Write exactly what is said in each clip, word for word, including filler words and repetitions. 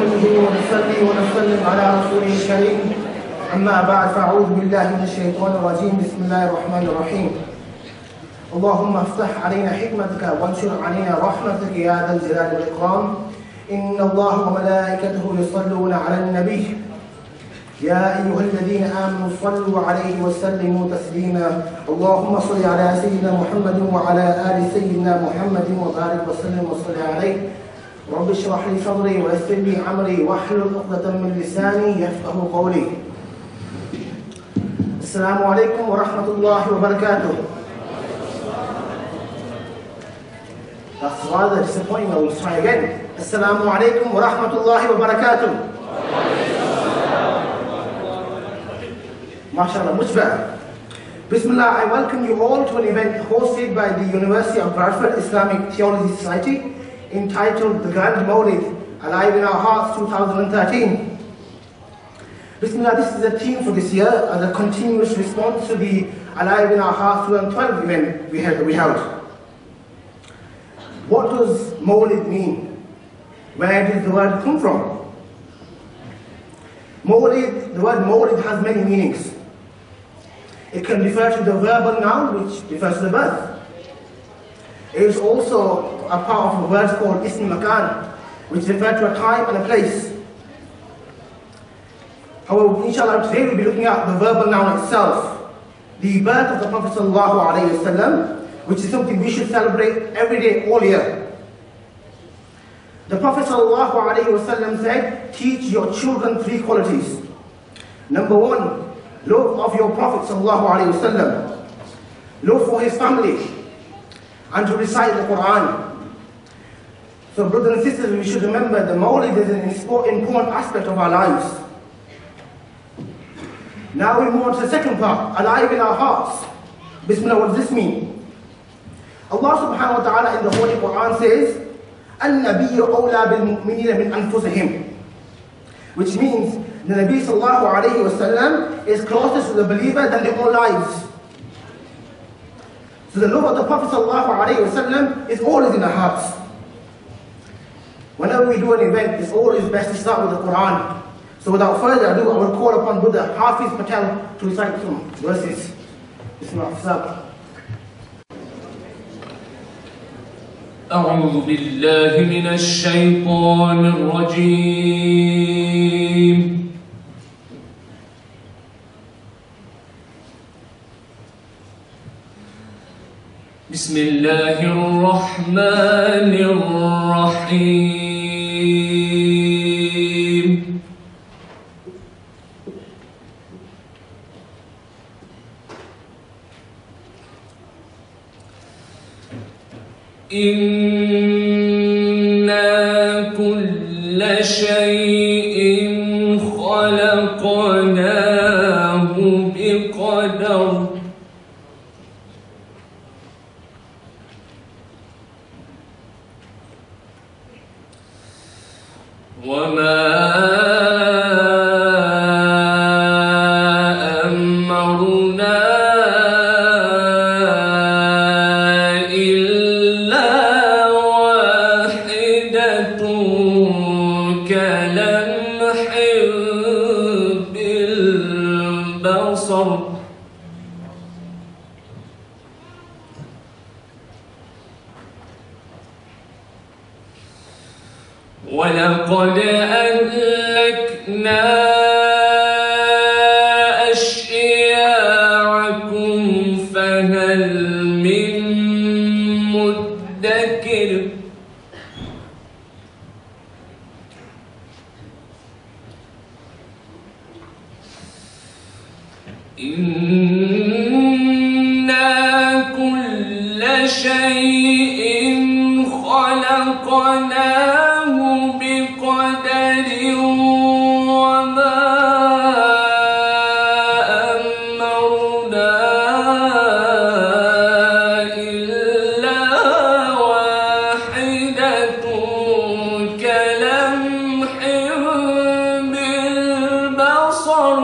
نحمده ونصلي ونسلم على رسوله الكريم. أما بعد فأعوذ بالله من الشيطان الرجيم. بسم الله الرحمن الرحيم. اللهم افتح علينا حكمتك وانشر علينا رحمتك يا ذا الجلال والإكرام. إن الله وملائكته يصلون على النبي يا أيها الذين آمنوا صلوا عليه وسلموا تسليما. اللهم صل على سيدنا محمد وعلى آل سيدنا محمد وبارك وسلم وصل عليه. رب اشرح لي صدري ويسر لي أمري واحلل عقدة من لساني يفقه قولي. السلام عليكم ورحمة الله وبركاته. That's rather disappointing. I will try again. Assalamu alaikum wa rahmatullahi wa barakatuh. MashaAllah, much better. Bismillah, I welcome you all to an event hosted by the University of Bradford Islamic Theology Society entitled The Grand Mawlid, Alive in Our Hearts twenty thirteen. Bismillah, this is the theme for this year as a continuous response to the Alive in Our Hearts twenty twelve event we held. We held. What does Mawlid mean? Where does the word come from? Mawlid, the word Mawlid has many meanings. It can refer to the verbal noun, which refers to the birth. It is also a part of a word called Ism Makan, which refers to a time and a place. However, inshallah, today we'll be looking at the verbal noun itself, the birth of the Prophet Sallallahu Alaihi Wasallam, which is something we should celebrate every day, all year. The Prophet Sallallahu Alaihi Wasallam said, teach your children three qualities. Number one, love of your Prophet Sallallahu Alaihi Wasallam, love for his family, and to recite the Quran. So brothers and sisters, we should remember the Mawlid is an important aspect of our lives. Now we move on to the second part, alive in our hearts. Bismillah, what does this mean? Allah subhanahu wa ta'ala in the Holy Quran says, النبي أولى بالمؤمنين من أنفسهم, which means the Nabi sallallahu alayhi wa sallam is closest to the believer than their own lives. So the love of the Prophet sallallahu alayhi wa sallam is always in our hearts. Whenever we do an event, it's always best to start with the Quran. So without further ado, I will call upon Brother Hafiz Patel to recite some verses. Bismillah. أعوذ بالله من الشيطان الرجيم. بسم الله الرحمن الرحيم. إنا كل شيء خلقناه بقدر. وما ولقد أهلكنا أشياعكم فهل من مدكر. إنا كل شيء خلقناه بقدر وما أمرنا إلا واحدة كلمح بالبصر.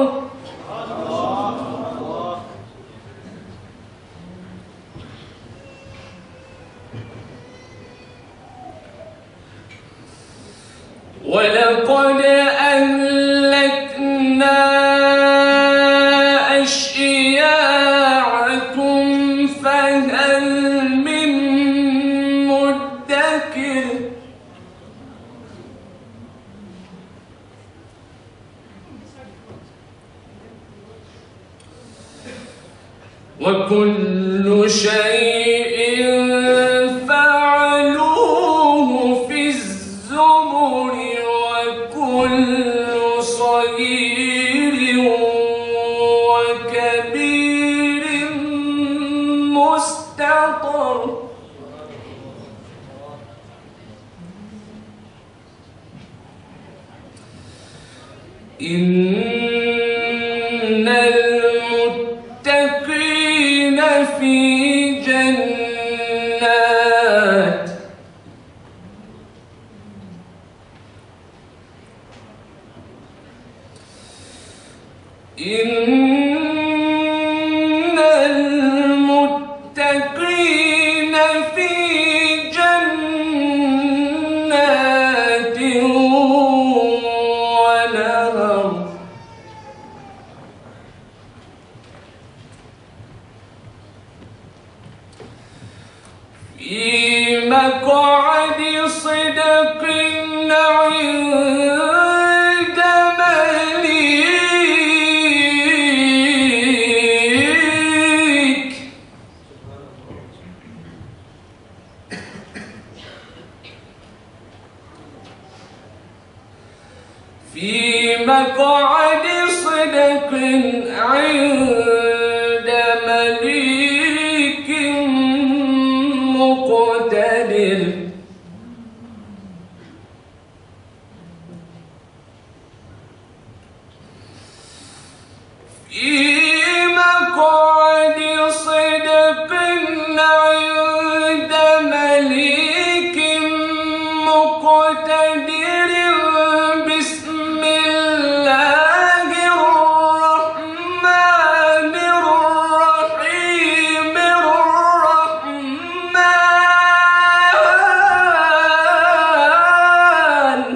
ولقد أهلكنا أشياعكم فهل من مدكر وكل شيء فعلوه في الزبر وكل صغير وكبير مستطر إن المتقين في جنات إن المتقين في جنات ونهر في مقعد صدق عند مليك في مقعد صدق عند مليك مقتدر في مقعد صدق عند مليك مقتدر بسم الله الرحمن الرحيم الرحمن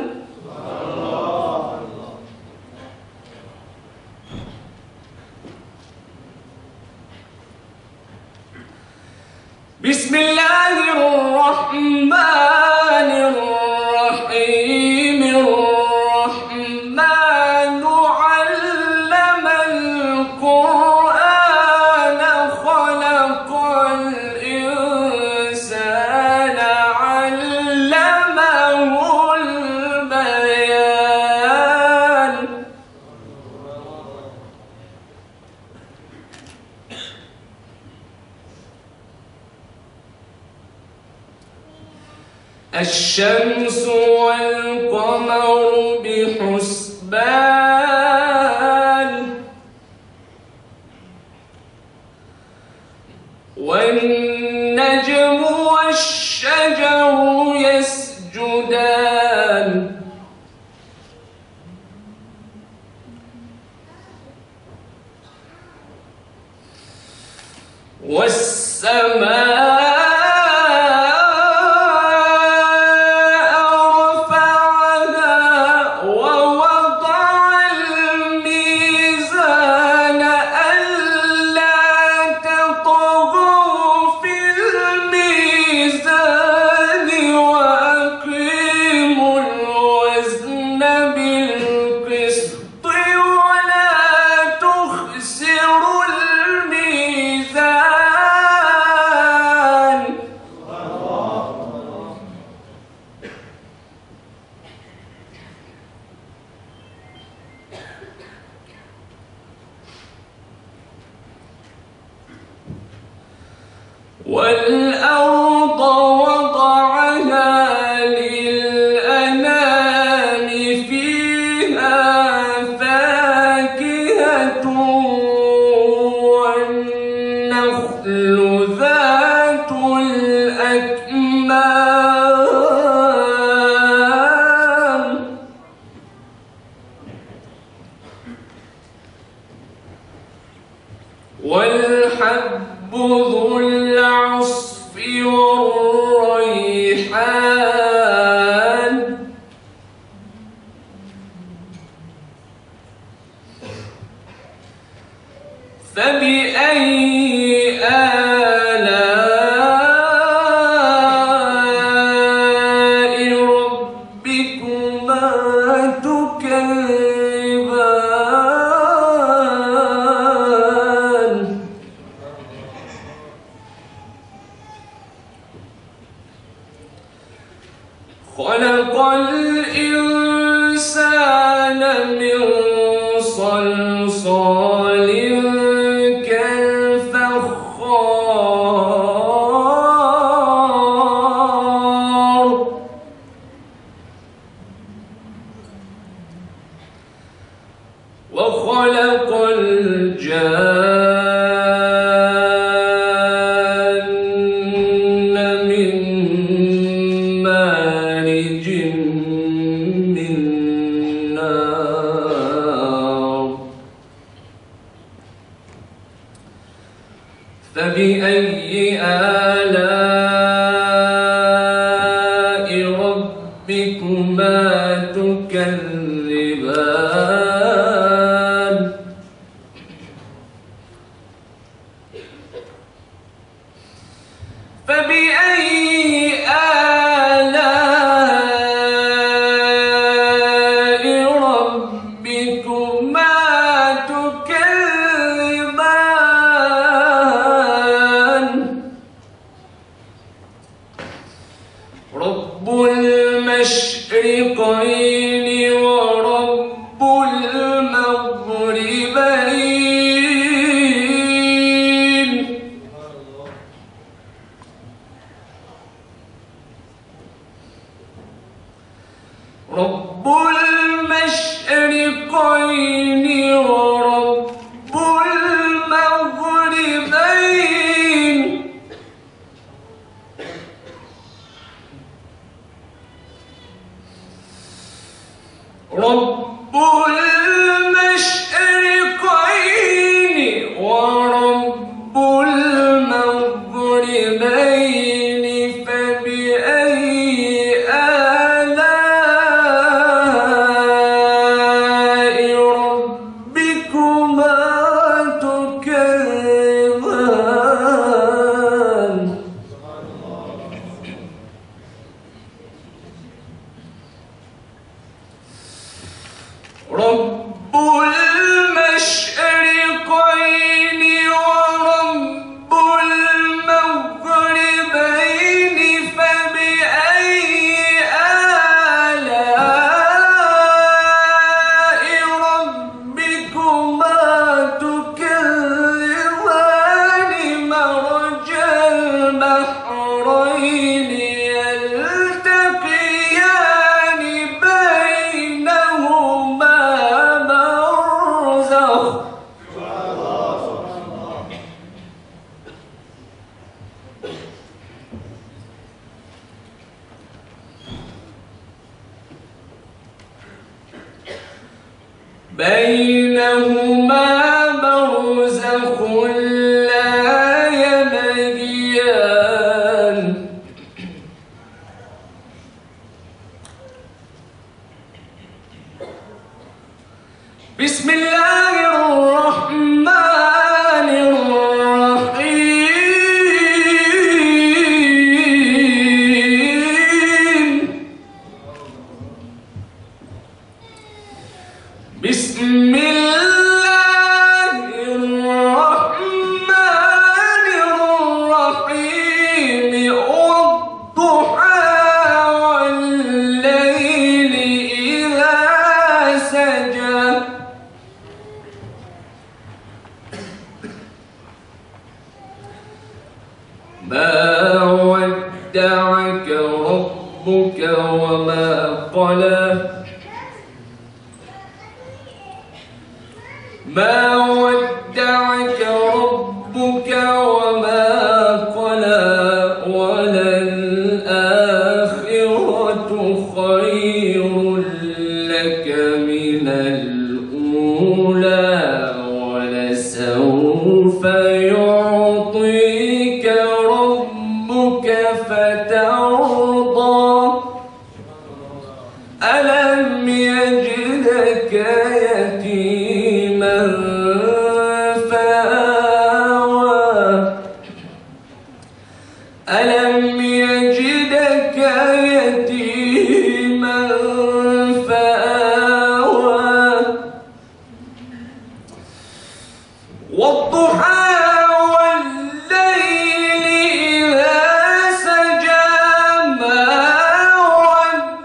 بسم الله الرحمن الرحيم الرحمن علم القرآن خلق الإنسان علمه البيان الشمس والقمر بحسبان والنجم والشجر يسجدان والسماء والأرض وضعها للأنام فيها فاكهة والنخل ذات الأكمام والحب ذو العصف خلق الإنسان من صلصال كالفخار وخلق الجان من مارج من نار فبأي آلاء ربكما تكذبان فبأي آلاء ربكما تكذبان رب المشرقين ورب المغربين رب المشرقين ورب المغربين رب المشرقين ورب المغربين فبأي آلاء ربكما تكذبان رب المشرقين ورب المغربين فبأي آلاء ربكما تكذبان مرج البحرين يلتقيان بينهما برزخ بينهما برزخ لا يبغيان بسم الله الرحمن الرحيم بسم الله الرحمن الرحيم والضحى والليل إذا سجى ما ودعك ربك وما قلى ما ودعك ربك وما قلى وللآخرة خير لك من الأولى ولسوف يعطيك ربك فترضى ألم يجدك يتيما فآوى ألم يجدك يتيما فآوى والضحى والليل إذا سجى ما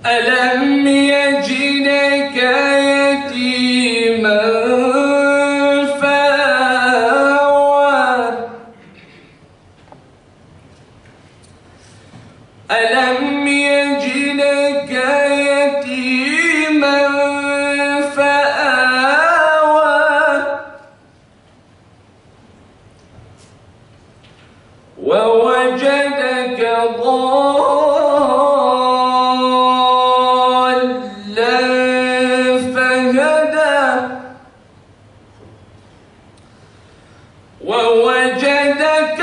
ألم يجدك يتيما فآوى ألم يجدك يتيما فآوى ووجدك ضالا فهدى ووجدك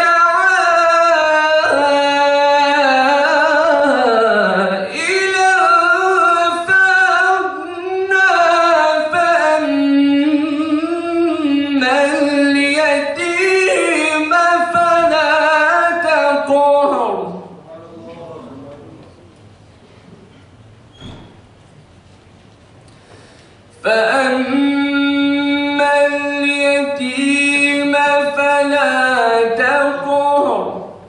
عائلا فأغنى فأما اليتيم فلا تقهر فأما اليتيم فلا تقهر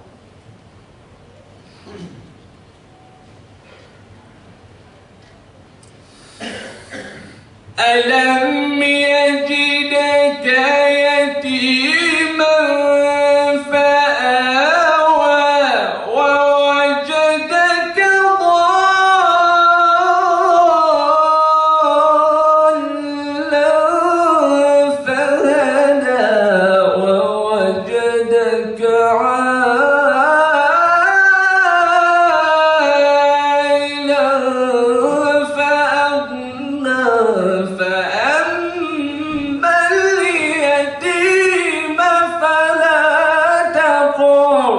ألم يجدك يتيما فآوى ووجدك ضالا فهدى ووجدك عائلا فأغنى فأما اليتيم فلا تقهر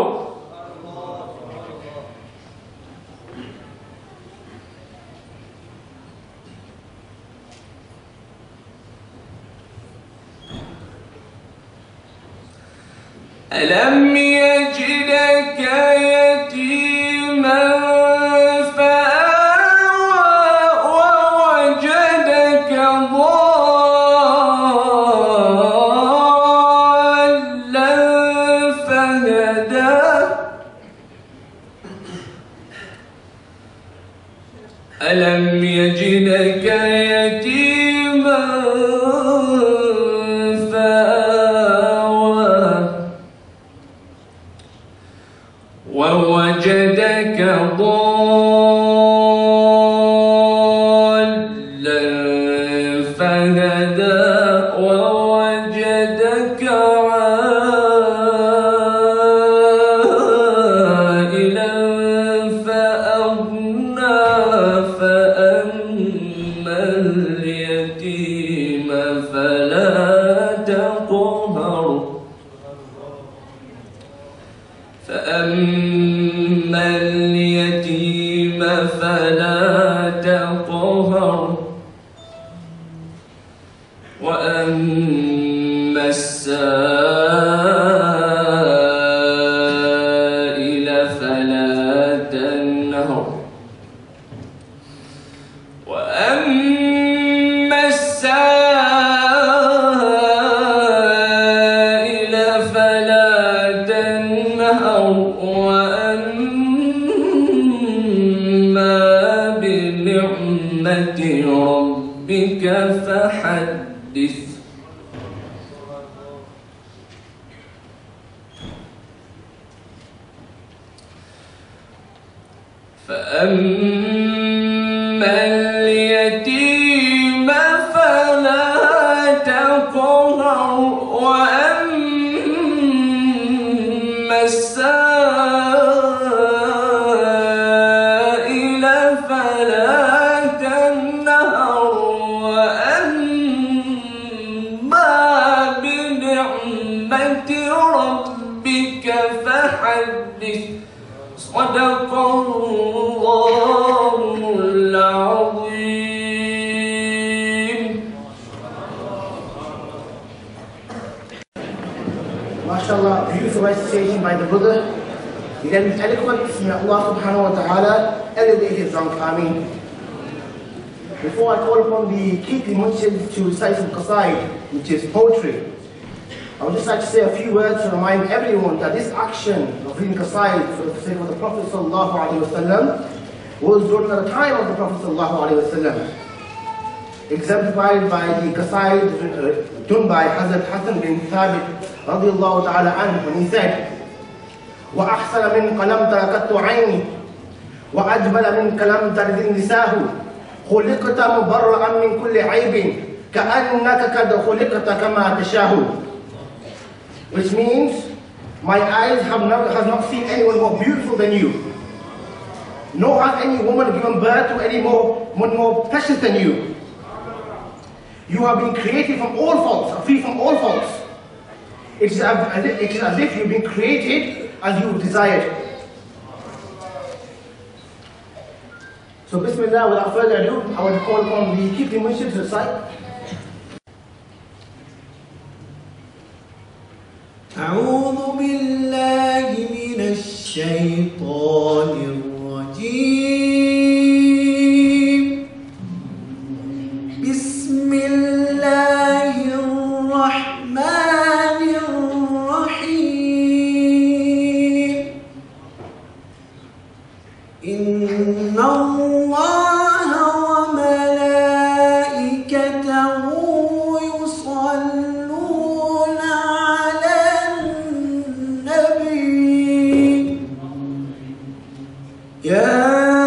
ألم يجدك يتيما فآوى ووجدك ضالا فهدى ألم يجدك يتيما فآوى ووجدك ضالا فهدى ووجدك عائلا فأغنى فأما اليتيم فلا تقهر فأما اليتيم فلا تقهر وأما السائل فلا تنهر وأما السائل فلا تنهر وأما بنعمة ربك فحدث فأما اليتيم فلا تقهر وأما السائل فلا تنهر وأما بنعمة ربك فحدث صدق الله العظيم. MashaAllah, beautiful recitation by the brother. He then with eloquence, may Allah subhanahu wa ta'ala elevate his rank. Ameen. Before I call upon the Kiti Munshid to recite some qasaid, which is poetry, I would just like to say a few words to remind everyone that this action of reading qasaid for the sake of the Prophet sallallahu alaihi wasallam was during the time of the Prophet ﷺ, exemplified by the qasaid uh, done by Hazrat Hassan bin Thabit radiallahu ta'ala anhu, when he said, وَأَحْسَنَ مِنْ قَلَمْتَ قَطُّ عَيْنِي وَأَجْمَلَ مِنْ كَلَمْتَ رِدِ النِّسَاهُ خُلِقْتَ مُبَرَّأً مِنْ كُلِّ عَيْبٍ كَأَنَّكَ قَدْ خُلِقْتَ كَمَا تَشَاءُ. Which means, my eyes have not, has not seen anyone more beautiful than you. Nor has any woman given birth to any more, one more precious than you. You have been created from all faults, free from all faults. It is as if, it is as if you've been created as you desired. So Bismillah, without further ado, I would call upon the Kifli Munshid to recite. أعوذ بالله من الشيطان الرجيم. بسم الله الرحمن الرحيم. إن الله وملائكته يصلون على النبي يا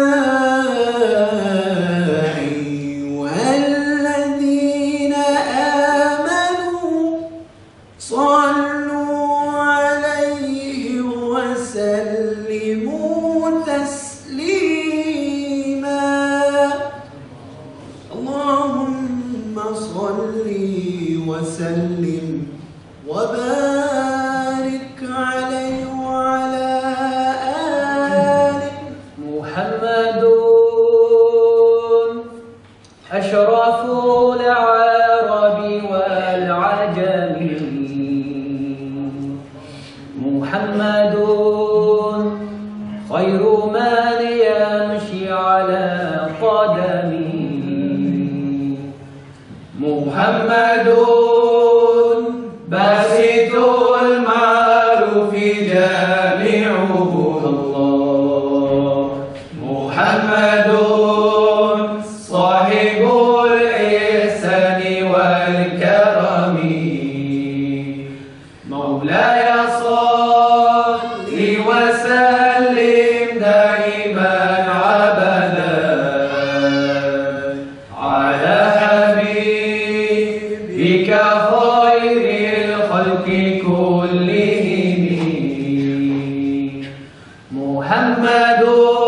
أيها الذين آمنوا صلوا عليه وسلموا تسليما. اللهم صل وسلم وبارك عليه وعلى آله. محمد أشرف العرب والعجم. محمد خير من يمشي على قدمه. محمد باسط المعروف جامعه. الله محمد صاحب الإحسان والكرم. مولاي صل وسلم دائما عبدا على حبيبك خير الخلق كلهم. محمد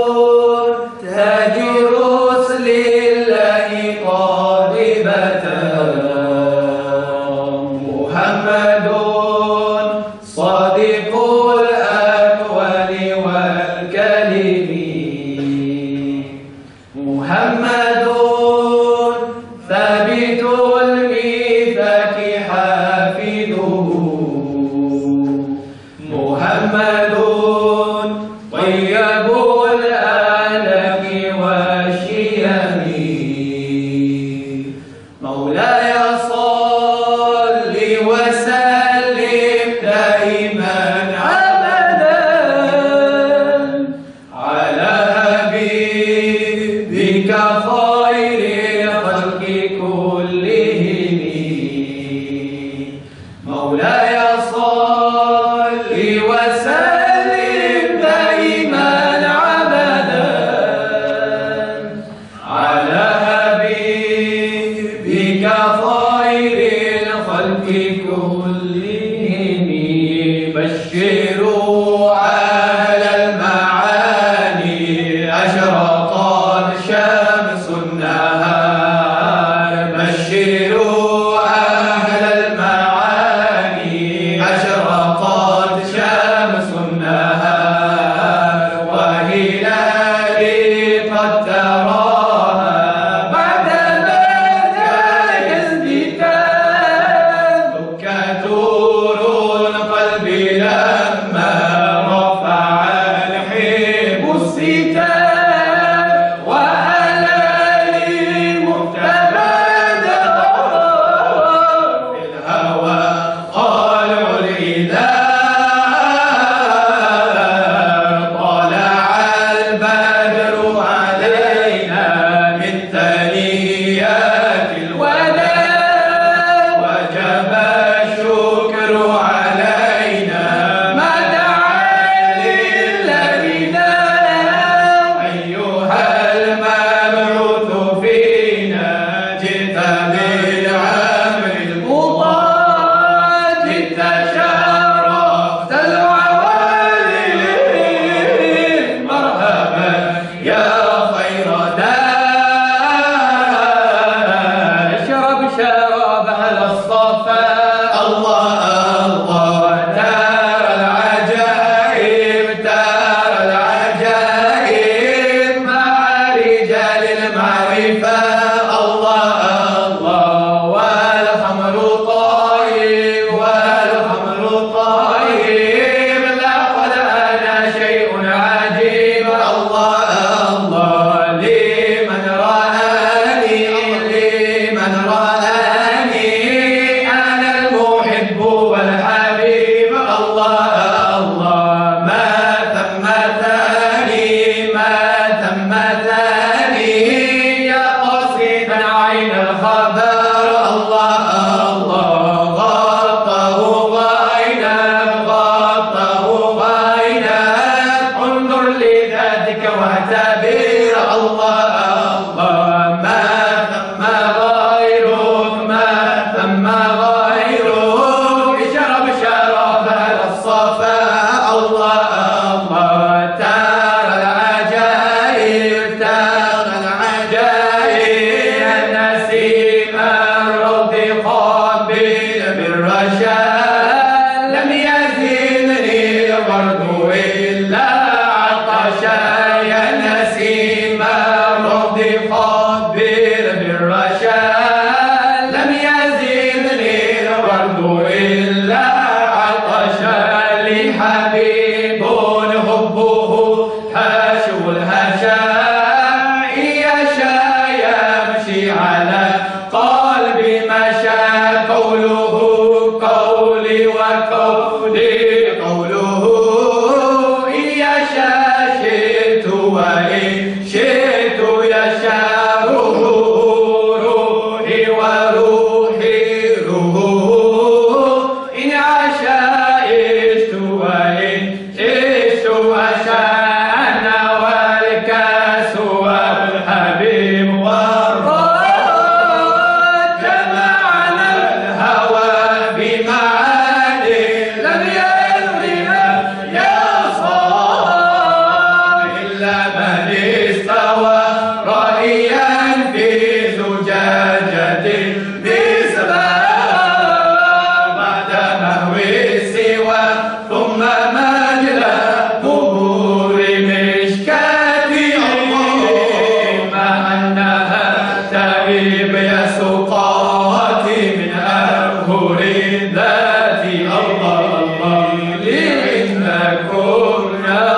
تاج رسل الله قاطبة. محمد صادق الأقوال والكلم. محمد ثابت الميثاق حافظه. محمد طيب الآلاف والشيم. مولاي صل وسلم دائما أبدا على حبيبك خير الخلق كلهم. مولاي صل وسلم دائما أبدا على حبيبك خير الخلق كلهم. بشروا أهل المعاني أشرقت شمس النهار. بشروا أهل المعاني أشرقت شمس النهار. وهلالي قد تراها بعد ذاك ازدكار. دك تور القلب لما الحبيب الله الله ما ثم ثاني ما ثم ثاني يا قصيدا عين الخبر الله الله غطه غينا غطه غينا انظر لذاتك واعتبر الله الله ما ثم غيرك ما ثم غيرك شرب شراب الصفاء الله الله ترى العجائب ترى العجائب النسيم الروض قابل بالرشاد لم يزدني ورد إلا عطشا يا نسيم الروض قابل بالرشاد لم يزدني الورد إلا عطشا لي حبيب حبه حاشو الهشاء يشاء يمشي على قلبي مشى قوله قولي وقولي قوله إن يشاء شئت وإن شئت يشاء روحه روحي وروحي روحه إن عشاء عشت وإن عشت أشاء أنا والكاس والحبيب والراد جمعنا الهوى بمعاني لم يدرنا يا صاح إلا من استوى رأيا في زجاجة بسباب بعد مهوي السوى ثم مجلى ظهور مشكاة مع أنها تهيب يسقات من أبهر ذاتي الله الله لإنكم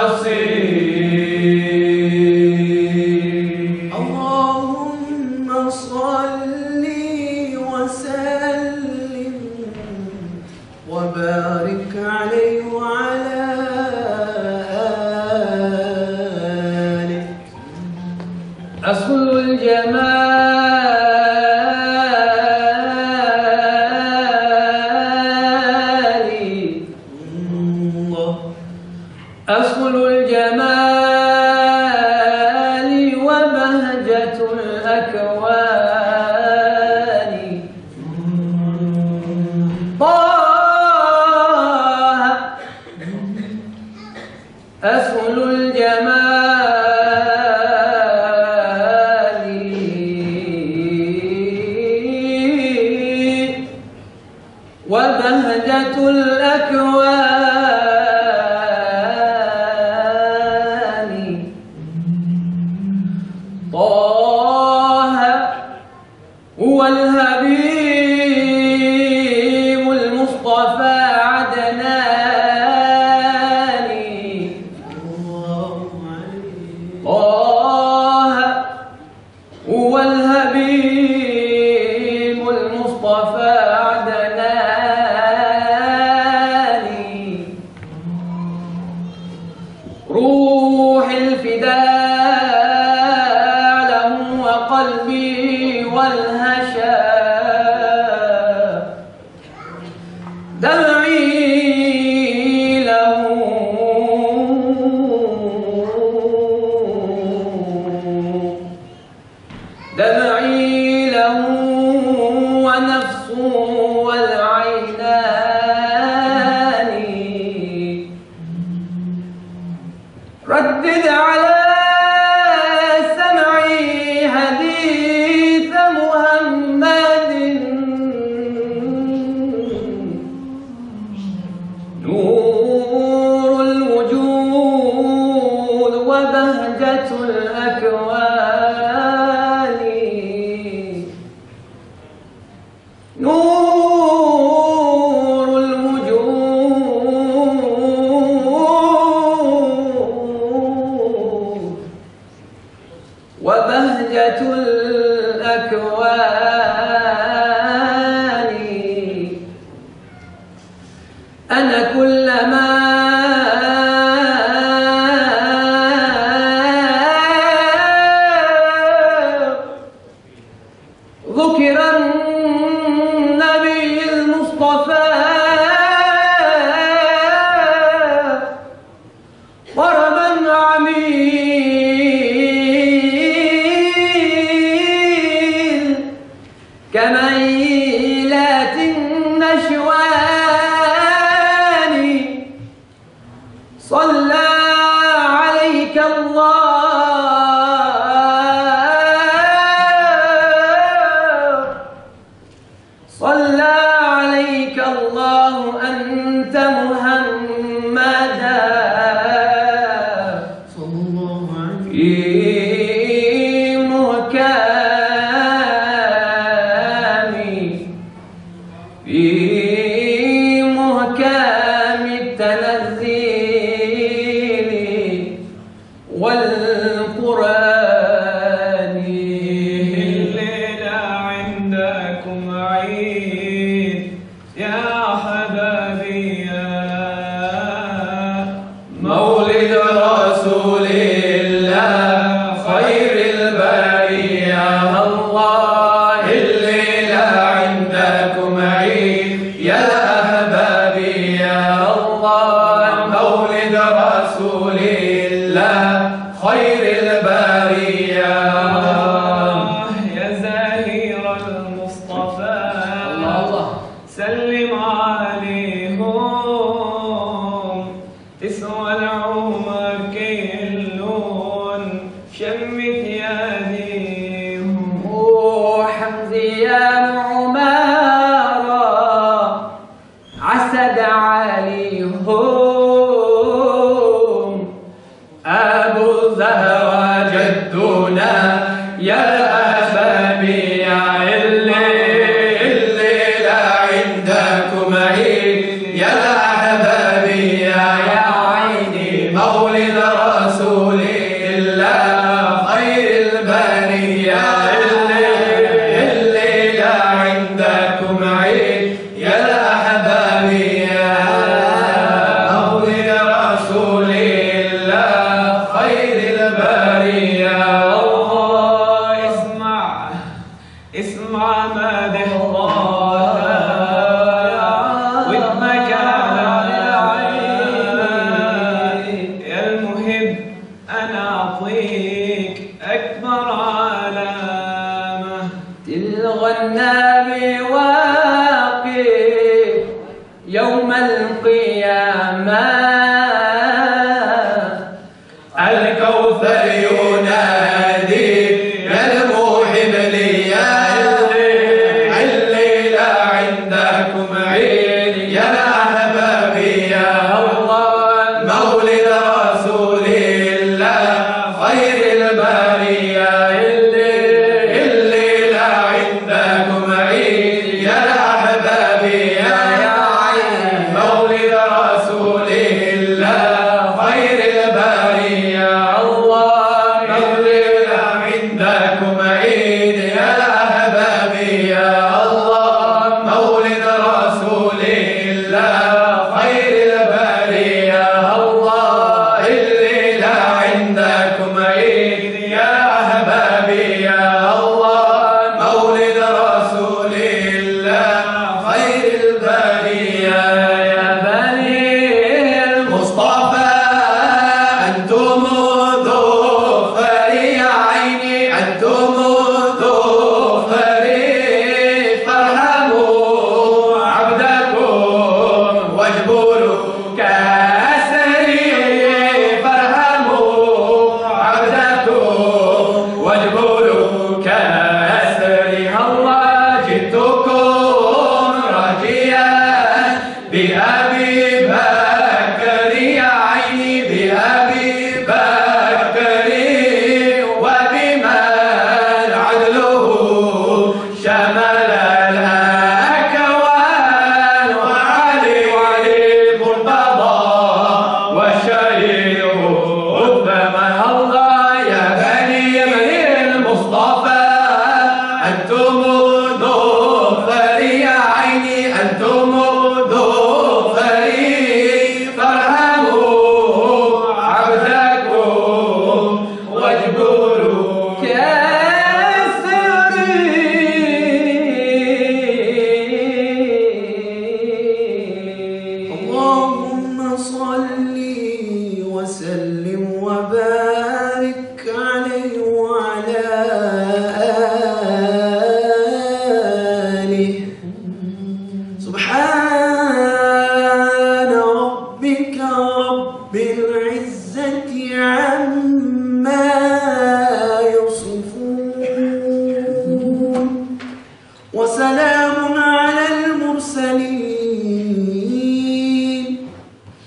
نصير اللهم صل وسلم وبارك عليه وعلى آله. أصل الجمال الله أصل الجمال وبهجة الأكوان طه أصل الجمال وبهجة الأكوان طه هو الحبيب المصطفى عدناني الله عليه طه هو الحبيب المصطفى عدناني روح الفداء له وقلبي والهشا دمعي له دمعي له ونفس والعينان ردد على سمعي حديث محمد نور الوجود وبهجة الأكوان نور الوجود وبهجة الأكوان أنا كلما ذكر النبي المصطفى ضربا عميل كميلات النشوان صلى عليك الله صلى عليك الله أنت محمدا صلى الله عليه في محكم في محكم التنزيل والقرآن. الليلة عندكم عيد يا حبابي يا مولد رسول الله خير البرية الله. الليلة عندكم عيد يا أحبابي يا الله. مولد رسول الله خير البرية. يا زهير المصطفى الله سلم عليهم تسوى العمر كلون شمت يديهم. حمزي يا عمارة عسد عليهم أبو زهرة جدنا يا أحبابي يا الليلة عندكم عيد يا أحبابي يا عيني. مولد رسول الله خير البرية. الليلة عندكم عيد يا أحبابي يا مولد رسول الله خير البرية. الله اسمع اسمع مدح الله ودمك على عيني يا المحب أنا أعطيك أكبر علامة. تلغى النبي واقف يوم القيامة الكوثر ينادي يا الموهب لي يا الليلة عندكم عيد يا أحبابي يا الله. مولد رسول الله خير البرية. الليلة عندكم عيد يا أحبابي يا مولد رسول الله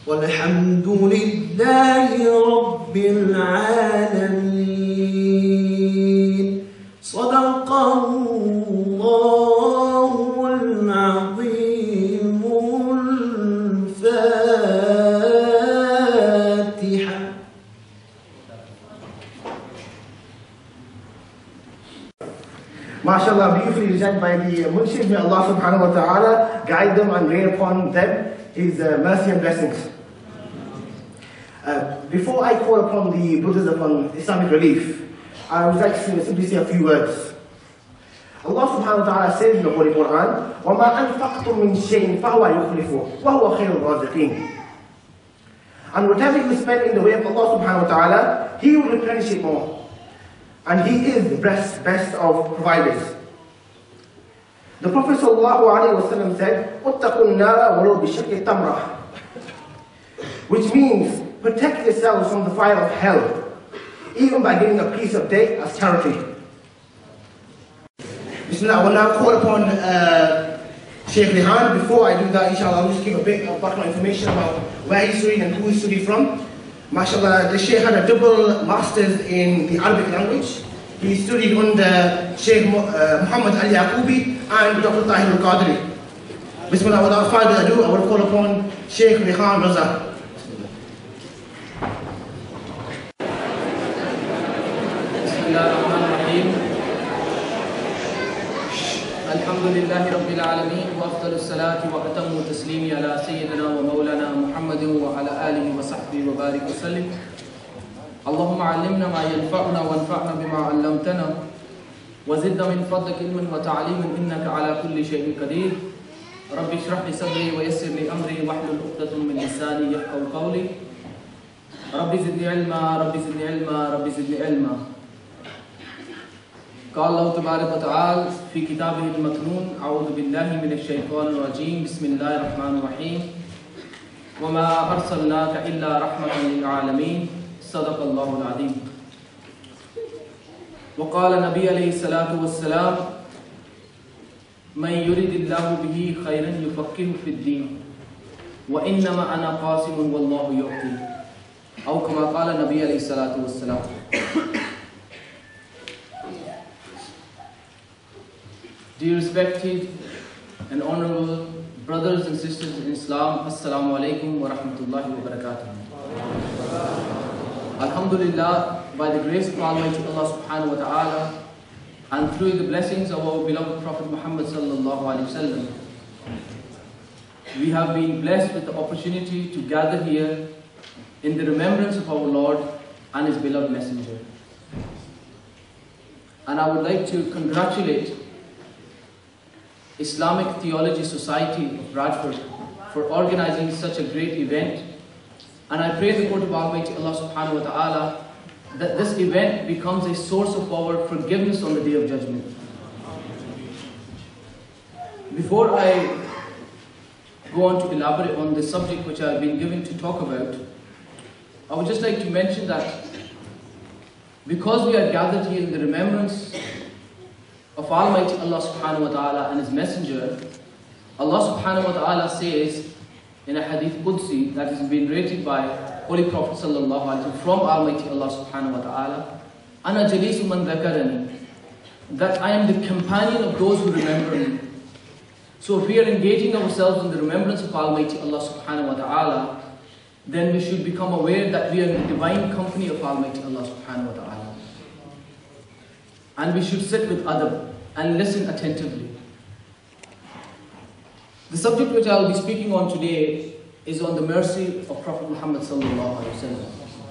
والحمد لله رب العالمين. صدق الله العظيم. الفاتحة. MashaAllah, beautifully recited by the Munshid. May Allah subhanahu wa ta'ala guide them and rain upon them His uh, mercy and blessings. Uh, before I call upon the brothers upon Islamic relief, I would like to simply say a few words. Allah subhanahu wa ta'ala says in the Holy Quran, وَمَا أَنفَقْتُم مِّن شَيْءٍ فَهُوَ يُخْلِفُهُ وَهُوَ خَيْرُ الرَّازِقِينَ. And whatever you spend in the way of Allah subhanahu wa ta'ala, He will replenish it more. And He is the best, best of providers. The Prophet sallallahu alaihi wasallam said, "Uttaqun nara walau bishaqi tamrah," which means protect yourselves from the fire of hell, even by giving a piece of date as charity. Bismillah, I will now call upon uh, Sheikh Rehan. Before I do that, inshallah, I'll just give a bit of background information about where he studied and who he studied from. MashaAllah, the Sheikh had a double master's in the Arabic language. He studied under Sheikh uh, Muhammad Ali Yaqubi and Doctor Tahir al-Qadri. Bismillah, without further ado, I will call upon Sheikh Rehan Raza. Alhamdulillahi Rabbil Alameen wa afdalu salati wa atamu taslimi ala Sayyidina wa Mawlana Muhammadin wa ala alihi wa sahbihi wa barik wa sallim. Allahumma allimna ma yanfa'una wa anfa'na bima 'allamtana wa zidna min fadlik ilman wa ta'liman innaka ala kulli shay'in qadir. Rabbi shrah li sadri wa yassir li amri wahlul 'uqdatam min lisani yafqahu qawli. Rabbi zidni ilma, Rabbi zidni ilma, Rabbi zidni ilma. قال الله تبارك وتعالى في كتابه المكنون أعوذ بالله من الشيطان الرجيم بسم الله الرحمن الرحيم وما أرسلناك إلا رحمة للعالمين صدق الله العظيم. وقال النبي عليه الصلاة والسلام من يريد الله به خيرا يفقهه في الدين وإنما أنا قاسم والله يعطي أو كما قال النبي عليه الصلاة والسلام. Dear respected and honorable brothers and sisters in Islam, Assalamu alaikum wa rahmatullahi wa barakatuh. Alhamdulillah, by the grace of Almighty Allah subhanahu wa ta'ala and through the blessings of our beloved Prophet Muhammad sallallahu alaihi wasallam, we have been blessed with the opportunity to gather here in the remembrance of our Lord and His beloved Messenger. And I would like to congratulate Islamic Theology Society of Bradford for organizing such a great event, and I pray the court of Almighty Allah subhanahu wa ta'ala that this event becomes a source of our forgiveness on the Day of Judgment. Before I go on to elaborate on the subject which I have been given to talk about, I would just like to mention that because we are gathered here in the remembrance of Almighty Allah subhanahu wa ta'ala and His Messenger, Allah subhanahu wa ta'ala says in a hadith Qudsi that has been rated by Holy Prophet sallallahu alaihi wasallam from Almighty Allah subhanahu wa ta'ala, Ana jalisu man dhakarani, that I am the companion of those who remember me. So if we are engaging ourselves in the remembrance of Almighty Allah subhanahu wa ta'ala, then we should become aware that we are in the divine company of Almighty Allah subhanahu wa ta'ala. And we should sit with adab and listen attentively. The subject which I will be speaking on today is on the mercy of Prophet Muhammad sallallahu alaihi wasallam.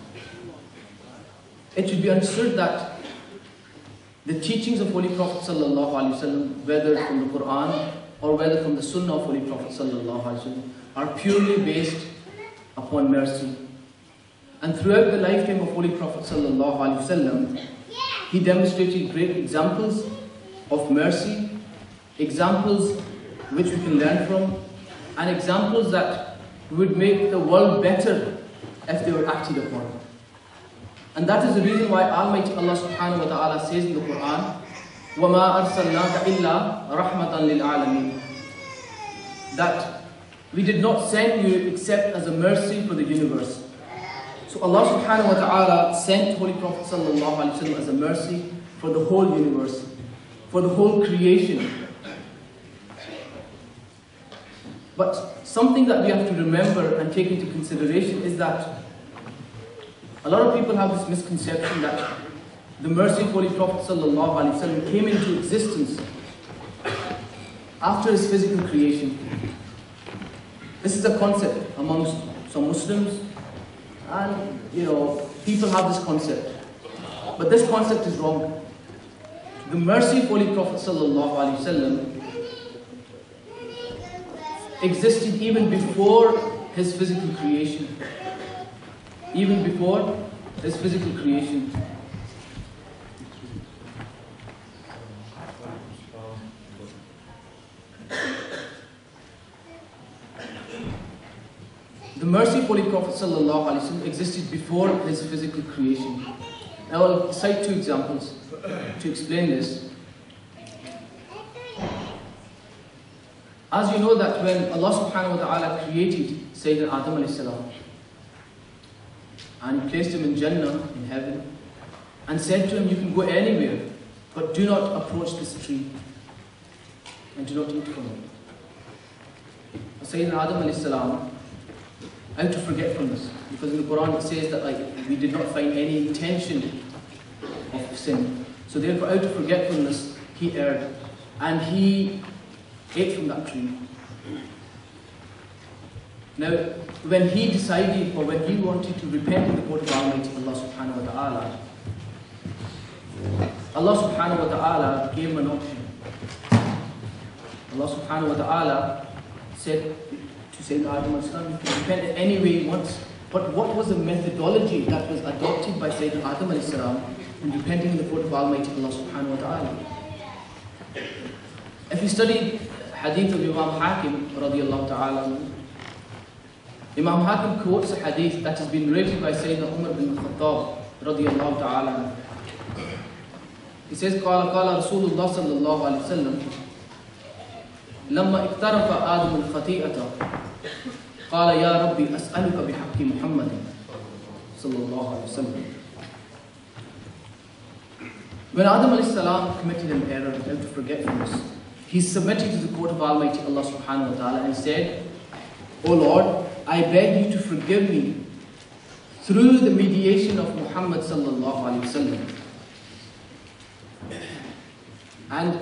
It should be understood that the teachings of Holy Prophet sallallahu alaihi wasallam, whether from the Quran or whether from the Sunnah of Holy Prophet sallallahu alaihi wasallam, are purely based upon mercy. And throughout the lifetime of Holy Prophet sallallahu alaihi wasallam, he demonstrated great examples of mercy, examples which we can learn from, and examples that would make the world better if they were acted upon. And that is the reason why Almighty Allah subhanahu wa ta'ala says in the Quran, وَمَا أَرْسَلْنَاكَ إِلَّا رَحْمَةً لِلْعَالَمِينَ, that we did not send you except as a mercy for the universe. So Allah subhanahu wa ta'ala sent Holy Prophet sallallahu alaihi wasallam as a mercy for the whole universe, for the whole creation. But something that we have to remember and take into consideration is that a lot of people have this misconception that the mercy of Holy Prophet sallallahu alaihi wasallam came into existence after his physical creation. This is a concept amongst some Muslims, and you know, people have this concept. But this concept is wrong. The mercy of Holy Prophet sallallahu alaihi wasallam existed even before his physical creation. Even before his physical creation. The mercy of Holy Prophet sallallahu alaihi wasallam existed before his physical creation. Now I'll cite two examples to explain this. As you know that when Allah subhanahu wa ta'ala created Sayyidina Adam alayhi salam, and He placed him in Jannah, in heaven, and said to him, you can go anywhere, but do not approach this tree, and do not eat from it. Sayyidina Adam alayhi salam, out of forgetfulness, because in the Quran it says that like we did not find any intention of sin. So therefore, out of forgetfulness, he erred, and he ate from that tree. Now, when he decided, or when he wanted to repent in the court of Almighty Allah subhanahu wa ta'ala, Allah subhanahu wa ta'ala gave him an option. Allah subhanahu wa ta'ala said to Sayyidina Adam alayhi salam, you can repent any way he wants. But what was the methodology that was adopted by Sayyidina Adam alayhi salam in repenting in the court of Almighty Allah subhanahu wa ta'ala? If you study hadith of Imam Hakim radiyallahu ta'ala, Imam Hakim quotes a hadith that has been narrated by Sayyidina Umar bin Khattab radiyallahu ta'ala. He says, قال قال رسول الله صلى الله عليه وسلم لما اقترف آدم الخطيئة قال يا ربي أسألك بحق محمد صلى الله عليه وسلم. When Adam alayhi salam committed an error out of forgetfulness, he submitted to the court of Almighty Allah subhanahu wa ta'ala and said, O Lord, I beg you to forgive me through the mediation of Muhammad sallallahu alayhi wasallam. And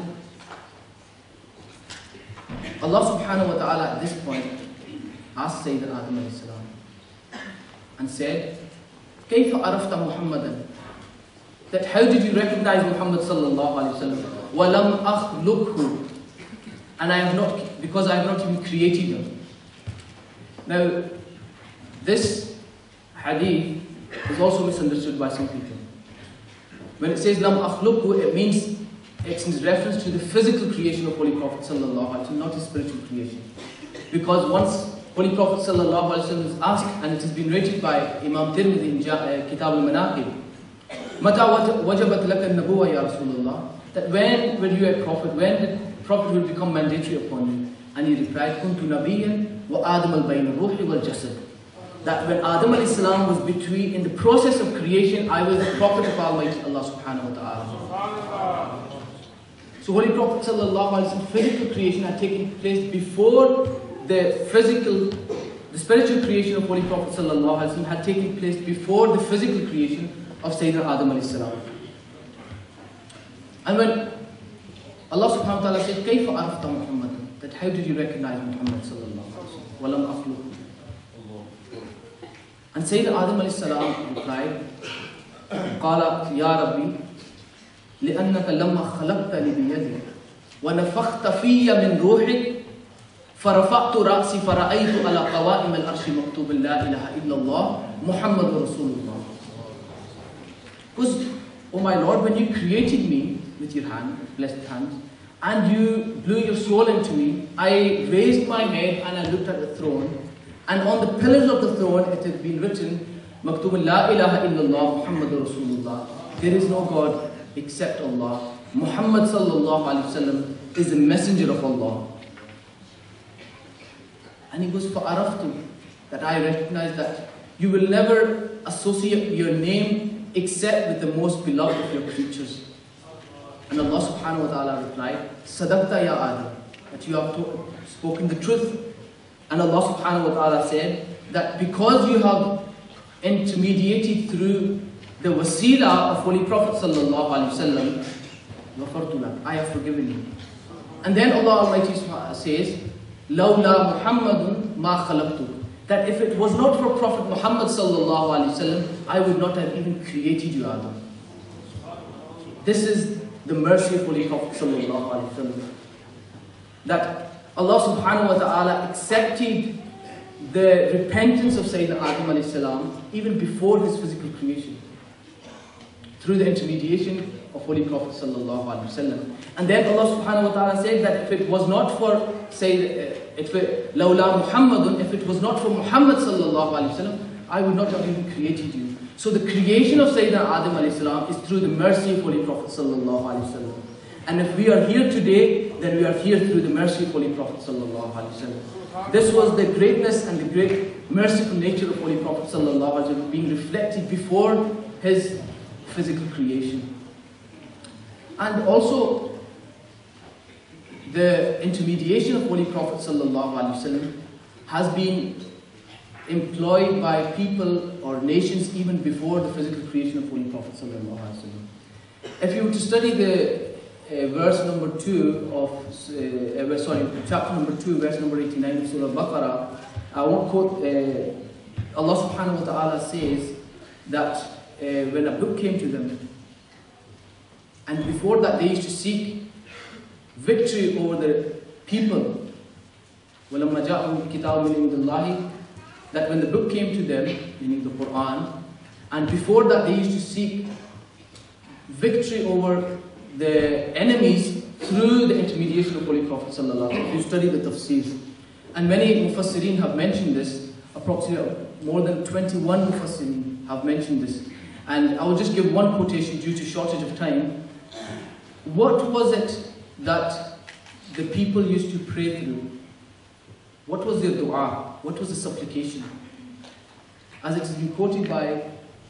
Allah subhanahu wa ta'ala at this point asked Sayyidina Adam alayhi salam and said, كيف عرفت محمدا? That how did you recognize Muhammad sallallahu alayhi wasallam? وَلَمْ أَخْلُقْهُ, and I have not, because I have not even created him. Now, this hadith is also misunderstood by some people. When it says لَمْ أَخْلُقْهُ, it means it's in reference to the physical creation of Holy Prophet sallallahu alaihi wasallam, not his spiritual creation. Because once Holy Prophet sallallahu alaihi wasallam was asked, and it has been rated by Imam Tirmidhi in Kitab al-Manaqib, مَتَى وَجَبَتْ لَكَ النَّبُوَّةِ يَا رَسُولَ اللَّهِ, that when were you a prophet, when did prophethood become mandatory upon you? And he replied, كُنْتُ نَبِيًّا وَآدَمَ الْبَيْنَ الرُّوحِ وَالْجَسَدِ. That when Adam alayhi salam was between, in the process of creation, I was the prophet of Almighty Allah subhanahu wa ta'ala. So Holy Prophet sallallahu alaihi wasallam, physical creation had taken place before the physical, the spiritual creation of Holy Prophet sallallahu alaihi wasallam had taken place before the physical creation of Sayyidina Adam alayhi salam. And when Allah subhanahu wa ta'ala said, كيف عرفت محمد? That how did you recognize Muhammad sallallahu alaihi wasallam? وَلَمْ أَخْلُقْهُ. And Sayyidina Adam alayhi salam replied, قال يا ربي لأنك لما خلقتني بيدك ونفخت في من روحك فرفعت رأسي فرأيت على قوائم العرش مكتوب لا إله إلا الله محمد رسول الله. Because, oh my Lord, when you created me with your hand, blessed hand, and you blew your soul into me, I raised my head and I looked at the throne, and on the pillars of the throne it had been written, مكتوب لا إله إلا الله محمد رسول الله. There is no God except Allah. Muhammad sallallahu alaihi wasallam is the messenger of Allah. And he goes, فَأَرَفْتُ, that I recognize that you will never associate your name except with the most beloved of your creatures. And Allah subhanahu wa ta'ala replied, Sadaqta ya Adam, that you have to- spoken the truth. And Allah subhanahu wa ta'ala said that because you have intermediated through the wasila of Holy Prophet sallallahu alaihi wasallam, ghafartu lak, I have forgiven you. And then Allah Almighty says, Lawla Muhammadun ma khalaqtuk, that if it was not for Prophet Muhammad sallallahu alaihi wasallam, I would not have even created you, Adam. This is the mercy of Holy Prophet sallallahu alaihi wasallam, that Allah subhanahu wa ta'ala accepted the repentance of Sayyidina Adam alayhi salam even before his physical creation, through the intermediation of Holy Prophet sallallahu alaihi wasallam. And then Allah subhanahu wa ta'ala said that if it was not for, say, if it, Lawla Muhammadun, if it was not for Muhammad sallallahu alaihi wasallam, I would not have even created you. So the creation of Sayyidina Adam alayhi salam is through the mercy of Holy Prophet sallallahu alaihi wasallam. And if we are here today, then we are here through the mercy of Holy Prophet sallallahu alaihi wasallam. This was the greatness and the great merciful nature of Holy Prophet sallallahu alaihi wasallam being reflected before his physical creation. And also, the intermediation of Holy Prophet sallallahu alaihi wasallam has been employed by people or nations even before the physical creation of Holy Prophet sallallahu alaihi wasallam. If you were to study the uh, verse number two of, uh, uh, sorry, chapter number two, verse number eighty-nine of Surah Baqarah, I won't quote, uh, Allah subhanahu wa ta'ala says that uh, when a book came to them, and before that they used to seek victory over the people, وَلَمَّا جَاءَهُمْ كِتَابٌ مِنْ عِنْدِ اللَّهِ, that when the book came to them, meaning the Quran, and before that they used to seek victory over the enemies through the intermediation of Holy Prophet sallallahu alaihi wasallam. You study the tafsir, and many mufassirin have mentioned this. Approximately more than twenty-one mufassirin have mentioned this, and I will just give one quotation due to shortage of time. What was it that the people used to pray through? What was their dua? What was the supplication? As it has been quoted by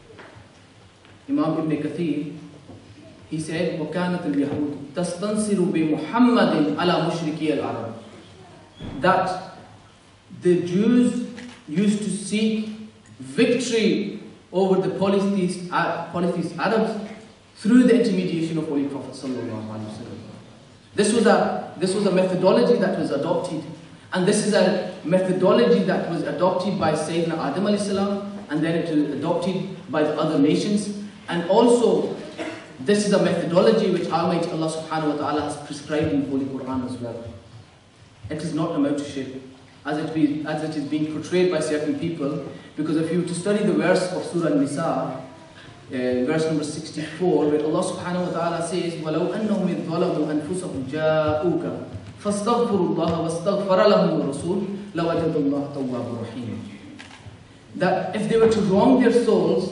Imam Ibn Kathir, he said, وَكَانَتِ الْيَهُودُ تَسْتَنْصِرُ بِمُحَمَّدٍ عَلَى مُشْرِكِيَ الْعَرَبِ, that the Jews used to seek victory over the polytheist, uh, polytheist Arabs through the intermediation of Holy Prophet sallallahu alaihi wasallam. This was a this was a methodology that was adopted, and this is a methodology that was adopted by Sayyidina Adam alayhi salam, and then it was adopted by the other nations. And also, this is a methodology which Almighty Allah subhanahu wa ta'ala has prescribed in the Holy Quran as well. It is not a mentorship, as it, be, as it is being portrayed by certain people, because if you were to study the verse of Surah Nisa, uh, verse number sixty-four, where Allah subhanahu wa ta'ala says, وَلَوْ أَنَّهُمْ إِذْ ظَلَمُوا أَنفُسَهُمْ جَاءُوكَ فَاسْتَغْفِرُوا اللَّهَ وَاسْتَغْفَرَ لَهُمُ الرَّسُولُ لَوَجَدَ اللَّهَ تَوَّابًا رَحِيمًا. That if they were to wrong their souls,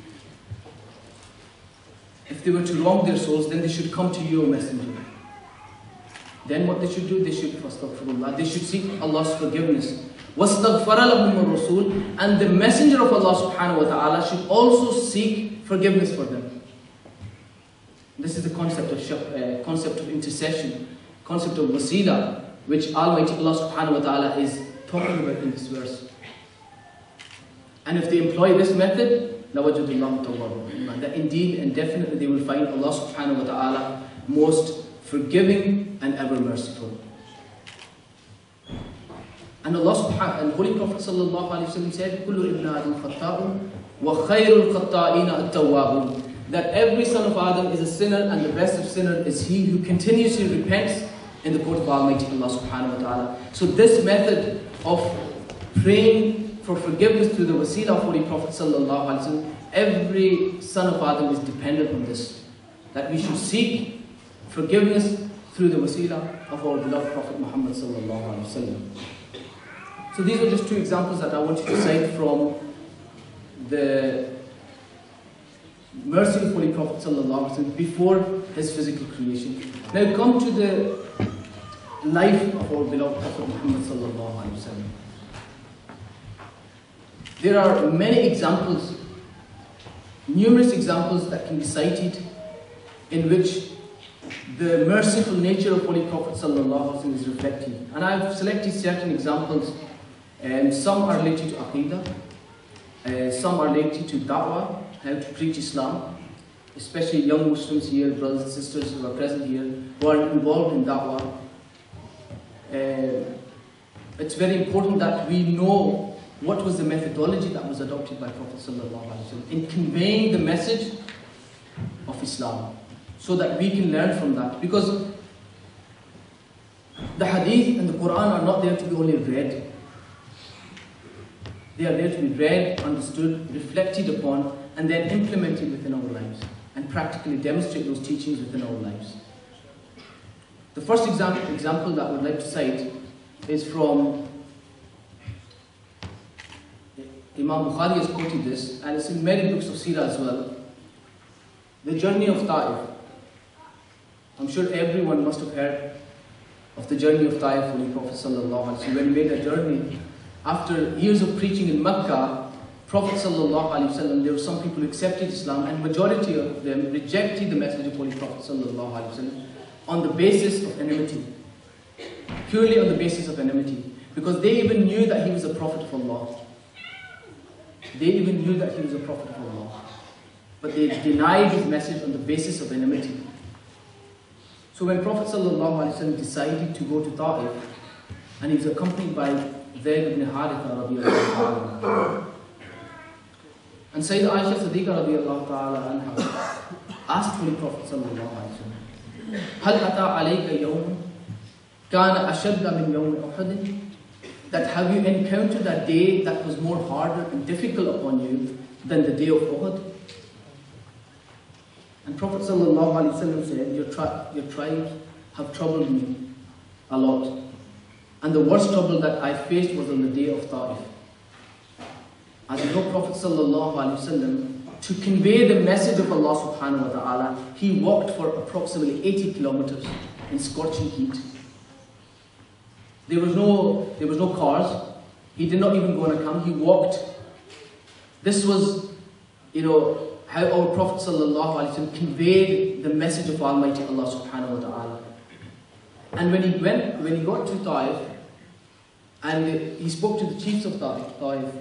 if they were to wrong their souls, then they should come to you, O Messenger. Then what they should do? They should fastaghfirullah. They should seek Allah's forgiveness. وَاسْتَغْفَرَ لَهُمُ الرَّسُولُ, and the Messenger of Allah subhanahu wa ta'ala should also seek forgiveness for them. This is the concept of uh, concept of intercession, concept of wasila, which Almighty Allah subhanahu wa ta'ala is talking about in this verse. And if they employ this method, لَوَجَدُ اللَّهُ تَوَّابًا, that indeed and definitely they will find Allah subhanahu wa ta'ala most forgiving and ever merciful. And Allah subhanahu and Holy Prophet sallallahu alaihi wasallam said, كُلُّ إِبْنَ آدَمْ خَطَّاءٌ وَخَيْرُ الْخَطَّائِينَ التَّوَّابُونَ, that every son of Adam is a sinner, and the best of sinners is he who continuously repents in the court of Almighty Allah subhanahu wa ta'ala. So this method of praying for forgiveness through the wasila of Holy Prophet sallallahu alaihi wasallam, every son of Adam is dependent on this, that we should seek forgiveness through the wasila of our beloved Prophet Muhammad sallallahu alaihi wasallam. So these are just two examples that I wanted to cite from the mercy of Holy Prophet sallallahu alaihi wasallam before his physical creation. Now come to the life of our beloved Prophet Muhammad sallallahu alaihi wasallam. There are many examples, numerous examples that can be cited in which the merciful nature of Holy Prophet ﷺ is reflected. And I've selected certain examples, and some are related to Aqidah, uh, some are related to Da'wah, how to preach Islam, especially young Muslims here, brothers and sisters who are present here, who are involved in Da'wah. Uh, it's very important that we know what was the methodology that was adopted by Prophet ﷺ in conveying the message of Islam, so that we can learn from that. Because the Hadith and the Quran are not there to be only read. They are there to be read, understood, reflected upon, and then implemented within our lives, and practically demonstrate those teachings within our lives. The first example, example that I would like to cite is from Imam Bukhari has quoted this, and it's in many books of Seerah as well. The journey of Ta'if. I'm sure everyone must have heard of the journey of Ta'if, Holy Prophet sallallahu alaihi wasallam. When he made a journey, after years of preaching in Mecca, Prophet sallallahu alaihi wasallam, there were some people who accepted Islam, and majority of them rejected the message of Holy Prophet sallallahu alaihi wasallam on the basis of enmity, purely on the basis of enmity, because they even knew that he was a prophet of Allah. They even knew that he was a prophet of Allah, but they denied his message on the basis of enmity. So when Prophet ﷺ decided to go to Ta'if, and he was accompanied by Zayd ibn Haritha radiallahu ta'ala, and Sayyida Aisha Siddiqa radiallahu ta'ala anha asked Holy Prophet ﷺ, هل أتى عليك يوم كان أشد من يوم أحد? That have you encountered a day that was more harder and difficult upon you than the day of Uhud? And Prophet ﷺ said, your, tri your tribes have troubled me a lot. And the worst trouble that I faced was on the day of Ta'if. As you know, Prophet ﷺ, to convey the message of Allah subhanahu wa ta'ala, he walked for approximately eighty kilometers in scorching heat. There was no, there was no cars. He did not even go on a camel. He walked. This was, you know, how our Prophet ﷺ conveyed the message of Almighty Allah subhanahu wa ta'ala. And when he went, when he got to Ta'if, and he spoke to the chiefs of Ta'if,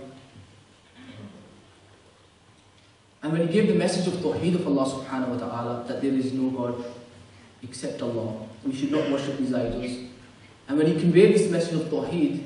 and when he gave the message of Tawheed of Allah subhanahu wa ta'ala, that there is no God except Allah, we should not worship these idols. And when he conveyed this message of Tawheed,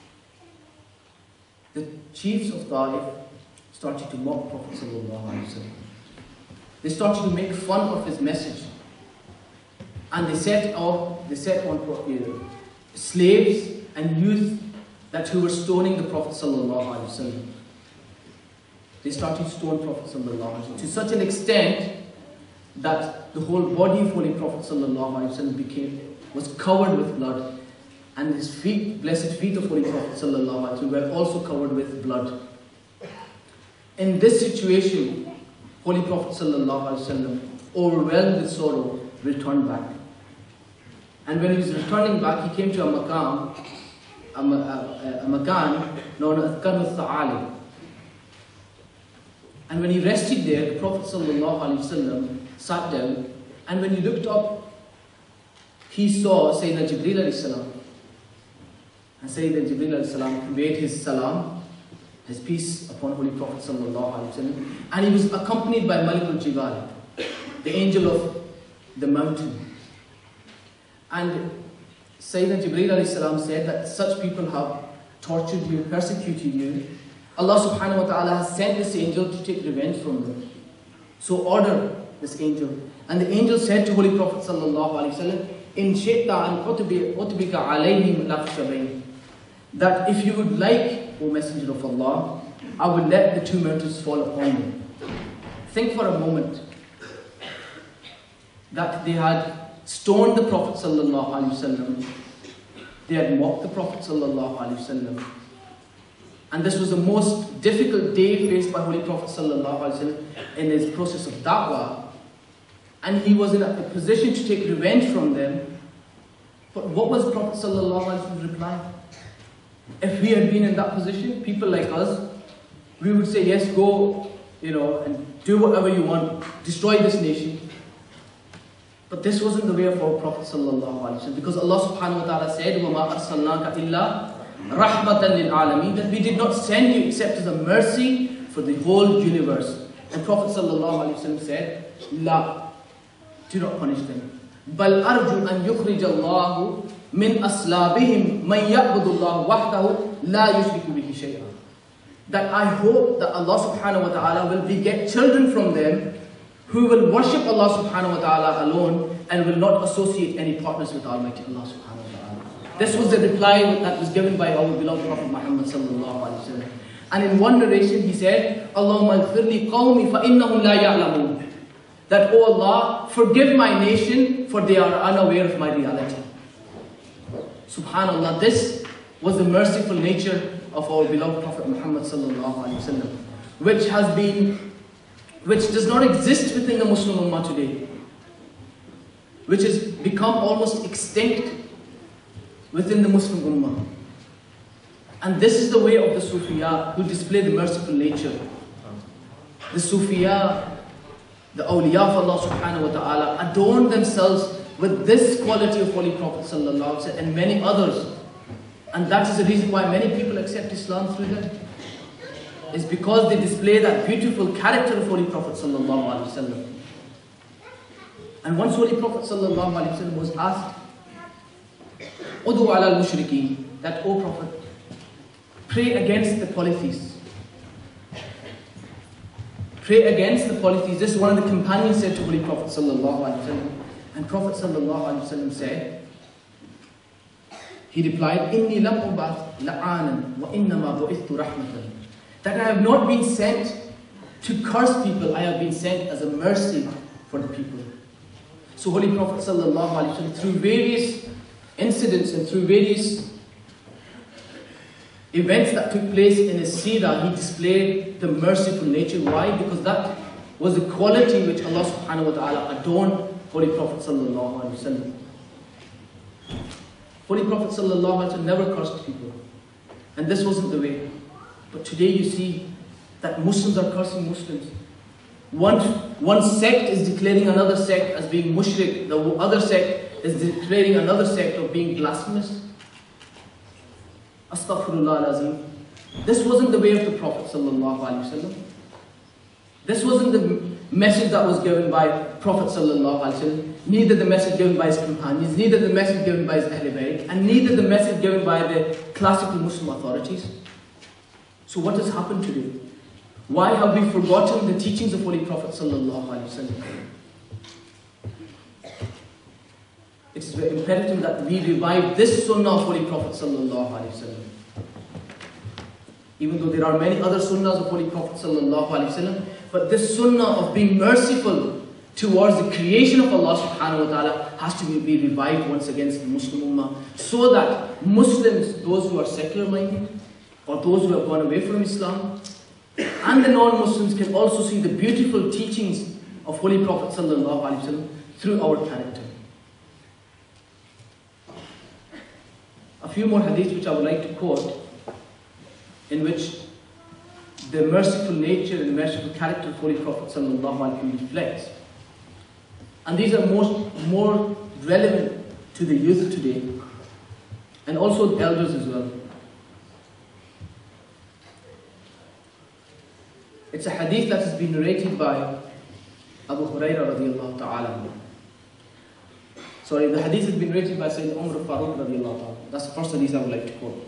the chiefs of Ta'if started to mock Prophet sallallahu alaihi wasallam. They started to make fun of his message, and they set off, they set on you know, slaves and youth that who were stoning the Prophet sallallahu alaihi wasallam. They started to stone Prophet sallallahu alaihi wasallam to such an extent that the whole body of Holy Prophet sallallahu alaihi wasallam became was covered with blood, and his feet, blessed feet of Holy Prophet sallallahu alaihi wasallam, were also covered with blood. In this situation, Holy Prophet sallallahu alaihi wasallam, overwhelmed with sorrow, returned back. And when he was returning back, he came to a maqam, a, a, a, a makan known as Qarn al-Tha'ali. And when he rested there, the Prophet sallallahu alaihi wasallam sat down, and when he looked up, he saw Sayyidina Jibreel alayhi salam. And Sayyidina Jibreel alayhi salam conveyed his salam, his peace upon Holy Prophet sallallahu alaihi wasallam, and he was accompanied by Malik al-Jibal, the angel of the mountain. And Sayyidina Jibreel alayhi salam said that such people have tortured you, persecuted you. Allah subhanahu wa ta'ala has sent this angel to take revenge from them. So order this angel. And the angel said to Holy Prophet sallallahu alaihi wasallam, in shi'ta an utbika alayhim lafshabayn, that if you would like, O Messenger of Allah, I would let the two mountains fall upon them. Think for a moment that they had stoned the Prophet sallallahu alaihi wasallam, they had mocked the Prophet sallallahu alaihi wasallam, and this was the most difficult day faced by Holy Prophet sallallahu alaihi wasallam in his process of da'wah, and he was in a position to take revenge from them. But what was Prophet sallallahu alaihi wasallam's reply? If we had been in that position, people like us, we would say, yes, go, you know, and do whatever you want, destroy this nation. But this wasn't the way of our Prophet sallallahu alaihi wasallam, because Allah subhanahu wa ta'ala said, وَمَا أَرْسَلْنَاكَ إِلَّا رَحْمَةً لِلْعَالَمِينَ, that we did not send you except as a mercy for the whole universe. And Prophet sallallahu alaihi wasallam said, La, do not punish them. بَلْ أَرْجُ أَنْ يُخْرِجَ اللَّهُ مِنْ أَصْلَابِهِمْ مَنْ يَعْبُدُ اللَّهُ وَحْدَهُ لَا يُشْرِكُ بِهِ شَيْئًا. That I hope that Allah subhanahu wa ta'ala will beget children from them who will worship Allah subhanahu wa ta'ala alone and will not associate any partners with Almighty Allah subhanahu wa ta'ala. This was the reply that was given by our beloved Prophet Muhammad sallallahu alaihi wasallam. And in one narration he said, Allahumma ighfir li qawmi fa innahum la ya'lamun. That, oh Allah, forgive my nation for they are unaware of my reality. Subhanallah, this was the merciful nature of our beloved Prophet Muhammad sallallahu alaihi wasallam, which has been, which does not exist within the Muslim Ummah today, which has become almost extinct within the Muslim Ummah. And this is the way of the Sufiya, who display the merciful nature. The Sufiya, the awliya of Allah subhanahu wa ta'ala, adorn themselves with this quality of Holy Prophet sallallahu alaihi wasallam and many others. And that is the reason why many people accept Islam through them. It's because they display that beautiful character of Holy Prophet sallallahu alaihi wasallam. And once Holy Prophet sallallahu alaihi wasallam was asked, Udu ala al-mushrikeen, that, O Prophet, pray against the polytheists. Pray against the polytheists. This is one of the companions said to Holy Prophet sallallahu alaihi wasallam. And Prophet sallallahu alaihi wasallam said, he replied, Inni lam ubath la'anan wa innama bu'ithtu rahmatan. That I have not been sent to curse people, I have been sent as a mercy for the people. So Holy Prophet sallallahu alaihi wasallam, through various incidents and through various events that took place in his seerah, he displayed the merciful nature. Why? Because that was the quality which Allah subhanahu wa ta'ala adorned Holy Prophet sallallahu alaihi wasallam. Holy Prophet sallallahu alaihi wasallam never cursed people, and this wasn't the way. But today you see that Muslims are cursing Muslims. One, one sect is declaring another sect as being mushrik, the other sect is declaring another sect of being blasphemous. Astaghfirullah al-Azim. This wasn't the way of the Prophet sallallahu alaihi wasallam. This wasn't the message that was given by Prophet sallallahu alaihi wasallam, neither the message given by his companions, neither the message given by his Ahl Bayt, and neither the message given by the classical Muslim authorities. So what has happened today? Why have we forgotten the teachings of Holy Prophet sallallahu alaihi wasallam? It is very imperative that we revive this sunnah of Holy Prophet sallallahu alaihi wasallam. Even though there are many other sunnahs of Holy Prophet sallallahu alaihi wasallam, but this sunnah of being merciful towards the creation of Allah subhanahu wa ta'ala has to be revived once again in the Muslim Ummah, so that Muslims, those who are secular minded, or those who have gone away from Islam, and the non-Muslims can also see the beautiful teachings of Holy Prophet sallallahu alaihi wasallam through our character. A few more hadiths which I would like to quote, in which the merciful nature and merciful character of Holy Prophet sallallahu alaihi wasallam reflects. And these are most, more relevant to the youth today, and also the elders as well. It's a hadith that has been narrated by Abu Hurairah radiallahu ta'ala. Sorry, the hadith has been narrated by Sayyid Umar Farooq radiallahu ta'ala. That's the first hadith I would like to quote.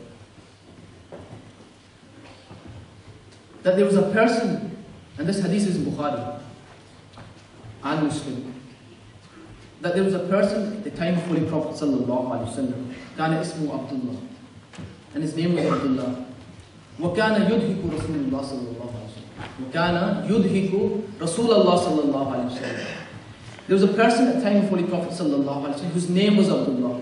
That there was a person, and this hadith is in Bukhari and Muslim, that there was a person at the time of Holy Prophet sallallahu alaihi wasallam, kana ismu Abdullah, and his name was Abdullah. وَكَانَ يُدْهِكُ رَسُولُ اللَّهِ صَلَّى اللَّهُ عَلَيْهِ وسلم. وَكَانَ يُدْهِكُ رَسُولَ اللَّهِ صَلَّى اللَّهُ عَلَيْهِ وسلم. There was a person at the time of Holy Prophet sallallahu alaihi wasallam whose name was Abdullah,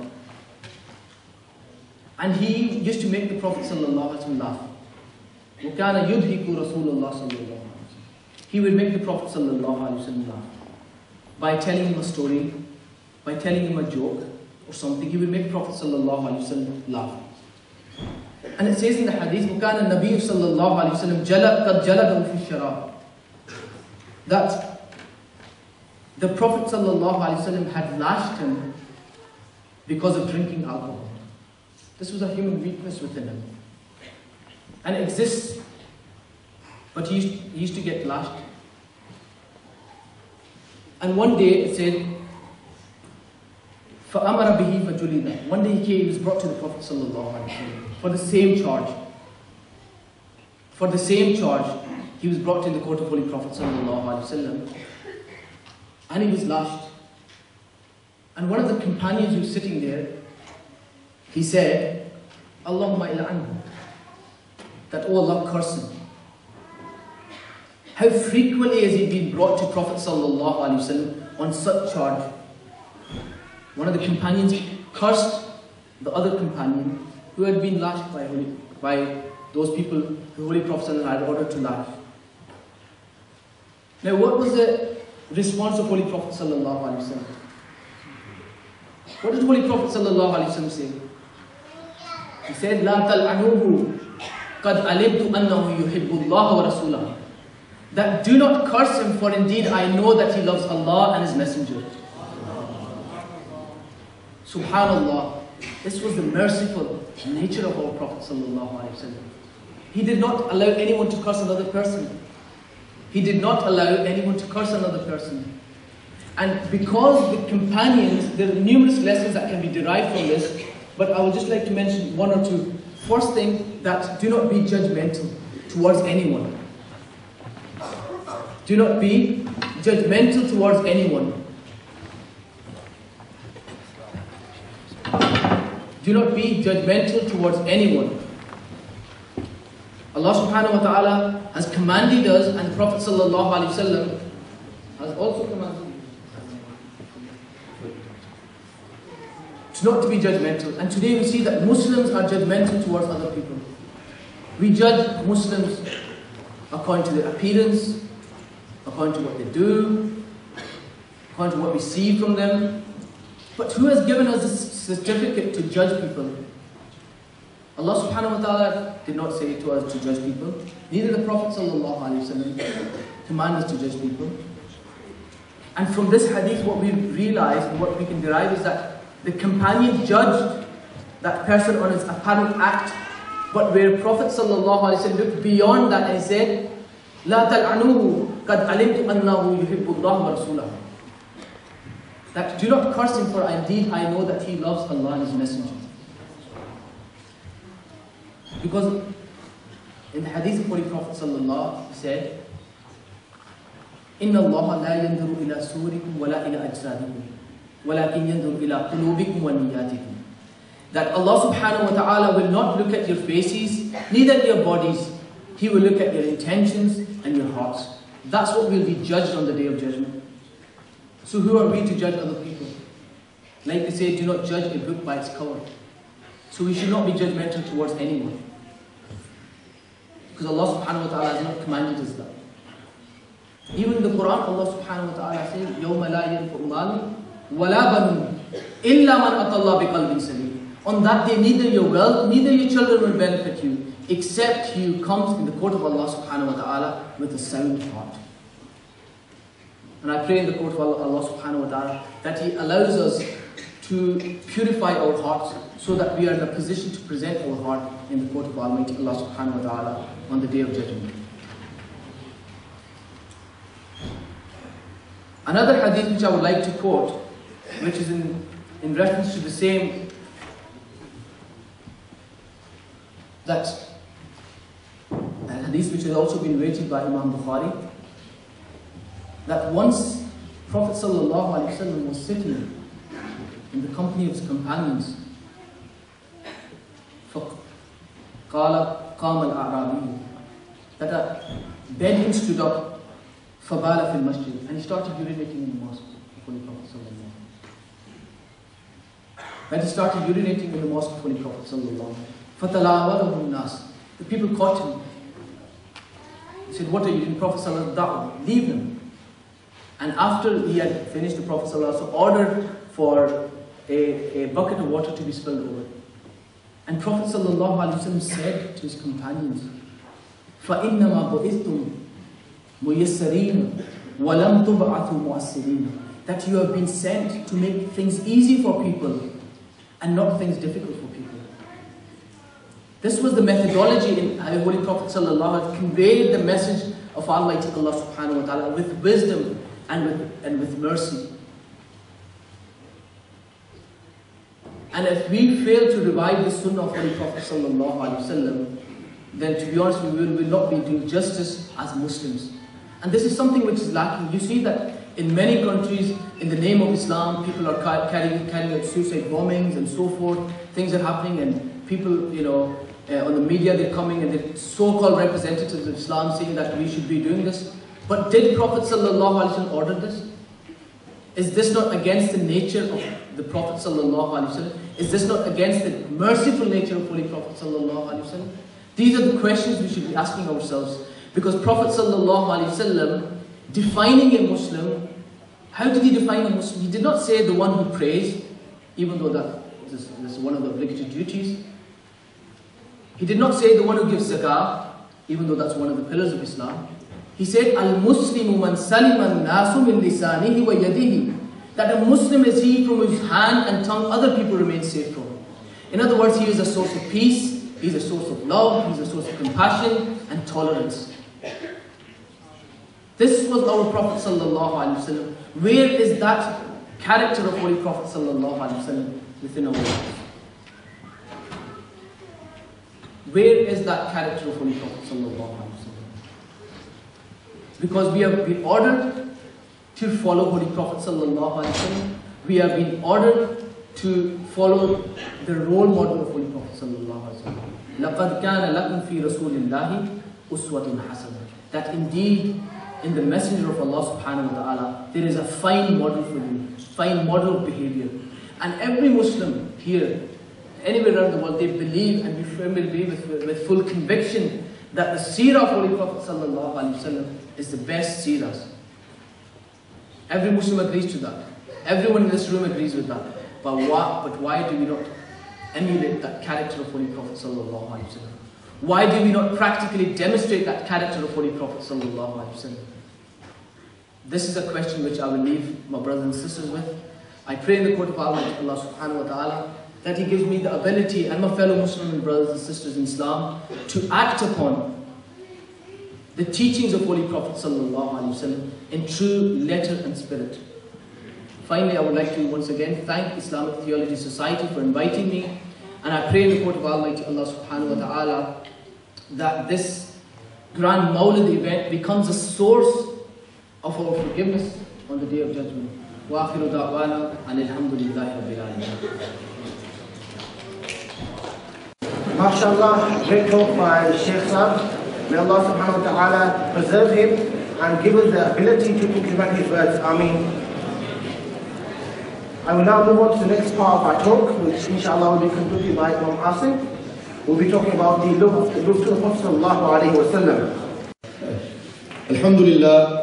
and he used to make the Prophet sallallahu alaihi wasallam laugh. وَكَانَ يُدْهِكُ رَسُولُ اللَّهِ صَلَّى اللَّهُ عَلَيْهِ وسلم. He would make the Prophet sallallahu alaihi wasallam laugh by telling him a story, by telling him a joke or something. He would make Prophet sallallahu alaihi wasallam laugh. And it says in the hadith, وَكَانَ النَّبِيُّ صَلَّى اللَّهُ عَلَيْهِ وسلم قَدْ جَلَدَهُ فِي الشَّرَابِ, that the Prophet sallallahu alaihi wasallam had lashed him because of drinking alcohol. This was a human weakness within him. And it exists, but he used, he used to get lashed. And one day it said, فَأَمَرَ بِهِ فَجُلِدَ. One day he came, he was brought to the Prophet sallallahu alaihi wasallam for the same charge. For the same charge, he was brought to the court of Holy Prophet sallallahu alaihi wasallam, and he was lashed. And one of the companions who was sitting there, he said, Allahumma il'anhu, that oh Allah curse him. How frequently has he been brought to Prophet sallallahu alaihi wasallam on such charge? One of the companions cursed the other companion who had been lashed by, holy, by those people who Holy Prophet ﷺ had ordered to lash. Now, what was the response of Holy Prophet ﷺ? What did Holy Prophet ﷺ say? He said, "La tal'anuhu, qad alimtu annahu yuhibbu Allah wa rasulahu." That do not curse him, for indeed I know that he loves Allah and His Messenger. Subhanallah. This was the merciful nature of our Prophet ﷺ. He did not allow anyone to curse another person. He did not allow anyone to curse another person. And because the companions, there are numerous lessons that can be derived from this, but I would just like to mention one or two. First thing, that do not be judgmental towards anyone. Do not be judgmental towards anyone. Do not be judgmental towards anyone. Allah subhanahu wa ta'ala has commanded us, and the Prophet sallallahu alaihi wasallam has also commanded us not to be judgmental. And today we see that Muslims are judgmental towards other people. We judge Muslims according to their appearance, according to what they do, according to what we see from them. But who has given us this certificate to judge people? Allah subhanahu wa ta'ala did not say to us to judge people. Neither the Prophet sallallahu alaihi wasallam commanded us to judge people. And from this hadith, what we realize and what we can derive is that the companion judged that person on his apparent act, but where Prophet sallallahu alaihi wasallam looked beyond that and he said, "La tal'anuhu, qad alimtu annahu yuhibbu Allah wa rasulahu." That do not curse him, for indeed I know that he loves Allah and His Messenger. Because in the hadith of Holy Prophet sallallahu, he said, "Inna Allah la yanduru ila surikum wa la ila ajsadikum, walakin yanduru ila qulubikum wa niyatikum." That Allah subhanahu wa ta'ala will not look at your faces, neither your bodies. He will look at your intentions and your hearts. That's what will be judged on the Day of Judgment. So who are we to judge other people? Like they say, do not judge a book by its cover. So we should not be judgmental towards anyone. Because Allah subhanahu wa ta'ala has not commanded us that. Even in the Quran, Allah subhanahu wa ta'ala says, يَوْمَ لَا يَنْفَعُ مَالٌ وَلَا بَنُونَ إِلَّا مَنْ أَتَى اللَّهَ بِقَلْبٍ سَلِيمٍ. On that day, neither your wealth, neither your children will benefit you, except he who comes in the court of Allah subhanahu wa ta'ala with a sound heart. And I pray in the court of Allah, Allah subhanahu wa ta'ala that He allows us to purify our hearts so that we are in a position to present our heart in the court of Almighty Allah subhanahu wa ta'ala on the Day of Judgment. Another hadith which I would like to quote, which is in, in reference to the same, that a hadith which has also been rated by Imam Bukhari, that once Prophet sallallahu alaihi wasallam was sitting in the company of his companions, فَقَالَ قَامَ الْأَعْرَابِيُّ, that a Bedouin stood up, فَبَالَ فِي الْمَسْجِدِ, and he started urinating in the mosque of Holy Prophet sallallahu alaihi wasallam. When he started urinating in the mosque of Holy Prophet sallallahu alaihi wasallam, فَتَلَاوَلَهُ النَّاسِ, the people caught him. He said, "What are you doing, Prophet sallallahu alaihi wasallam? Leave him." And after he had finished, the Prophet ﷺ ordered for a, a bucket of water to be spilled over. And Prophet ﷺ said to his companions, فَإِنَّمَا بُعِثْتُمْ مُيَسَّرِينَ وَلَمْ تُبْعَثُوا مُعَسِّرِينَ, that you have been sent to make things easy for people and not things difficult for people. This was the methodology in how the Holy Prophet ﷺ conveyed the message of Almighty Allah subhanahu wa ta'ala with wisdom and with, and with mercy. And if we fail to revive the sunnah of Holy Prophet ﷺ, then to be honest, we will, will not be doing justice as Muslims. And this is something which is lacking. You see that in many countries, in the name of Islam, people are carrying, carrying out suicide bombings and so forth. Things are happening, and people, you know, uh, on the media, they're coming and they're so-called representatives of Islam saying that we should be doing this. But did Prophet ﷺ order this? Is this not against the nature of the Prophet ﷺ? Is this not against the merciful nature of Holy Prophet ﷺ? These are the questions we should be asking ourselves. Because Prophet ﷺ, defining a Muslim, how did he define a Muslim? He did not say the one who prays, even though that is, is one of the obligatory duties. He did not say the one who gives zakah, even though that's one of the pillars of Islam. He said, Al-Muslimu man salima an-nasu min lisanihi wa yadihi. That a Muslim is he from whose hand and tongue other people remain safe from. In other words, he is a source of peace, he is a source of love, he is a source of compassion and tolerance. This was our Prophet ﷺ. Where is that character of Holy Prophet ﷺ within our lives? Where is that character of Holy Prophet ﷺ? Because we have been ordered to follow Holy Prophet ﷺ. We have been ordered to follow the role model of Holy Prophet ﷺ. لَقَدْ كَانَ لَكُمْ فِي رَسُولِ اللَّهِ أُسْوَةٌ حَسَنَةٌ. That indeed, in the Messenger of Allah subhanahu wa ta'ala, there is a fine model for you, fine model of behavior. And every Muslim here, anywhere around the world, they believe and we firmly believe with, with full conviction that the seerah of Holy Prophet sallallahu alaihi wasallam is the best seerahs. Every Muslim agrees to that. Everyone in this room agrees with that. But why, but why do we not emulate that character of Holy Prophet sallallahu alaihi wasallam? Why do we not practically demonstrate that character of Holy Prophet sallallahu alaihi wasallam? This is a question which I will leave my brothers and sisters with. I pray in the court of Allah subhanahu wa ta'ala that He gives me the ability and my fellow Muslim brothers and sisters in Islam to act upon the teachings of Holy Prophet sallallahu alaihi wasallam in true letter and spirit. Finally, I would like to once again thank Islamic Theology Society for inviting me, and I pray in the court of Almighty Allah subhanahu wa ta'ala that this grand Mawlid event becomes a source of our forgiveness on the Day of Judgment. Wa akhiru da'wana alhamdulillahi rabbil alameen. MashaAllah, great talk by Shaykh Saab. May Allah subhanahu wa ta'ala preserve him and give us the ability to implement his words. Ameen. I will now move on to the next part of our talk, which inshallah will be concluded by Imam Asim. We'll be talking about the love, the love to the Prophet sallallahu alayhi wa sallam. Alhamdulillah.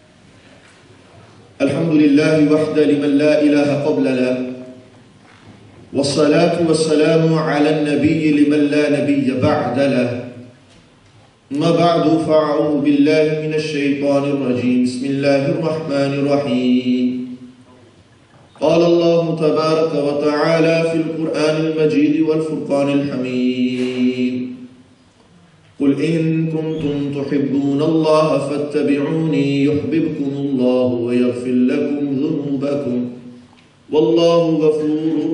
Alhamdulillah wahda liman la ilaha qabla la. والصلاة والسلام على النبي لمن لا نبي بعد له. ما بعد فأعوذ بالله من الشيطان الرجيم. بسم الله الرحمن الرحيم. قال الله تبارك وتعالى في القرآن المجيد والفرقان الحميد. قل إن كنتم تحبون الله فاتبعوني يحببكم الله ويغفر لكم ذنوبكم والله غفور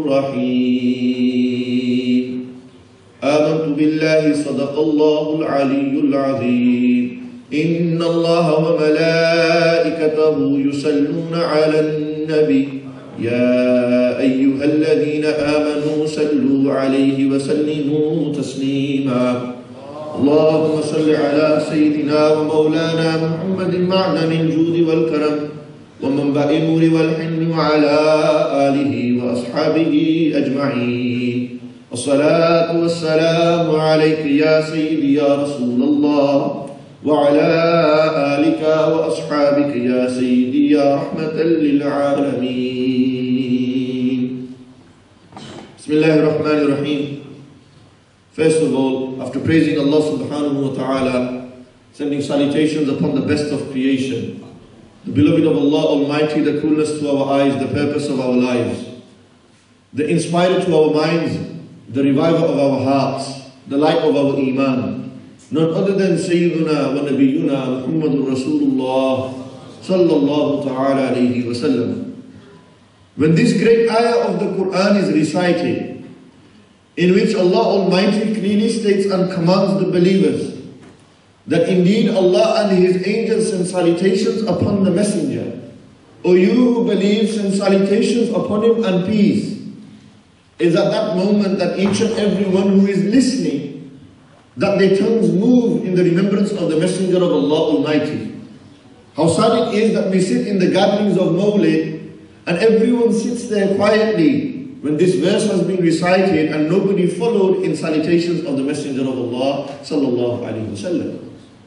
رحيم. آمنت بالله صدق الله العلي العظيم. إن الله وملائكته يصلون على النبي يا أيها الذين آمنوا صلوا عليه وسلموا تسليما. اللهم صل على سيدنا ومولانا محمد معدن الجود والكرم ومنبع النور والحلم وعلى آله وأصحابه أجمعين. الصلاة والسلام عليك يا سيدي يا رسول الله وعلى آلك وأصحابك يا سيدي يا رحمة للعالمين. بسم الله الرحمن الرحيم. First of all, after praising Allah subhanahu wa ta'ala, sending salutations upon the best of creation, the beloved of Allah Almighty, the coolness to our eyes, the purpose of our lives, the inspirer to our minds, the reviver of our hearts, the light of our iman, none other than Sayyiduna wa Nabiyuna Muhammadur Rasulullah sallallahu ta'ala alayhi wa sallam. When this great ayah of the Quran is recited, in which Allah Almighty clearly states and commands the believers that indeed Allah and His angels send salutations upon the messenger, O you who believe, send salutations upon him and peace, is at that moment that each and every one who is listening, that their tongues move in the remembrance of the messenger of Allah Almighty. How sad it is that we sit in the gatherings of Mawlid and everyone sits there quietly when this verse has been recited and nobody followed in salutations of the messenger of Allah sallallahu alaihi wasallam.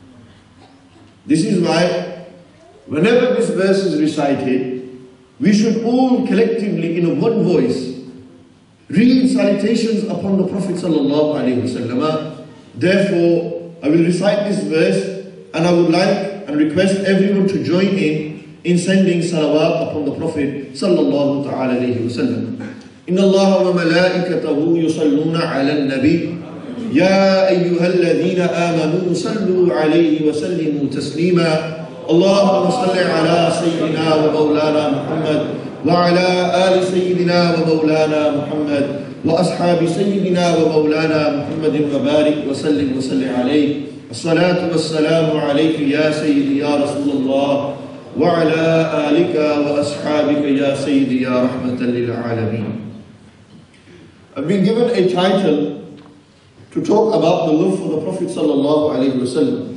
This is why whenever this verse is recited, we should all collectively in one voice read salutations upon the Prophet sallallahu alaihi wasallam. Therefore, I will recite this verse and I would like and request everyone to join in in sending salawat upon the Prophet sallallahu ta'ala alayhi wa sallam. Inna Allah wa malaikatahu yusalluna ala al-nabi ya ayyuhalladhina amanu sallu alayhi wa sallimu taslima. Allahumma salli ala sayyidina wa maulana Muhammad wa ala ali sayyidina wa maulana Muhammad wa ashabi sayyidina wa maulana Muhammadin wa barik wa sallim wa salli alayhi. الصلاة والسلام عليك يا سيدي يا رسول الله وعلى آلك وأصحابك يا سيدي يا رحمة للعالمين. I've been given a title to talk about the love for the Prophet sallallahu alaihi wasallam.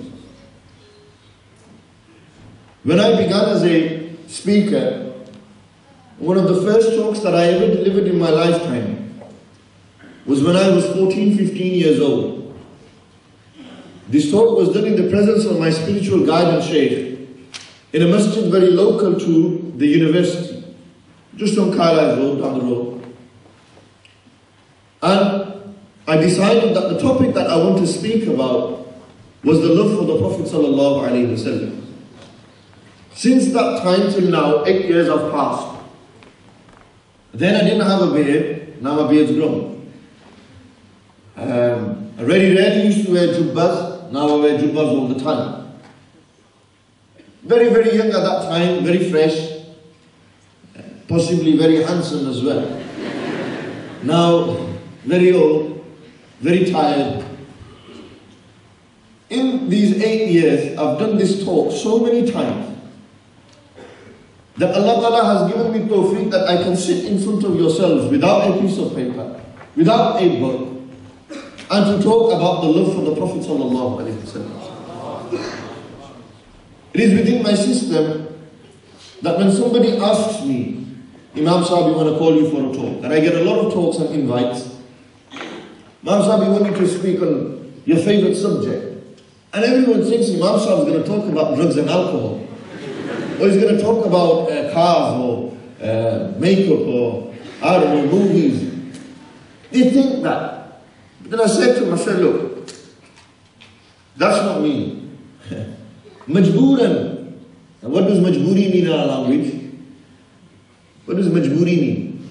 When I began as a speaker, one of the first talks that I ever delivered in my lifetime was when I was fourteen, fifteen years old. This talk was done in the presence of my spiritual guide and sheikh in a masjid very local to the university, just on Carlisle Road, down the road. And I decided that the topic that I want to speak about was the love for the Prophet sallallahu alaihi wasallam. Since that time till now, eight years have passed. Then I didn't have a beard, now my beard's grown. Um, I very rarely used to wear jubbas. Now I wear jubbas all the time. Very, very young at that time, very fresh, possibly very handsome as well. Now, very old, very tired. In these eight years, I've done this talk so many times that Allah Ta'ala has given me tawfiq that I can sit in front of yourselves without a piece of paper, without a book, and to talk about the love for the Prophet sallallahu alaihi wasallam. It is within my system that when somebody asks me, Imam Sahib, we want to call you for a talk, and I get a lot of talks and invites. Imam Sahib, we want you to speak on your favorite subject. And everyone thinks Imam Sahib is going to talk about drugs and alcohol. Or he's going to talk about uh, cars or uh, makeup or, I don't know, movies. They think that. Then I said to myself, look, that's not me. Majbooran. Now what does majboori mean in our language? What does majboori mean?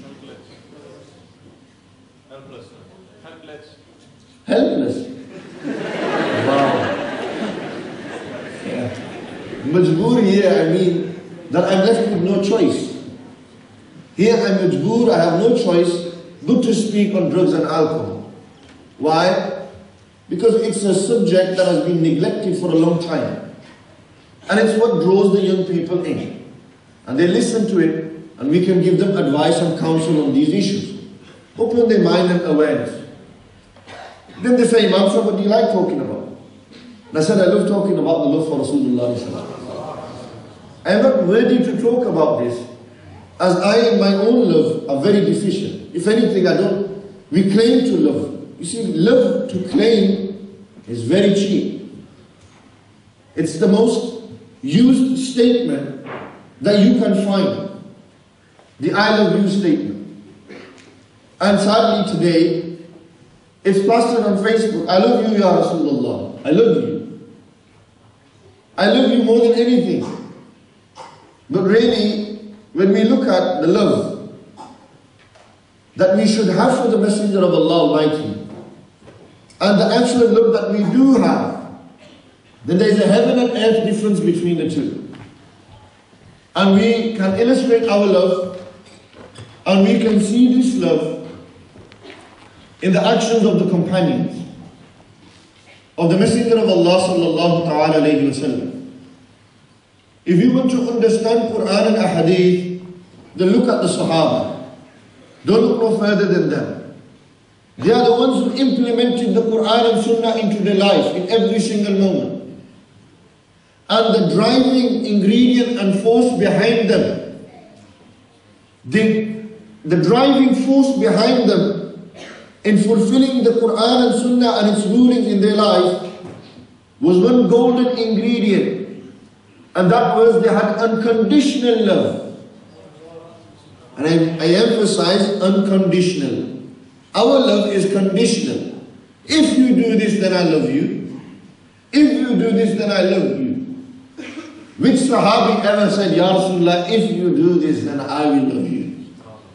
Helpless. Helpless. Helpless. Wow. Yeah. Majboor here, I mean that I'm left with no choice. Here I'm majboor, I have no choice but to speak on drugs and alcohol. Why? Because it's a subject that has been neglected for a long time. And it's what draws the young people in. And they listen to it, and we can give them advice and counsel on these issues. Open their mind and awareness. Then they say, Imam Sahib, what do you like talking about? And I said, I love talking about the love for Rasulullah. I am not ready to talk about this, as I in my own love are very deficient. If anything, I don't, we claim to love. You see, love to claim is very cheap. It's the most used statement that you can find. The I love you statement. And sadly today, it's plastered on Facebook, I love you, Ya Rasulullah. I love you. I love you more than anything. But really, when we look at the love that we should have for the Messenger of Allah Almighty, and the actual love that we do have, then there is a heaven and earth difference between the two. And we can illustrate our love, and we can see this love in the actions of the companions of the Messenger of Allah sallallahu ta'ala alayhi wa sallam. If you want to understand Quran and Ahadith, then look at the Sahaba. Don't look no further than them. They are the ones who implemented the Quran and Sunnah into their life in every single moment. And the driving ingredient and force behind them, the, the driving force behind them in fulfilling the Quran and Sunnah and its rulings in their life was one golden ingredient, and that was they had unconditional love. And I, I emphasize unconditional. Our love is conditional. If you do this, then I love you. If you do this, then I love you. Which Sahabi ever said, Ya Rasulullah, if you do this, then I will love you?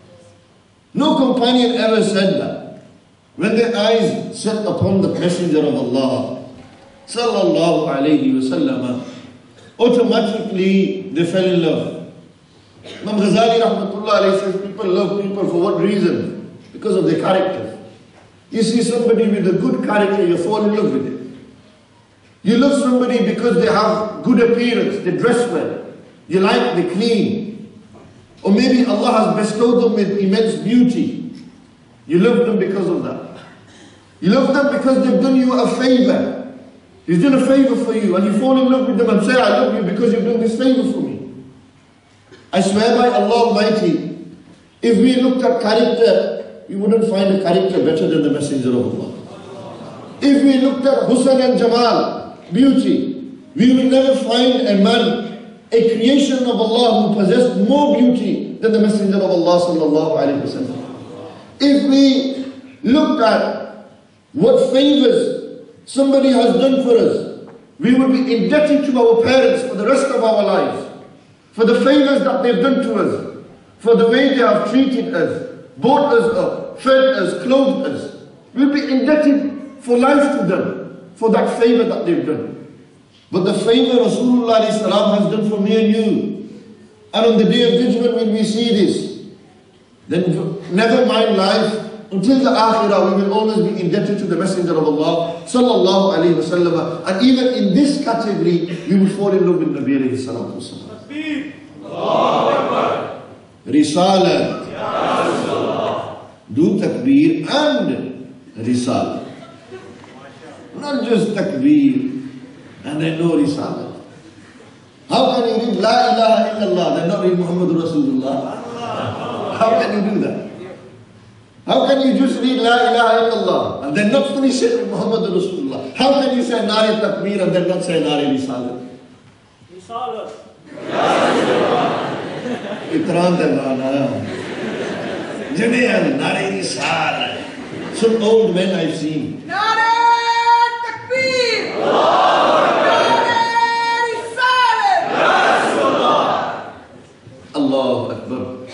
No companion ever said that. When their eyes set upon the Messenger of Allah, sallallahu alayhi wa sallam, automatically they fell in love. Imam Ghazali rahmatullah alayhi says, people love people for what reason? Because of their character. You see somebody with a good character, you fall in love with it. You love somebody because they have good appearance, they dress well, you like, they clean. Or maybe Allah has bestowed them with immense beauty. You love them because of that. You love them because they've done you a favor. He's done a favor for you, and you fall in love with them and say, I love you because you've done this favor for me. I swear by Allah Almighty, if we looked at character, we wouldn't find a character better than the Messenger of Allah. If we looked at Husn and Jamal, beauty, we will never find a man, a creation of Allah who possessed more beauty than the Messenger of Allah sallallahu alayhi wa sallam. If we looked at what favors somebody has done for us, we would be indebted to our parents for the rest of our lives, for the favors that they've done to us, for the way they have treated us, brought us up, fed us, clothed us. We'll be indebted for life to them, for that favor that they've done. But the favor Rasulullah has done for me and you, and on the day of judgment when we see this, then never mind life, until the akhirah we will always be indebted to the Messenger of Allah sallallahu alayhi wa sallam. And even in this category, we will fall in love with Nabi alayhi salatu wasalam. Risala. Do takbir and risala. Not just takbir and then no risala. How can you read La ilaha illallah and not read Muhammadur Rasulullah? How can you do that? How can you just read La ilaha illallah and then not finish it with Muhammadur Rasulullah? How can you say Nari takbir and then not say Nari risala? Risala. Itran devana. Jami'an Nari risala. Some old men I've seen. Allahu Akbar.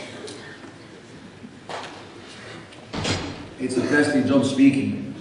It's a thirsty job speaking.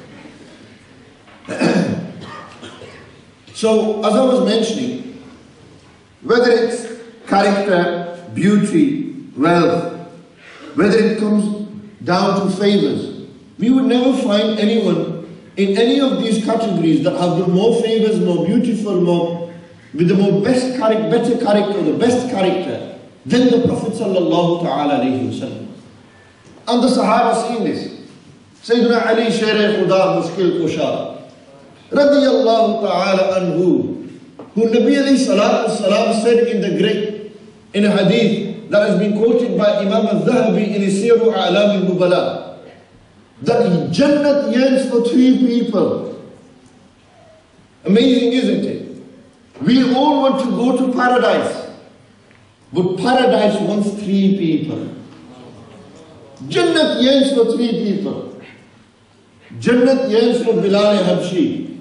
So, as I was mentioning, whether it's character, beauty, wealth, whether it comes down to favors, we would never find anyone in any of these categories that have done more favors, more beautiful, more with the more best character, better character, the best character than the Prophet sallallahu ta'ala alayhi wa sallam. And the Sahaba seen this. Sayyidina Ali Sher-e Khuda Mushkil Kusha radiyallahu ta'ala anhu, who Nabi alayhi salatu salam said in the great, in a hadith that has been quoted by Imam al-Zahabi in his Siru A'lam al-Nubala, that Jannat yearns for three people. Amazing, isn't it? We all want to go to paradise, but paradise wants three people. Jannat yearns for three people. Jannat yearns for Bilal Habshi.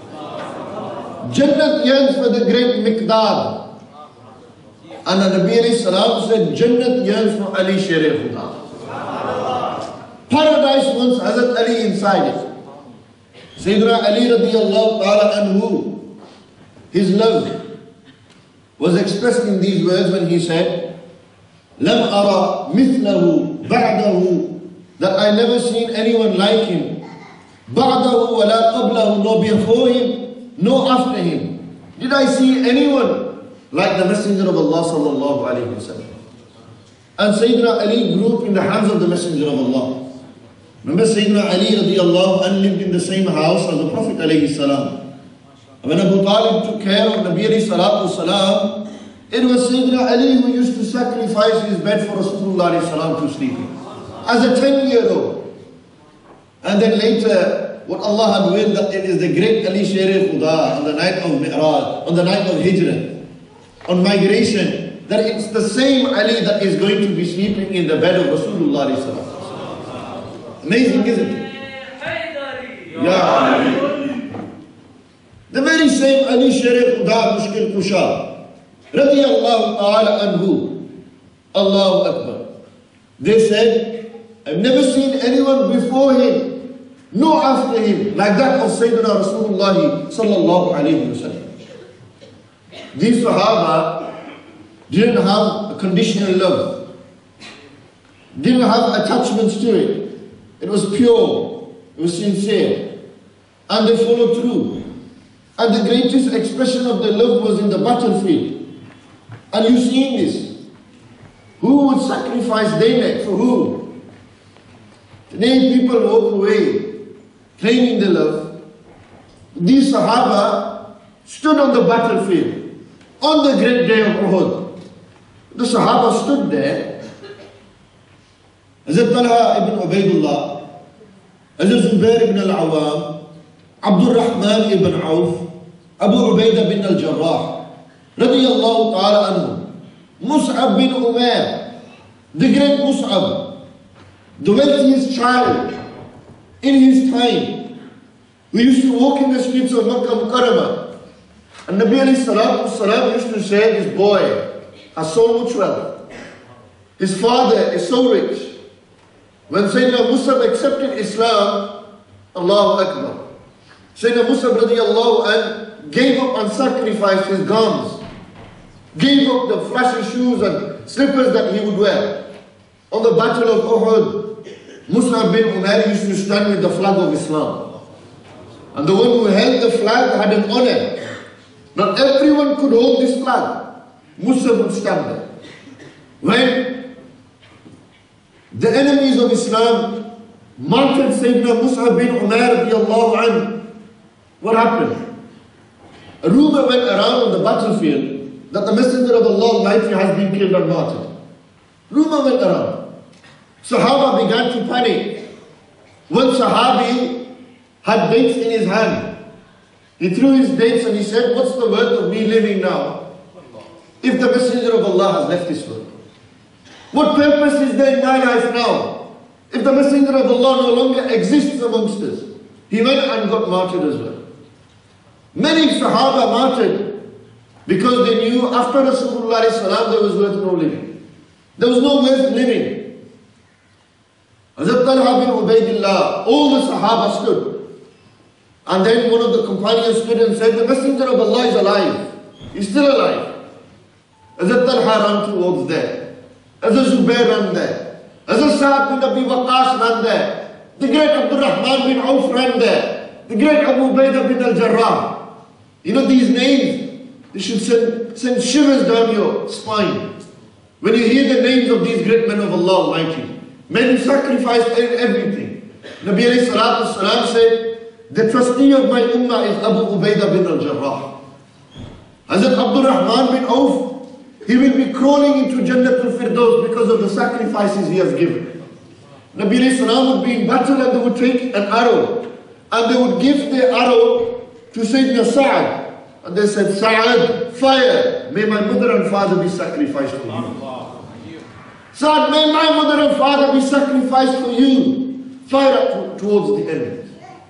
Jannat yearns for the great Miqdad. And the Nabi alayhi salam said, Jannat yearns for Ali Sher Khuda. Paradise wants Hazrat Ali inside it. Sayyidina Ali radiyallahu ta'ala anhu, his love was expressed in these words when he said, Lam ara mithlahu ba'dahu, that I never seen anyone like him. Ba'dahu wa la qablahu, no before him, no after him. Did I see anyone like the Messenger of Allah sallallahu alayhi wa sallam? And Sayyidina Ali grew up in the hands of the Messenger of Allah. Remember Sayyidina Ali radiallahu anhu lived in the same house as the Prophet alayhi salam. When Abu Talib took care of Nabi alayhi salatu salam, it was Sayyidina Ali who used to sacrifice his bed for Rasulullah alayhi salam to sleep in. As a ten-year-old. And then later, what Allah had willed, that it is the great Ali Sher Khuda on the night of Mi'raj, on the night of Hijrah, on migration, that it's the same Ali that is going to be sleeping in the bed of Rasulullah alayhi salam. Amazing, isn't it? Yeah. The very same Ali Sher Khuda Mushkil Kusha, radiyallahu ta'ala anhu, Allahu Akbar. They said, I've never seen anyone before him, nor after him, like that of Sayyidina Rasulullah sallallahu alayhi wa sallam. These Sahaba didn't have a conditional love, didn't have attachments to it. It was pure, it was sincere, and they followed through. And the greatest expression of their love was in the battlefield. And you've seen this. Who would sacrifice their neck for who? Today people walk away claiming their love. These Sahaba stood on the battlefield on the great day of Uhud. The Sahaba stood there. Hazrat Talha ibn Ubaidullah, Hazrat Zubair ibn al-Awwam, Abdul Rahman ibn Auf, Abu Ubaidah bin al-Jarrah, radiyallahu ta'ala anhu, Mus'ab bin Umair, the great Mus'ab, the wealthiest child in his time, who used to walk in the streets of Makkah Mukarramah. And Nabi alayhi salatu salam used to say, this boy has so much wealth. His father is so rich. When Sayyidina Mus'ab accepted Islam, Allahu Akbar, Sayyidina Mus'ab radiyallahu anhu gave up and sacrificed his garments, gave up the flashy shoes and slippers that he would wear. On the battle of Uhud, Mus'ab bin Umair used to stand with the flag of Islam. And the one who held the flag had an honor. Not everyone could hold this flag. Mus'ab would stand there. When the enemies of Islam martyred Sayyidina Mus'ab bin Umair radiyallahu anhu, what happened? A rumor went around on the battlefield that the Messenger of Allah Almighty has been killed and martyred. Rumor went around. Sahaba began to panic. One Sahabi had dates in his hand. He threw his dates and he said, what's the worth of me living now if the Messenger of Allah has left this world? What purpose is there in my life now if the Messenger of Allah no longer exists amongst us? He went and got martyred as well. Many Sahaba martyred because they knew after Rasulullah salam there was worth no living. There was no worth living. Hazrat Talha bin Ubaidillah, all the Sahaba stood. And then one of the companions stood and said, the Messenger of Allah is alive. He's still alive. Hazrat Talha ran towards there. Hazrat Zubair ran there. Hazrat Sa'ad bin Abi Waqqas ran there. The great Abdul Rahman bin Auf ran there. The great Abu Ubaidah bin al-Jarrah. You know these names, they should send, send shivers down your spine. When you hear the names of these great men of Allah Almighty, men who sacrificed everything. Nabi alayhi salatu salam said, the trustee of my ummah is Abu Ubaidah bin al-Jarrah. Hazrat Abdul Rahman bin Auf, he will be crawling into Jannatul Firdaus because of the sacrifices he has given. Nabi alayhi salam would be in battle and they would take an arrow and they would give the arrow to Sayyidina Sa'ad. And they said, Sa'ad, fire, may my mother and father be sacrificed for you. Sa'ad, may my mother and father be sacrificed for you. Fire up towards the enemy.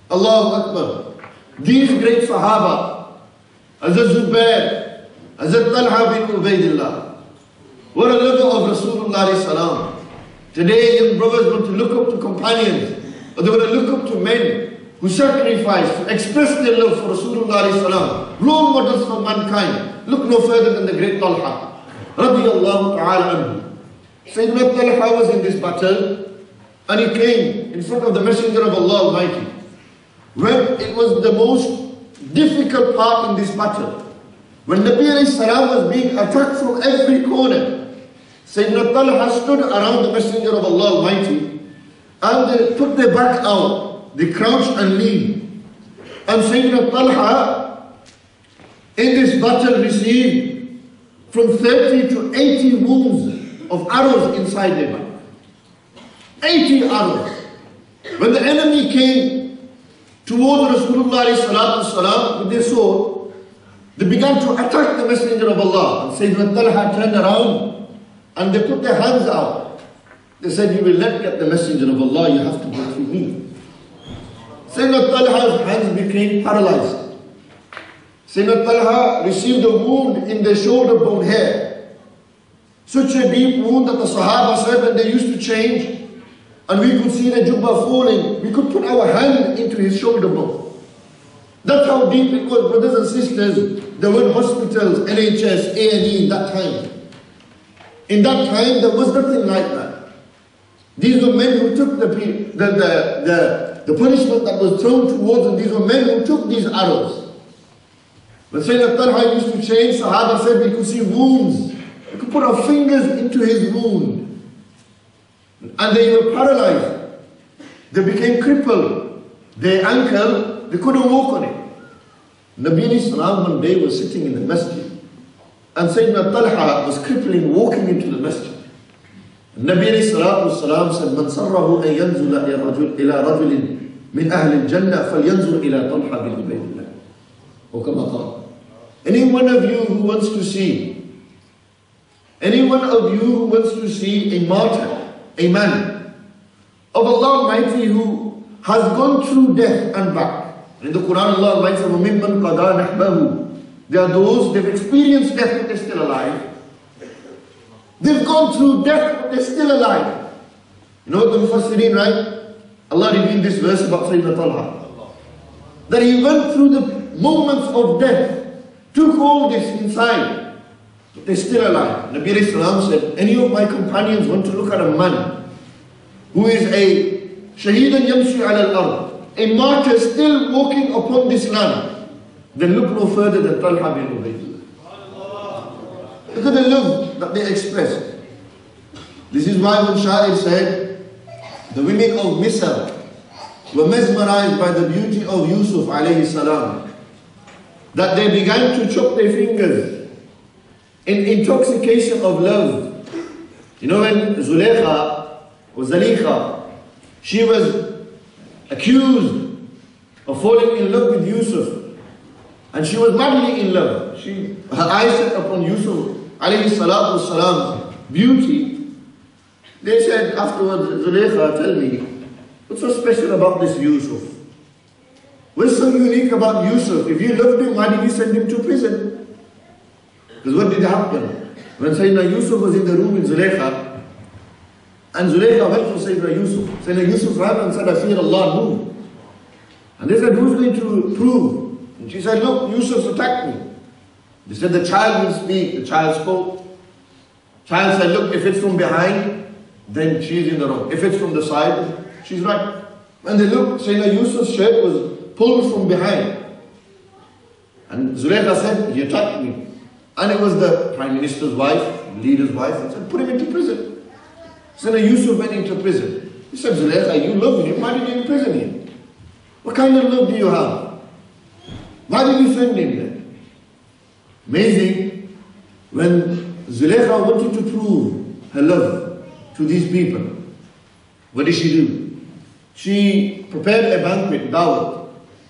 Allahu Akbar. These great Sahaba, Hazrat Zubair, Hazrat Talha bin Ubaidillah, were a lover of Rasulullah salam. Today young brothers want to look up to companions, or they want to look up to men who sacrificed to express their love for Rasulullah salam. Role models for mankind. Look no further than the great Talha, radiyallahu ta'ala anhu. Sayyidina Talha was in this battle, and he came in front of the Messenger of Allah Almighty, when it was the most difficult part in this battle. When Nabi alayhi salam was being attacked from every corner, Sayyidina Talha stood around the Messenger of Allah Almighty, and they put their back out, they crouched and leaned. And Sayyidina Talha in this battle received from thirty to eighty wounds of arrows inside their back. eighty arrows. When the enemy came towards Rasulullah sallallahu alaihi wasallam with their sword, they began to attack the Messenger of Allah. And Sayyidina Talha turned around and they put their hands out. They said, you will not get the Messenger of Allah, you have to go through me. Sayyidina Talha's hands became paralyzed. Sayyidina Talha received a wound in the shoulder bone hair. Such a deep wound that the Sahaba said when they used to change, and we could see the jubbah falling, we could put our hand into his shoulder bone. That's how deep it was, brothers and sisters. There were hospitals, N H S, A and E in that time. In that time, there was nothing like that. These were men who took the, the, the, the, the punishment that was thrown towards them. These were men who took these arrows. When Sayyidina Talha used to change, Sahaba said we could see wounds. We could put our fingers into his wound. And they were paralyzed. They became crippled. Their ankle, they couldn't walk on it. Nabi alayhi salam one day was sitting in the masjid, and Sayyidina Talha was crippling, walking into the masjid. Nabi alayhi salam said, Man sarrahu an yanzula ila rajulin min ahli al-jannah falyanzur ila Talha bin Ubaidillah. Or kama qala. Any one of you who wants to see, any one of you who wants to see a martyr, a man of Allah Almighty who has gone through death and back. In the Quran, Allah Almighty says, وَمِمَّنْ قَضَى نَحْبَهُ. They are those, they've experienced death but they're still alive. They've gone through death but they're still alive. You know what the Mufassirin write? Allah revealed this verse about Sayyidina Talha. That he went through the moments of death, took all this inside, but they're still alive. Nabi alayhi salam said, any of my companions want to look at a man who is a shaheedan yamshi ala al-ard, a martyr still walking upon this land, then look no further than Talha bin Ubaidillah. Look at the love that they expressed. This is why when Sha'ir said, the women of Misr were mesmerized by the beauty of Yusuf alayhi salam, that they began to chop their fingers in intoxication of love. You know, when Zulekha or Zalikha, she was accused of falling in love with Yusuf, and she was madly in love. She, her eyes set upon Yusuf alayhi salatu wasalam's beauty. They said afterwards, Zulekha, tell me, what's so special about this Yusuf? What's so unique about Yusuf? If you loved him, why did you send him to prison? Because what did happen? When Sayyidina Yusuf was in the room with Zulekha, and Zulekha went for Sayyidina Yusuf. Sayyidina Yusuf ran and said, I fear Allah, move. And they said, who's going to prove? And she said, look, Yusuf's attacked me. They said, the child will speak. The child spoke. Child said, look, if it's from behind, then she's in the wrong. If it's from the side, she's right. When they looked, Sayyidina Yusuf's shirt was pulled from behind. And Zulekha said, he attacked me. And it was the Prime Minister's wife, leader's wife, and said, put him into prison. Sayyidina Yusuf went into prison. He said, Zulekha, you love him, why did you imprison him? What kind of love do you have? Why did you send him there? Amazing, when Zulekha wanted to prove her love to these people, what did she do? She prepared a banquet, dawat.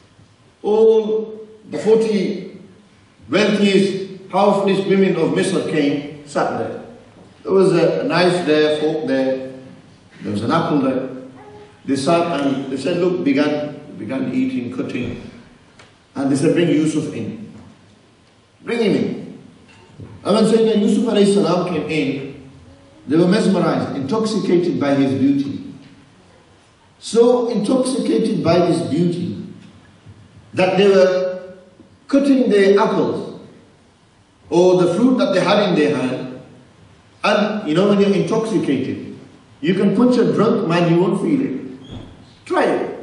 All the forty wealthiest, powerfulest women of Misr came, sat there. There was a, a knife there, fork there, there was an apple there. They sat and they said, look, began began eating, cutting. And they said, bring Yusuf in. Bring him in. And when Sayyidina Yusuf alayhi salam came in, they were mesmerized, intoxicated by his beauty. So intoxicated by his beauty that they were cutting their apples or the fruit that they had in their hand. And you know, when you're intoxicated, you can punch a drunk man, you won't feel it. Try it.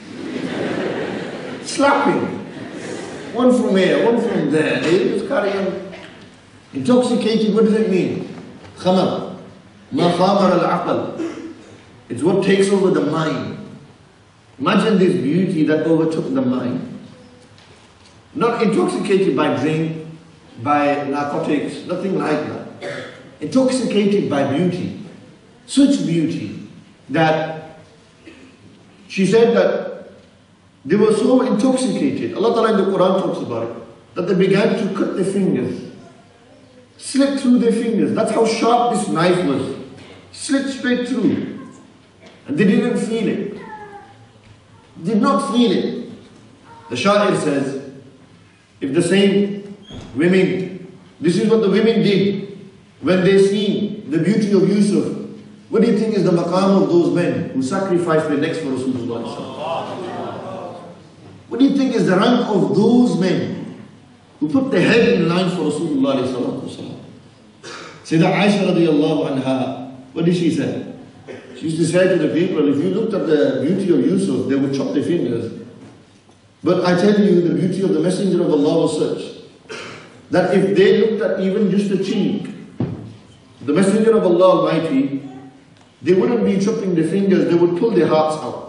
Slapping. One from here, one from there. They just carry on. Intoxicated, what does it mean? Khamar. Ma khamar al-aqal. It's what takes over the mind. Imagine this beauty that overtook the mind. Not intoxicated by drink, by narcotics, nothing like that. Intoxicated by beauty. Such beauty that she said that they were so intoxicated, Allah Ta'ala in the Quran talks about it, that they began to cut their fingers, slit through their fingers. That's how sharp this knife was. Slit straight through. And they didn't feel it. Did not feel it. The Sha'ir says, if the same women, this is what the women did when they seen the beauty of Yusuf, what do you think is the maqam of those men who sacrificed their necks for Rasulullah? What do you think is the rank of those men who put their head in line for Rasulullah? Sayyidah Aisha radiallahu anha, what did she say? She used to say to the people, if you looked at the beauty of Yusuf, they would chop their fingers. But I tell you, the beauty of the Messenger of Allah was such that if they looked at even just a cheek, the Messenger of Allah Almighty, they wouldn't be chopping their fingers, they would pull their hearts out.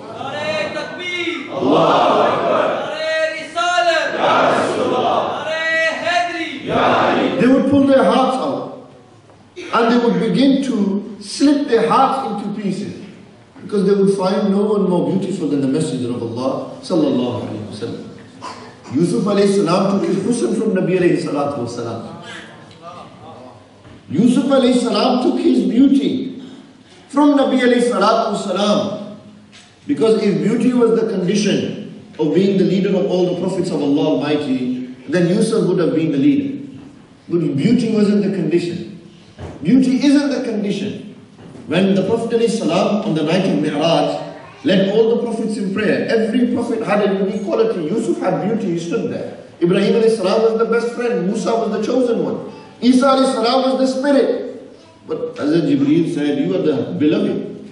They would pull their hearts out and they would begin to slit their hearts into pieces because they would find no one more beautiful than the Messenger of Allah sallallahu alayhi wa sallam. Yusuf alayhi salam took his husn from Nabi alayhi salatu wa salam. Yusuf alayhi salam took his beauty from Nabi alayhi salatu wa salam, because if beauty was the condition of being the leader of all the prophets of Allah Almighty, then Yusuf would have been the leader. But beauty wasn't the condition. Beauty isn't the condition. When the Prophet ﷺ on the night of Mi'raj led all the prophets in prayer, every prophet had a unique quality. Yusuf had beauty, he stood there. Ibrahim ﷺ was the best friend, Musa was the chosen one. Isa ﷺ was the spirit. But as Jibreel said, you are the beloved.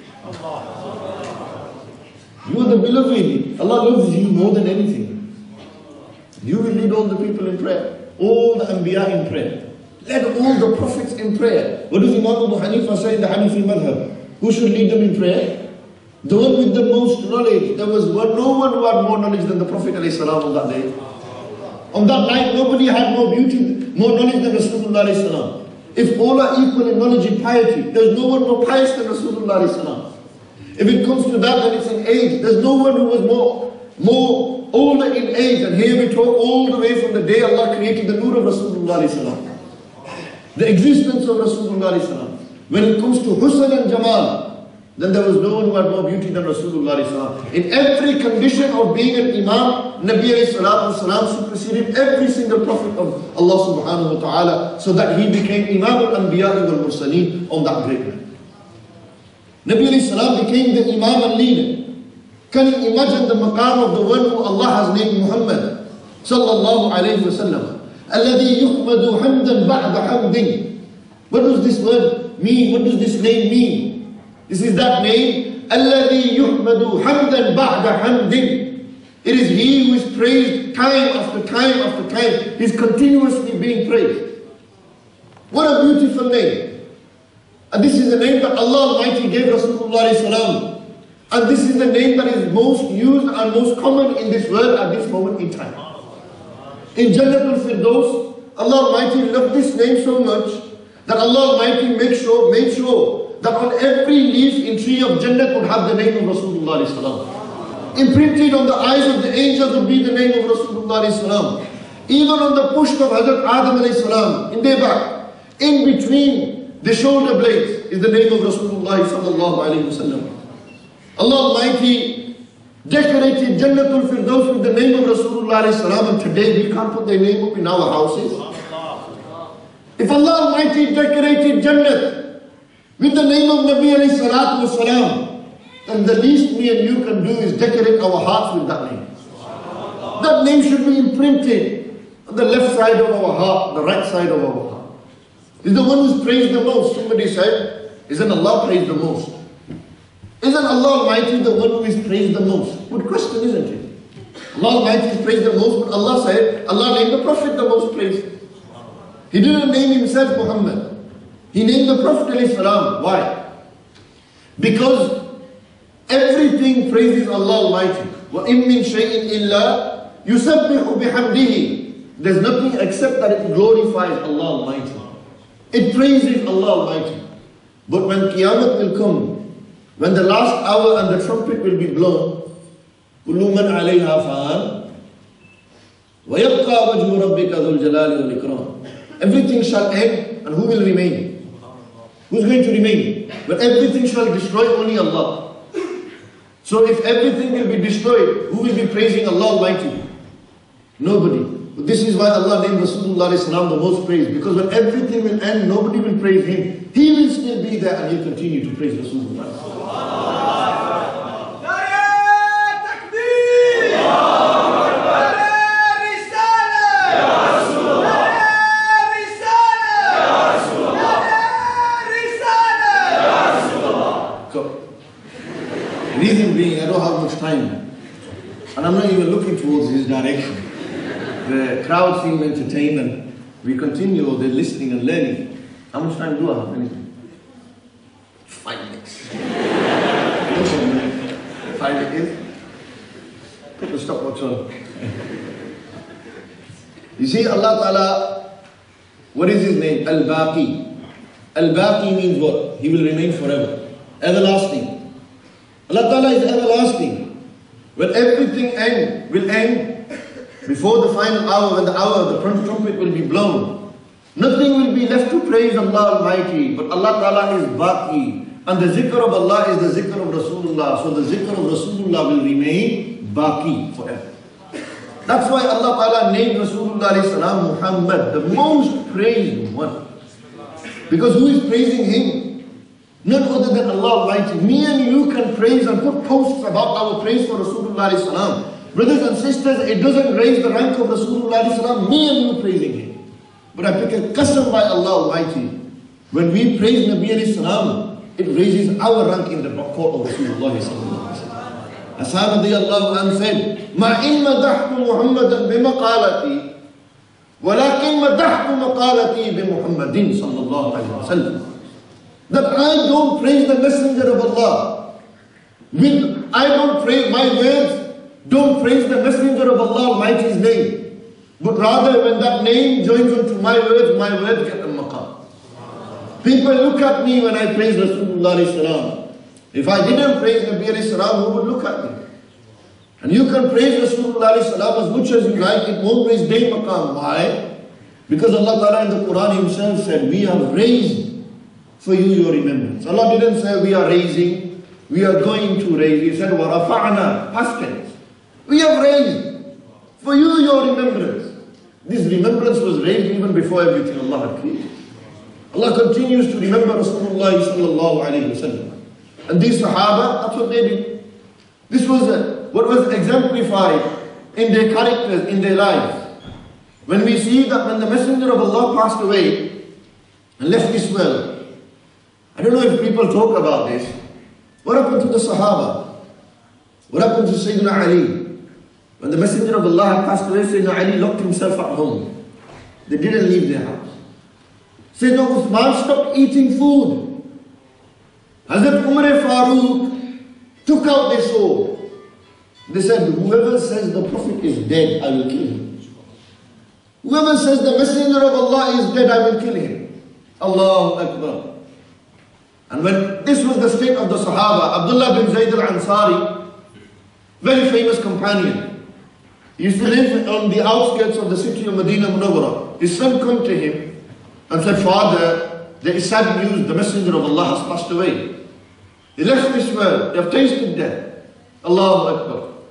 You are the beloved. Allah loves you more than anything. You will lead all the people in prayer. All the Anbiya in prayer. Led all the prophets in prayer. What does Imam Abu Hanifa say in the Hanifi madhab? Who should lead them in prayer? The one with the most knowledge. There was one, no one who had more knowledge than the Prophet ﷺ on that day. On that night, nobody had more beauty, more knowledge than Rasulullah ﷺ. If all are equal in knowledge and piety, there's no one more pious than Rasulullah ﷺ. If it comes to that, then it's in age. There's no one who was more, more older in age. And here we talk all the way from the day Allah created the nur of Rasulullah ﷺ. The existence of Rasulullah ﷺ. When it comes to husn and jamal, then there was no one who had more beauty than Rasulullah ﷺ. In every condition of being an imam, Nabi ﷺ superseded every single prophet of Allah subhanahu wa ta'ala, so that he became Imam al-Anbiya wal Mursaleen on that great night. Nabi ﷺ became the imam and leader. Can you imagine the maqam of the one who Allah has named Muhammad sallallahu alayhi wa sallam? الذي يحمد حمدا بعد حمد. What does this word mean? What does this name mean? This is that name, الذي يحمد حمدا بعد حمد. It is he who is praised time after time after time. He is continuously being praised. What a beautiful name. And this is the name that Allah Almighty gave Rasulullah ﷺ. And this is the name that is most used and most common in this world at this moment in time. In Jannatul Firdaus, Allah Almighty loved this name so much that Allah Almighty made sure, made sure that on every leaf in tree of Jannat would have the name of Rasulullah ﷺ. Imprinted on the eyes of the angels would be the name of Rasulullah ﷺ. Even on the push of Hazrat Adam ﷺ, in their back, in between the shoulder blades is the name of Rasulullah sallallahu alayhi wa sallam. Allah Almighty decorated Jannatul Firdaus with the name of Rasulullah alayhi salam, and today we can't put their name up in our houses. If Allah Almighty decorated Jannat with the name of Nabi alayhi salatu wasalam, then the least me and you can do is decorate our hearts with that name. That name should be imprinted on the left side of our heart, the right side of our heart. He's the one who's praised the most. Somebody said, isn't Allah praised the most? Isn't Allah Almighty the one who is praised the most? Good question, isn't it? Allah Almighty is praised the most, but Allah said, Allah named the Prophet the most praised. He didn't name himself Muhammad. He named the Prophet alayhi salam. Why? Because everything praises Allah Almighty. وَإِن مِّن شَيْءٍ إِلَّا يُسَبِّحُ بِحَمْدِهِ. There's nothing except that it glorifies Allah Almighty. It praises Allah Almighty. But when Qiyamah will come, when the last hour and the trumpet will be blown, كُلُّ مَنْ عَلَيْهَا فَانٍ وَيَبْقَى وَجْهُ رَبِّكَ ذُو الْجَلَالِ وَالْإِكْرَامِ. Everything shall end, and who will remain? Who's going to remain? But everything shall destroy only Allah. So if everything will be destroyed, who will be praising Allah Almighty? Nobody. But this is why Allah named Rasulullah the most praised. Because when everything will end, nobody will praise him. He will still be there and he'll continue to praise Rasulullah. Reason being, I don't have much time, and I'm not even looking towards his direction. The crowd seem entertained, and we continue, they're listening and learning. How much time do I have? Anything? Five minutes. Five minutes? Put the stopwatch on. You see, Allah Ta'ala, what is his name? Al-Baqi. Al-Baqi means what? He will remain forever. Everlasting. Allah Ta'ala is everlasting. When everything end, will end before the final hour, when the hour of the trumpet will be blown, nothing will be left to praise Allah Almighty. But Allah Ta'ala is Baqi. And the zikr of Allah is the zikr of Rasulullah. So the zikr of Rasulullah will remain Baqi forever. That's why Allah Ta'ala named Rasulullah Muhammad, the most praised one. Because who is praising him? None other than Allah Almighty. Me and you can praise and put posts about our praise for Rasulullah. Brothers and sisters, it doesn't raise the rank of Rasulullah. Me and you praising him. But I pick a qasam by Allah Almighty. When we praise Nabi Salam, it raises our rank in the court of Rasulullah. Asad radiyallahu anhu said, Ma in madahtu Muhammadan bimaqalati, walakin madahtu maqalati bi Muhammadin sallallahu alayhi wa sallam. That I don't praise the messenger of Allah. With I don't praise my words, don't praise the messenger of Allah Almighty's name. But rather when that name joins onto my words, my words get a maqam. People look at me when I praise Rasulullah. If I didn't praise Nabi Salam, who would look at me? And you can praise Rasulullah as much as you like, it won't raise day maqam. Why? Because Allah Ta'ala in the Quran himself said, we have raised for you your remembrance. Allah didn't say we are raising, we are going to raise. He said, وَرَفَعْنَا, past tense. We have raised for you your remembrance. This remembrance was raised even before everything Allah had created. Allah continues to remember Rasulullah sallallahu alayhi wa sallam. And these Sahaba, that's what they did. This was a, what was exemplified in their characters, in their lives. When we see that when the Messenger of Allah passed away and left this world, I don't know if people talk about this. What happened to the Sahaba? What happened to Sayyidina Ali? When the Messenger of Allah had passed away, Sayyidina Ali locked himself at home. They didn't leave their house. Sayyidina Uthman stopped eating food. Hazrat Umar Farooq took out their sword. They said, whoever says the Prophet is dead, I will kill him. Whoever says the Messenger of Allah is dead, I will kill him. Allahu Akbar. And when this was the state of the Sahaba, Abdullah bin Zayd al-Ansari, very famous companion, he used to live on the outskirts of the city of Medina Munawwara. His son came to him and said, Father, there is sad news, the Messenger of Allah has passed away. He left this world, they have tasted death. Allahu Akbar.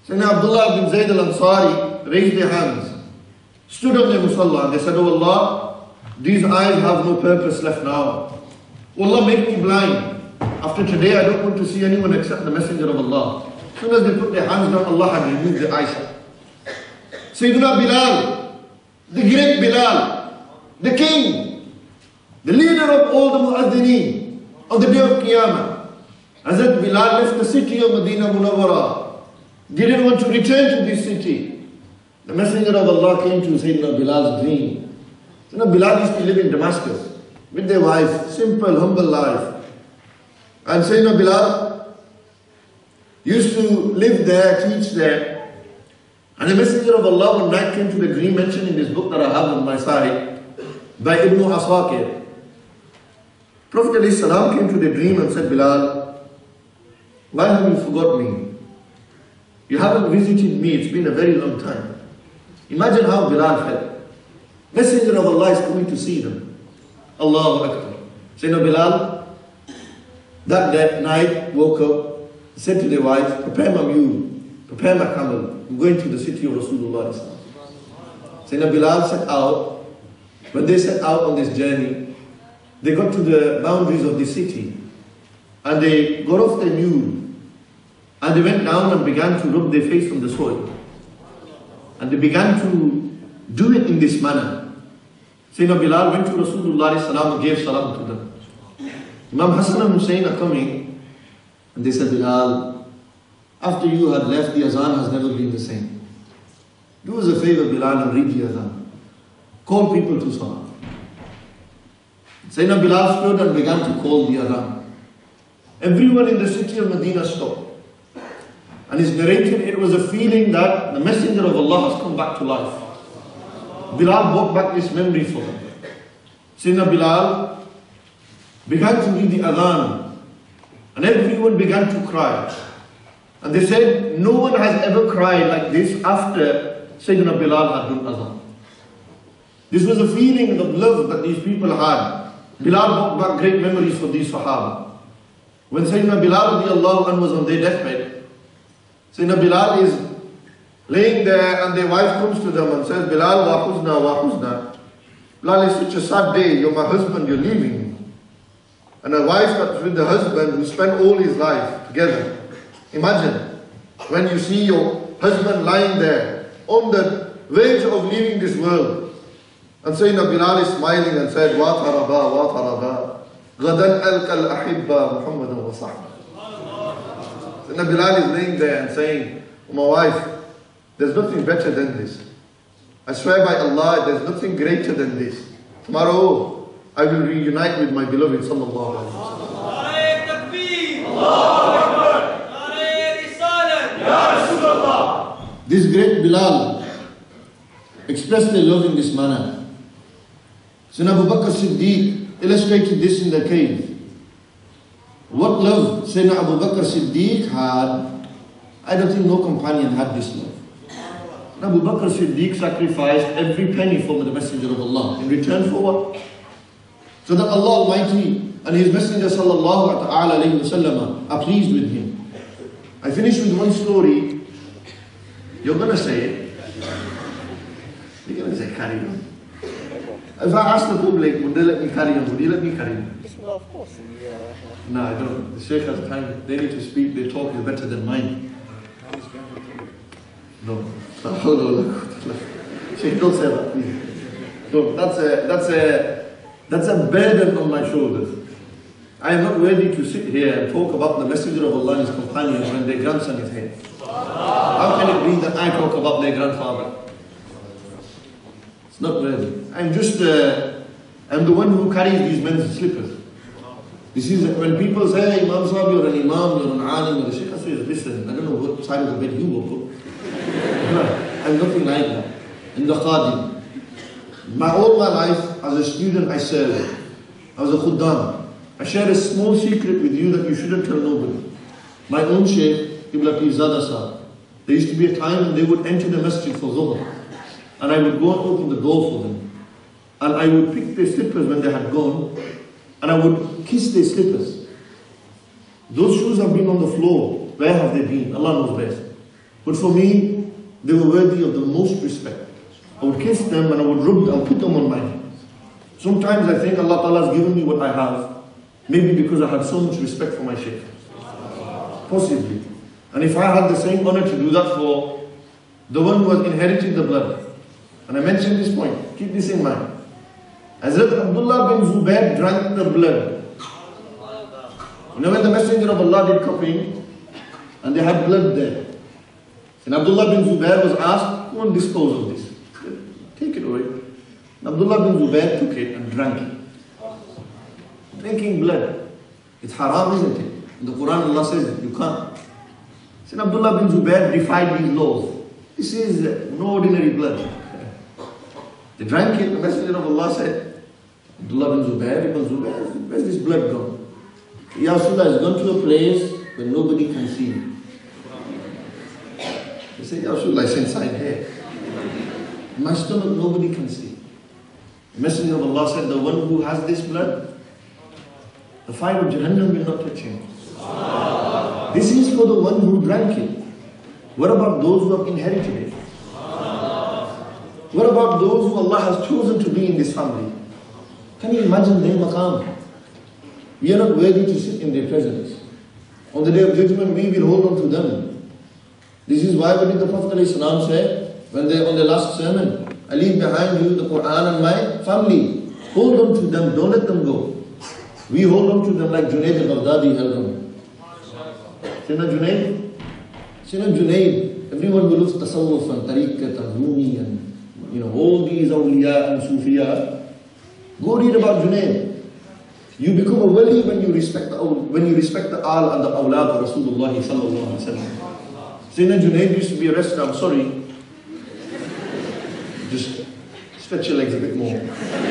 Sayyidina Abdullah bin Zayd al-Ansari raised their hands, stood on their musalla, and they said, "Oh Allah, these eyes have no purpose left now. Oh Allah, make me blind. After today, I don't want to see anyone except the Messenger of Allah." As soon as they put their hands down, Allah had removed their eyesight. Sayyidina Bilal, the great Bilal, the king, the leader of all the Mu'adhineen on the day of Qiyamah. Hazrat Bilal left the city of Medina Munawwara, didn't want to return to this city. The Messenger of Allah came to Sayyidina Bilal's dream. Sayyidina Bilal used to live in Damascus with their wife, simple, humble life. And Sayyidina Bilal used to live there, teach there. And the Messenger of Allah one night came to the dream mentioned in this book that I have on my side by Ibn Asakir. Prophet ﷺ came to the dream and said, "Bilal, why have you forgot me? You haven't visited me, it's been a very long time." Imagine how Bilal felt. Messenger of Allah is coming to see them. Allahu Akbar. Sayyidina Bilal that, that night woke up, said to their wife, "Prepare my mule, prepare my camel. I'm going to the city of Rasulullah." Sayyidina Bilal set out. When they set out on this journey, they got to the boundaries of the city and they got off their mule and they went down and began to rub their face on the soil. And they began to do it in this manner. Sayyidina Bilal went to Rasulullah and gave salam to them. Imam Hassan and Hussein are coming and they said, "Bilal, after you had left, the azan has never been the same. Do us a favor, Bilal, and read the azan. Call people to salah." Sayyidina Bilal stood and began to call the azan. Everyone in the city of Medina stopped. And it's narrated, it was a feeling that the Messenger of Allah has come back to life. Bilal brought back this memory for them. Sayyidina Bilal began to read the adhan and everyone began to cry. And they said, no one has ever cried like this after Sayyidina Bilal had done adhan. This was a feeling of love that these people had. Bilal brought back great memories for these Sahaba. When Sayyidina Bilal radiallahu anhu was on their deathbed, Sayyidina Bilal is laying there and their wife comes to them and says, "Bilal, wa huzna, wa huzna. Bilal, it's such a sad day, you're my husband, you're leaving me." And a wife that's with the husband who spent all his life together. Imagine when you see your husband lying there on the verge of leaving this world. And Sayyidina Bilal is smiling and said, "Wa taraba, wa taraba. Ghadan alqa al-ahibba Muhammadan wa sahbah." Sayyidina Bilal is laying there and saying, "Oh, my wife, there's nothing better than this. I swear by Allah, there's nothing greater than this. Tomorrow, I will reunite with my beloved sallallahu alaihi wasallam." This great Bilal expressed their love in this manner. Sayyidina Abu Bakr Siddiq illustrated this in the cave. What love Sayyidina Abu Bakr Siddiq had, I don't think no companion had this love. Abu Bakr Siddiq sacrificed every penny for the Messenger of Allah. In return for what? So that Allah Almighty and His Messenger sallallahu alayhi wa sallam are pleased with him. I finish with one story. You're going to say it. You're going to say carry on. If I ask the public, would they let me carry on? Would you let me carry on? Well, of course. Yeah. No, I don't. The Shaykh has time. They need to speak. Their talk is better than mine. No. Shaykh, don't say that, please. No, that's a, that's a, that's a burden on my shoulders. I am not ready to sit here and talk about the Messenger of Allah and his companions when their grandson is here. How can it be that I talk about their grandfather? It's not ready. I'm just, uh, I'm the one who carries these men's slippers. This is when people say, "Hey, Imam Sahib, you're an Imam, you're an Alim," the Shaykh says, "Listen, I don't know what side of the bed you woke up." I'm nothing like that. In the Qadim. My, all my life, as a student, I served. I was a Khuddam. I share a small secret with you that you shouldn't tell nobody. My own Shaykh, Qibla Pir Zada Sahib, there used to be a time when they would enter the masjid for Zuhr. And I would go and open the door for them. And I would pick their slippers when they had gone. And I would kiss their slippers. Those shoes have been on the floor. Where have they been? Allah knows best. But for me, they were worthy of the most respect. I would kiss them and I would rub them, I would put them on my head. Sometimes I think Allah Ta'ala has given me what I have, maybe because I had so much respect for my Shaykh. Possibly. And if I had the same honor to do that for the one who has inherited the blood, and I mentioned this point, keep this in mind. Hazrat Abdullah bin Zubair drank the blood. You know when the Messenger of Allah did cupping, and they had blood there. And Abdullah bin Zubair was asked, go and dispose of this. Take it away. And Abdullah bin Zubair took it and drank it. Drinking blood. It's haram, isn't it? In the Quran Allah says you can't. So Abdullah bin Zubair defied these laws. This is no ordinary blood. They drank it, the Messenger of Allah said, Abdullah bin Zubair, ibn Zubair, where's this blood gone? Ya Rasulullah has gone to a place where nobody can see. He said, Ya Rasulullah, it's inside here. In my stomach, nobody can see. The Messenger of Allah said, the one who has this blood, the fire of Jahannam will not touch him. This is for the one who drank it. What about those who have inherited it? What about those who Allah has chosen to be in this family? Can you imagine their maqam? We are not worthy to sit in their presence. On the day of judgment, we will hold on to them. This is why what did the Prophet ﷺ say when they on the last sermon? I leave behind you the Quran and my family. Hold on to them, don't let them go. We hold on to them like Junaid al-Baghdadi held on. Sayyidina Junaid? Sayyidina Junaid, everyone who looks tasawwuf and tariqat and Rumi and you know, all these awliya and sufiya, go read about Junaid. You become a wali when you respect the, when you respect the al and the awlad of Rasulullah sallallahu alaihi wasallam. Sayyidina Junaid used to be arrested, I'm sorry. Just stretch your legs a bit more.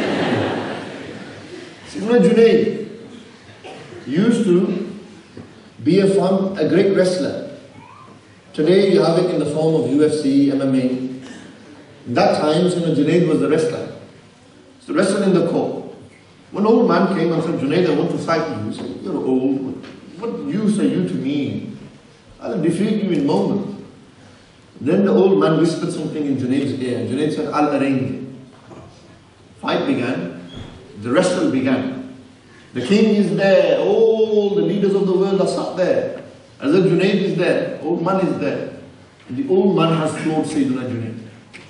Sayyidina Junaid used to be a, form, a great wrestler. Today you have it in the form of U F C, M M A. In that time, Sayyidina Junaid was the wrestler. So wrestled in the court. One old man came and said, Junaid, I want to fight you. He said, you're old. What use are you to me? I'll defeat you in a moment. Then the old man whispered something in Junaid's ear. Junaid said, I'll arrange it. Fight began. The wrestle began. The king is there. All the leaders of the world are sat there. Hazrat Junaid is there. Old man is there. And the old man has floored Sayyidina Junaid.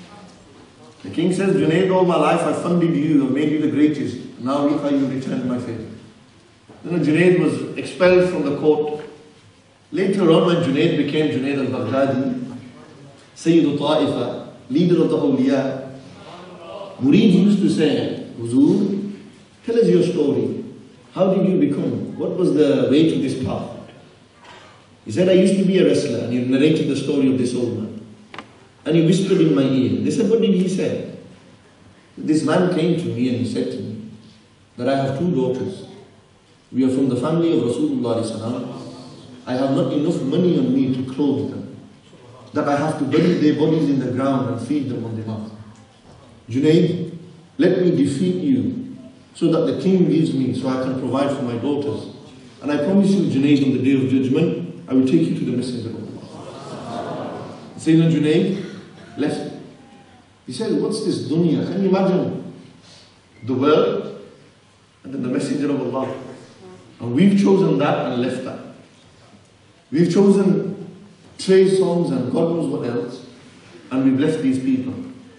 The king says, Junaid, all my life I funded you, I made you the greatest. Now look how you returned my favor. Then Junaid was expelled from the court. Later on, when Junaid became Junaid al-Baghdadi, Sayyid al-Ta'ifa, leader of the awliya, Murid used to say, Huzur, tell us your story. How did you become? What was the way to this path? He said, I used to be a wrestler, and he narrated the story of this old man. And he whispered in my ear. They said, what did he say? This man came to me and he said to me that I have two daughters. We are from the family of Rasulullah. I have not enough money on me to clothe them, that I have to bury their bodies in the ground and feed them on the mouth. Junaid, let me defeat you so that the king leaves me so I can provide for my daughters. And I promise you, Junaid, on the day of judgment, I will take you to the Messenger of Allah. Sayyidina Junaid left. He said, what's this dunya? Can you imagine the world and then the Messenger of Allah? And we've chosen that and left that. We've chosen trade songs and God knows what else, and we've left these people.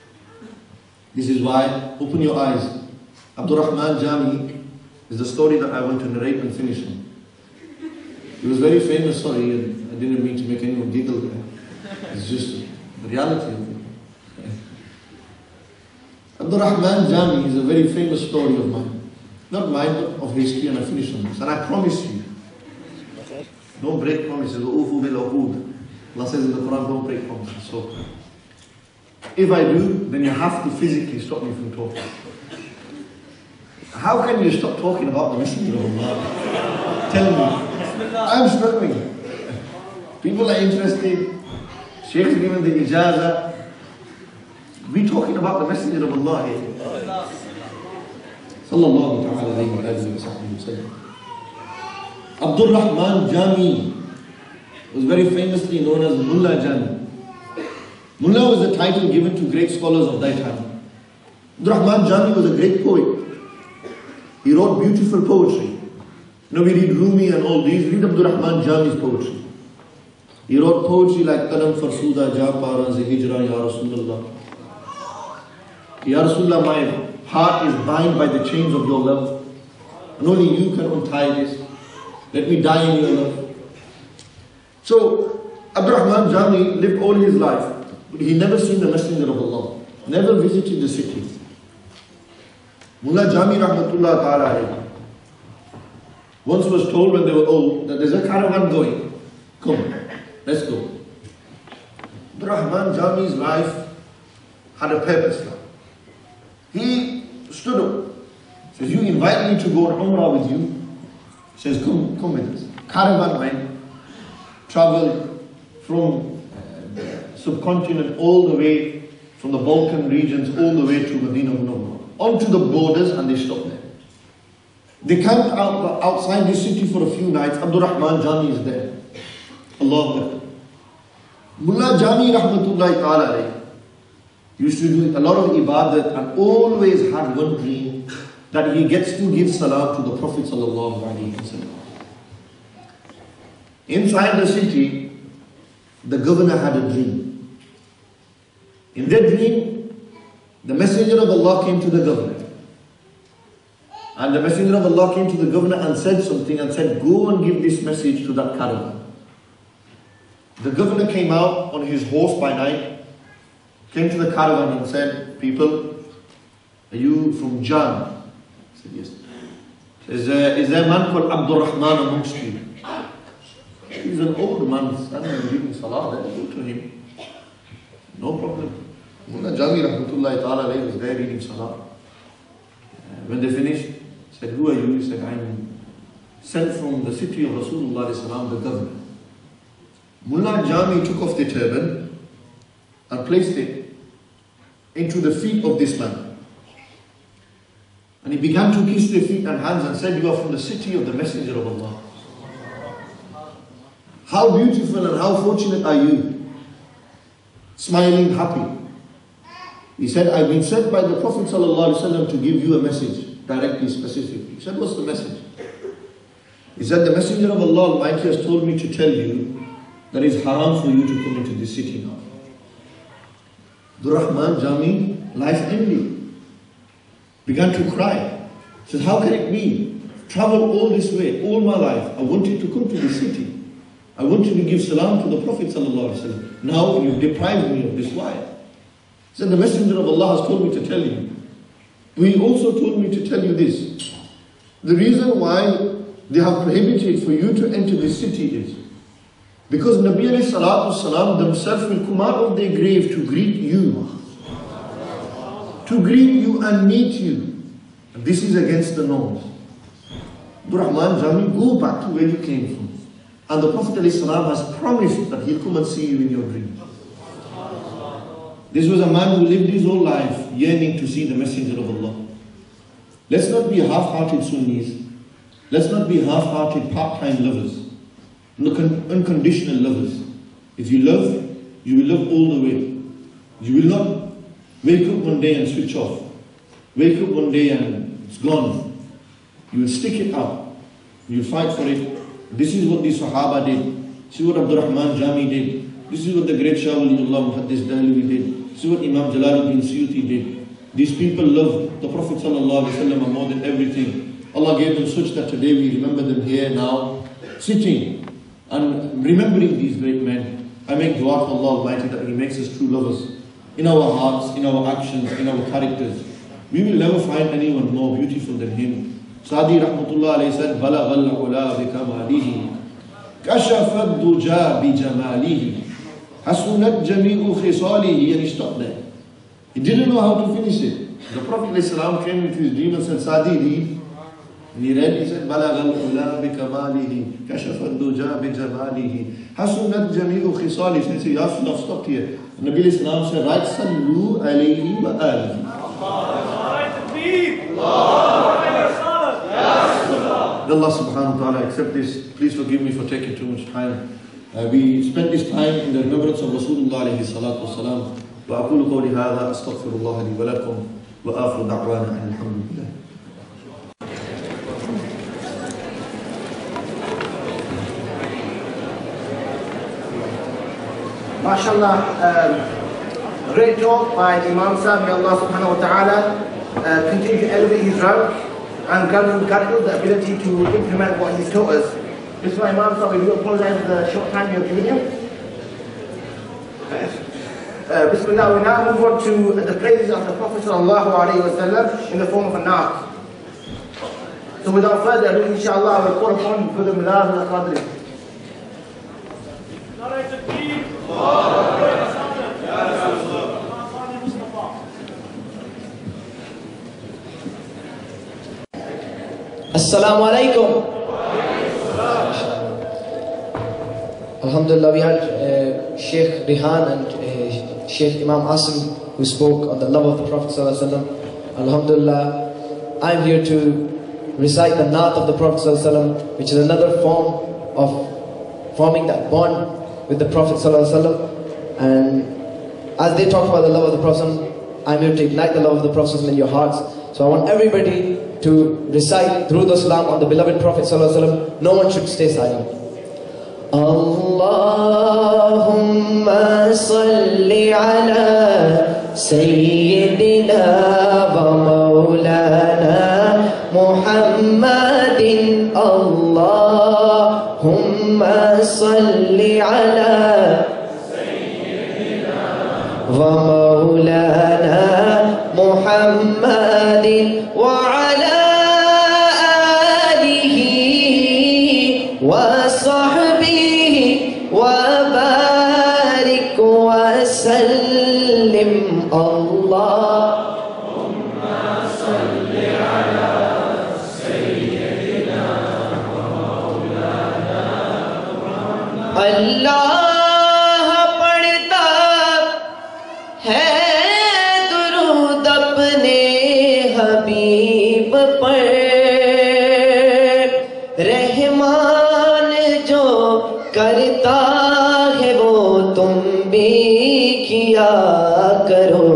This is why, open your eyes. Abdurrahman Jami is the story that I want to narrate and finish on. He was very famous, sorry, and I didn't mean to make anyone giggle there. It's just the reality of it. Abdurrahman Jami is a very famous story of mine. Not mine, but of history, and I finish on this. And I promise you, don't break promises. Allah says in the Quran, don't break promises. So, if I do, then you have to physically stop me from talking. How can you stop talking about the Messenger of Allah? Tell me. I'm struggling. People are interested. Sheikh's given the ijazah. We're talking about the Messenger of Allah here. Sallallahu alayhi wa sallam. Abdul Rahman Jami was very famously known as Mullah Jami. Mullah was the title given to great scholars of that time. Abdurrahman Jami was a great poet. He wrote beautiful poetry. You know, we read Rumi and all these. Read Abdurrahman Jami's poetry. He wrote poetry like Qadam Farsuda Ja Para Ze Hijra Ya Rasulullah. Ya Rasulullah, my heart is bound by the chains of your love. And only you can untie this. Let me die in your love. So, Abdurrahman Jami lived all his life. But he never seen the Messenger of Allah. Never visited the city. Mullah Jami Rahmatullah Ta'ala once was told when they were old that there's a caravan going. Come, let's go. Abdurrahman Jami's life had a purpose now. He stood up. Says, you invite me to go on Umrah with you. Says, come, come with us. Caravan went, traveled from uh, subcontinent all the way, from the Balkan regions all the way to Medina Munawwara, onto the borders, and they stopped there. They camped out, outside this city for a few nights. Abdurrahman Jami is there. Allahu Akbar. Mullah Jami Rahmatullahi Ta'ala used to do a lot of ibadat and always had one dream, that he gets to give salam to the Prophet Sallallahu Alaihi Wasallam. Inside the city, the governor had a dream. In that dream, the messenger of Allah came to the governor. And the messenger of Allah came to the governor and said something and said, go and give this message to that caravan. The governor came out on his horse by night, came to the caravan and said, people, are you from Jan? He said, yes. Is there, is there a man called Abdurrahman amongst you? He's an old man standing and giving salah. Let's go to him. No problem. Mullah Jami Rahmatullahi Ta'ala was there reading salah. When they finished, said, who are you? He said, I'm sent from the city of Rasulullah Sallallahu, the governor. Mullah Jami took off the turban and placed it into the feet of this man. And he began to kiss their feet and hands and said, you are from the city of the Messenger of Allah. How beautiful and how fortunate are you? Smiling, happy. He said, I've been sent by the Prophet ﷺ to give you a message, directly, specifically. He said, what's the message? He said, the Messenger of Allah Almighty has told me to tell you that it's haram for you to come into this city now. Abdurrahman Jami, life ended. Began to cry. He said, how can it be? I've traveled all this way, all my life. I wanted to come to this city. I wanted to give salam to the Prophet ﷺ. Now you've deprived me of this. Why? He said, the Messenger of Allah has told me to tell you. He also told me to tell you this. The reason why they have prohibited for you to enter this city is because Nabi alayhi salatu salam themselves will come out of their grave to greet you. To greet you and meet you. And this is against the norms. Abdurrahman Jami, go back to where you came from. And the Prophet ﷺ has promised that he'll come and see you in your dreams. This was a man who lived his whole life yearning to see the Messenger of Allah. Let's not be half-hearted Sunnis. Let's not be half-hearted part-time lovers. Unconditional lovers. If you love, you will love all the way. You will not wake up one day and switch off. Wake up one day and it's gone. You will stick it out. You will fight for it. This is what the Sahaba did. This is what Abdurrahman Jami did. This is what the great Shah Waliullah Muhaddis Dahlawi did. This is what Imam Jalaluddin Suyuti did. These people loved the Prophet ﷺ more than everything. Allah gave them such that today we remember them here now, sitting and remembering these great men. I make dua for Allah Almighty that He makes us true lovers in our hearts, in our actions, in our characters. We will never find anyone more beautiful than him. Sadi Rahmatullah alayhi said, بَلَغَ الْعُلَى بِكَمَالِهِ كَشَفَ الدُّجَى بِجَمَالِهِ حَسُنَتْ جَمِيعُ خِصَالِهِ. And he stopped there. He didn't know how to finish it. The Prophet ﷺ came into his dream and said, Sadi, read. And he read, he said, بَلَغَ الْعُلَى بِكَمَالِهِ كَشَفَ الدُّجَى بِجَمَالِهِ حَسُنَتْ جَمِيعُ خِصَالِهِ. He said, Ya Rasulullah, I've stopped here. And Nabi ﷺ said, right, Sallu alayhi wa alihi. Allah subhanahu wa ta'ala accept this. Please forgive me for taking too much time. Uh, we spent this time in the remembrance of Rasulullah alayhi salatu wasalam. وأقول قولي هذا أستغفر الله لي ولكم وآخر دعوانا أن الحمد لله. MashaAllah, um, great talk by the Imam Sahib. May Allah subhanahu wa ta'ala uh, continue to elevate his rank and grant him the ability to implement what he's taught us. This is my Imam Sahib. We do apologize for the short time you have given him. Uh, Bismillah, we now move on to the praises of the Prophet sallallahu alayhi wa sallam in the form of a naat. So without further ado, inshallah, I will call upon Brother Milad al-Qadri. Assalamu alaikum. Alhamdulillah, we had uh, Sheikh Rihan and uh, Sheikh Imam Asim who spoke on the love of the Prophet sallallahu alaihi wasallam. Alhamdulillah, I'm here to recite the Naat of the Prophet sallallahu alaihi wasallam, which is another form of forming that bond with the Prophet sallallahu alaihi wasallam. And as they talk about the love of the Prophet, I'm here to ignite the love of the Prophet in your hearts. So I want everybody to recite Durood Salam on the beloved Prophet sallallahu alaihi wasallam. No one should stay silent. Allahumma salli ala Sayyidina wa Maulana Muhammadin. Allahumma salli ala Sayyidina wa Maulana Muhammadin wa ala alihi wa sahbihi wa barik wa sallim. Allahumma salli ala Sayyidina wa Maulana Muhammad. Allah padhta hai दुरूद अपने हबीब पर, रहमान जो करता है वो तुम भी किया करो.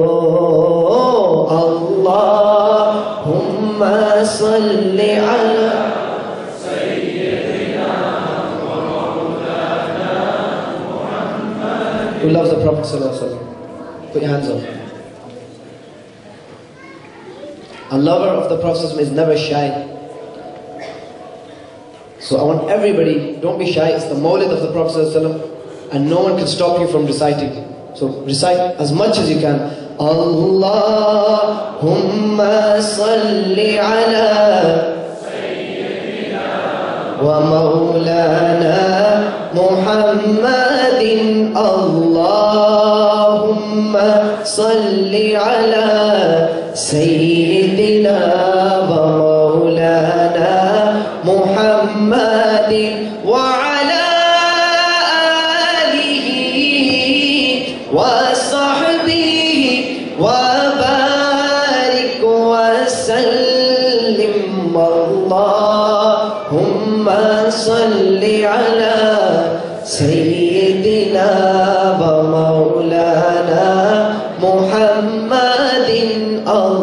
अल्लाहुम्मा सल्ली अला सय्यिदिना व मौलाना Muhammad. Who loves the Prophet sallallahu alaihi wasallam? Put your hands up. A lover of the Prophet is never shy. So I want everybody, don't be shy. It's the Mawlid of the Prophet and no one can stop you from reciting. So recite as much as you can. Allahumma salli ala Sayyidina wa Maulana Muhammadin. Allahumma salli ala Sayyidina wa Maulana Muhammadin wa ala alihi wa sahbihi wa barik wa sallim. Allahumma salli ala Sayyidina wa Maulana Muhammadin.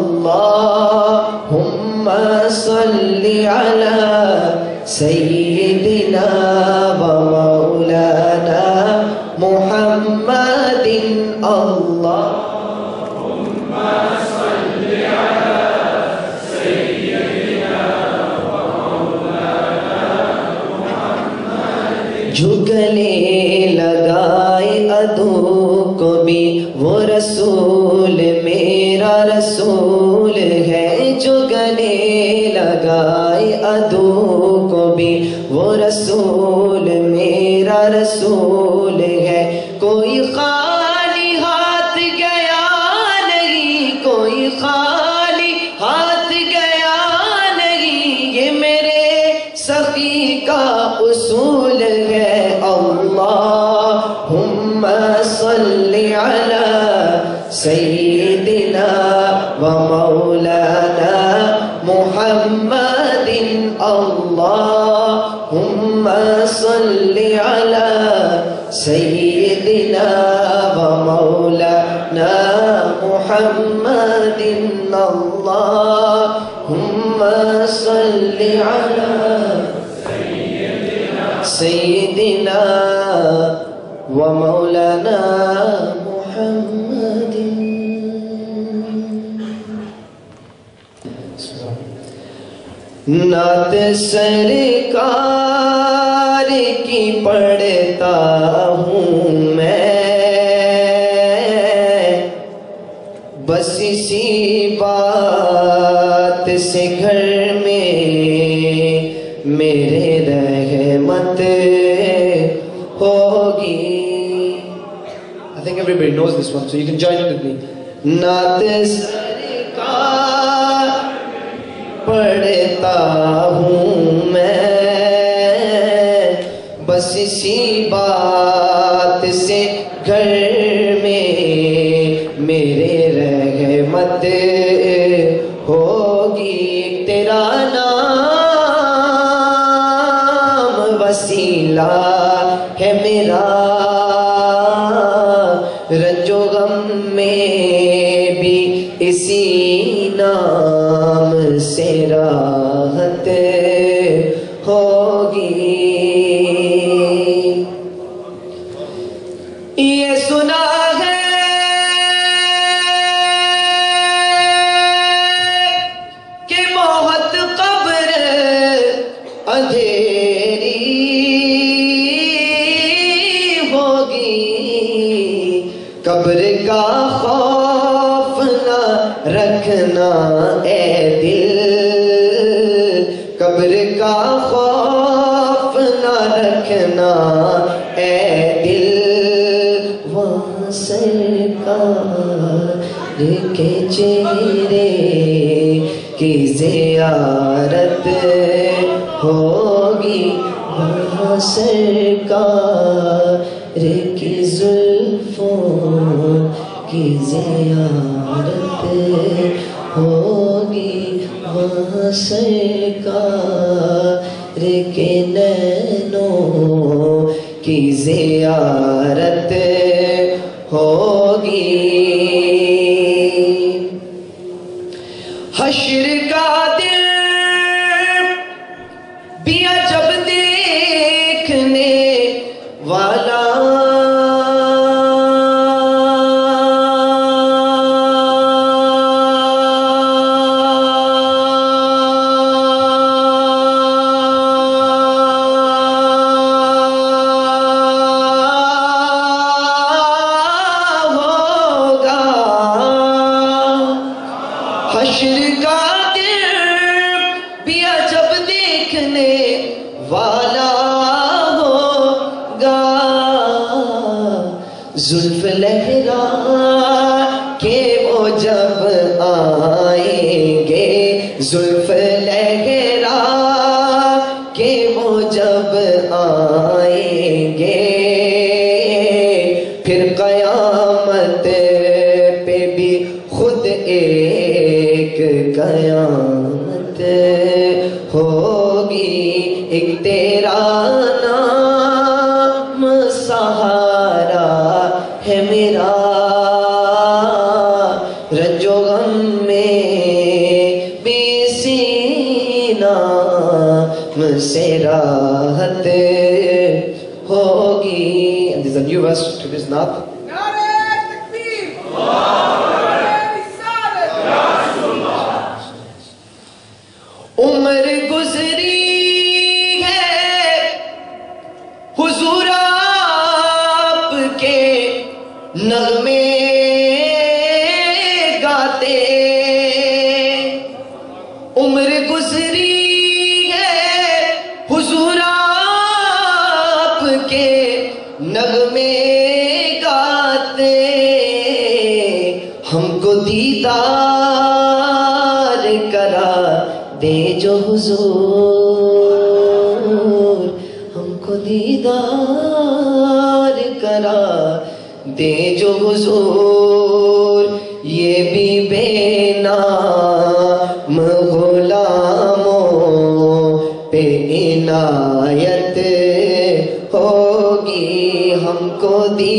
Allahumma salli ala Sayyidina wa Maulana Muhammadin. Allahumma salli ala Sayyidina wa Maulana Muhammadin. जो गले लगाए अदू को भी वो रसूल मेरा रसूल है. जो गले लगाए अदू को भी वो रसूल मेरा रसूल है. कोई खाली हाथ गया नहीं, कोई खाली हाथ गया नहीं, ये मेरे सखी का उसूल है. अल्लाहुम्मा सल्ली अला सय्यिदिना व मौलाना मुहम्मद. मुहम्मदिन अल्लाहुम्मा सल्लि अला सय्यिदिना व मौलाना मुहम्मदिन अल्लाहुम्मा सल्लि अला सय्यिदिना व मौलाना मुहम्मदिन। नात सरकार की पढ़ता हूँ मैं, बस इसी बात से घर में मेरे रहमत होगी। I think everybody knows this one, so you can join in with me. नात सरकार पढ़ता हूँ मैं, बस इसी बात से घर में मेरे रहमत होगी। तेरा नाम वसीला है मेरा, रंजो गम में भी इसी नाम से राहत होगी। ये सुना है कि मौत कब्र अंधेरी होगी, कब्र का खौफ न रखना ए दिल, कब्र का खौफ न रखना ए दिल। वहाँ सरकार के चेहरे की ज़ियारत होगी, वहाँ सरकार की जुल्फों की ज़ियारत होगी, वहाँ सरकार के नैनों की ज़ियारत होगी। हश्र का दिल भी अजब देखने वाला, हश्र का दिल भी अजब देखने वाला होगा। जुल्फ लहरा के वो जब आएंगे, जुल्फ लहरा के वो जब आएंगे, फिर कयामत पे भी खुद एक कयामत होगी। एक तेरा नाम सहारा है मेरा, रंजो गम में बेसी नाम से राहत होगी। And there's a new verse to this naat. उम्र गुजरी है हुजूर आपके नगमे गाते, उम्र गुजरी है हुजूर आपके नगमे गाते, हमको दीदार करा दे जो हुजूर, हमको दीदार करा दे जो हुजूर। ये भी बेनाम गुलामों इनायत होगी हमको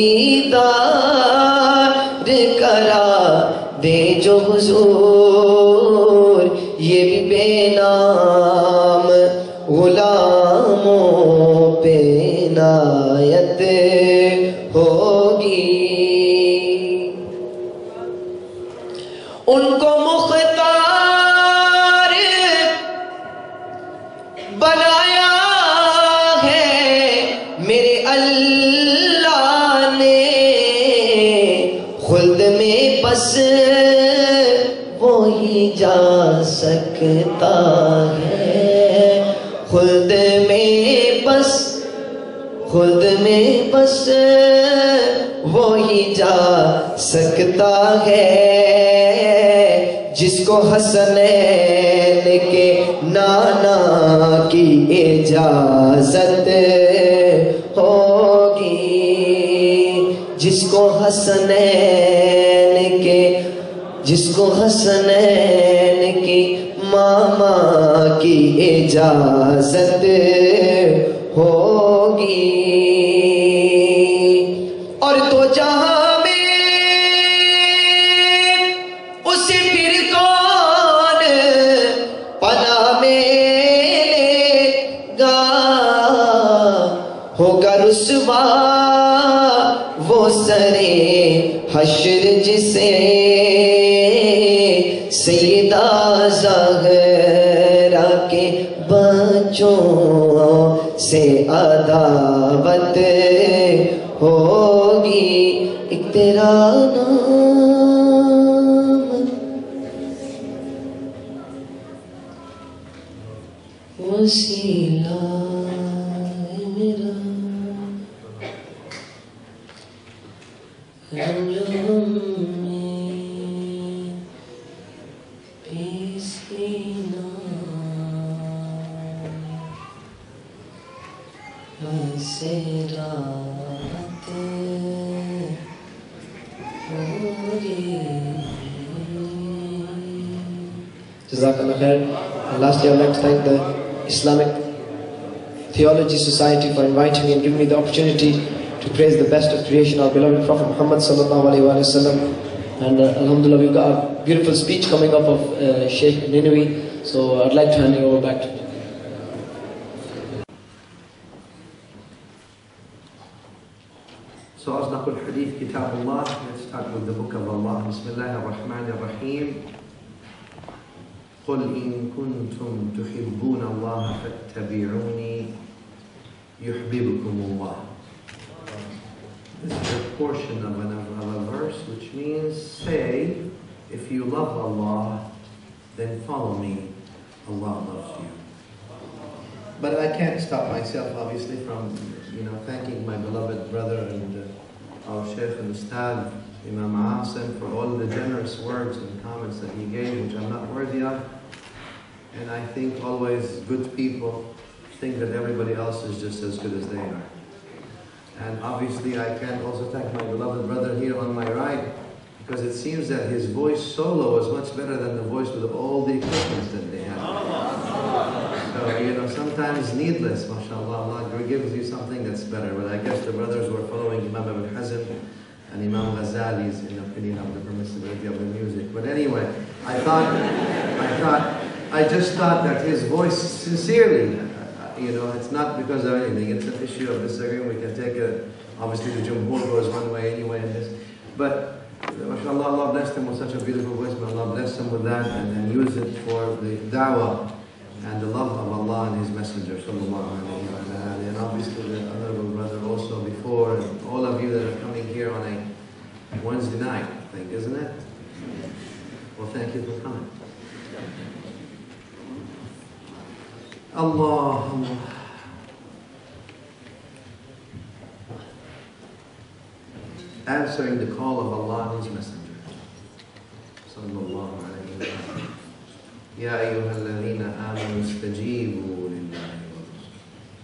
दीदार करा दे जो हुजूर ये भी बेनाम गुलामों पे इनायत होगी। उनको मुख्तार बनाया है मेरे अल्लाह ने, खुल्द में बस वो ही जा सकता है, खुल्द में बस खुद में बस वो ही जा सकता है, जिसको हसनैन के नाना की इजाजत होगी, जिसको हसनैन के जिसको हसनैन की मामा की इजाजत होगी। और तो जहां में उसे फिर कौन पनाह में लेगा, होगा रुसवा वो सरे हश्र जिसे सैयदा ज़हरा के बच्चों से अदावत होगी। एक तेरा नाम वसीला मेरा, रंजों में पीसीना से रात होगी। Jazakallah khair. And lastly, I would like to thank the Islamic Theology Society for inviting me and giving me the opportunity to praise the best of creation, our beloved Prophet Muhammad sallallahu alaihi wasallam. And uh, alhamdulillah, we've got a beautiful speech coming up of uh, Sheikh Ninawi. So I'd like to hand it over back to him. So Asdaqul Hadith Kitabullah, let's start with the book of Allah. Bismillah ar-Rahman ar-Rahim. قل إن كنتم تحبون الله فاتبعوني يحببكم الله. This is a portion of, an, of a verse which means, say, if you love Allah, then follow me, Allah loves you. But I can't stop myself, obviously, from you know thanking my beloved brother and uh, our Shaykh and Ustad, Imam Asim, for all the generous words and comments that he gave, which I'm not worthy of. And I think always good people think that everybody else is just as good as they are. And obviously I can also thank my beloved brother here on my right, because it seems that his voice solo is much better than the voice with all the equipment that they have. So, you know, sometimes needless, mashallah, Allah gives you something that's better. But I guess the brothers were following Imam Ibn Hazm and Imam Ghazali's in opinion of the permissibility of the music. But anyway, I thought, I thought, I just thought that his voice, sincerely, uh, you know, it's not because of anything. It's an issue of disagreement. We can take it. Obviously, the Jumhur goes one way anyway in this. But, mashallah, Allah blessed him with such a beautiful voice. May Allah bless him with that and then use it for the da'wah and the love of Allah and His Messenger, sallallahu alayhi wa sallam. And obviously, the honorable brother also before, and all of you that are coming here on a Wednesday night, I think, isn't it? Well, thank you for coming. Allah, Allah. Answering the call of Allah and His Messenger. Sallallahu alayhi wa sallam. Ya ayyuha alladhina amanu istajibu lillahi wa rasul.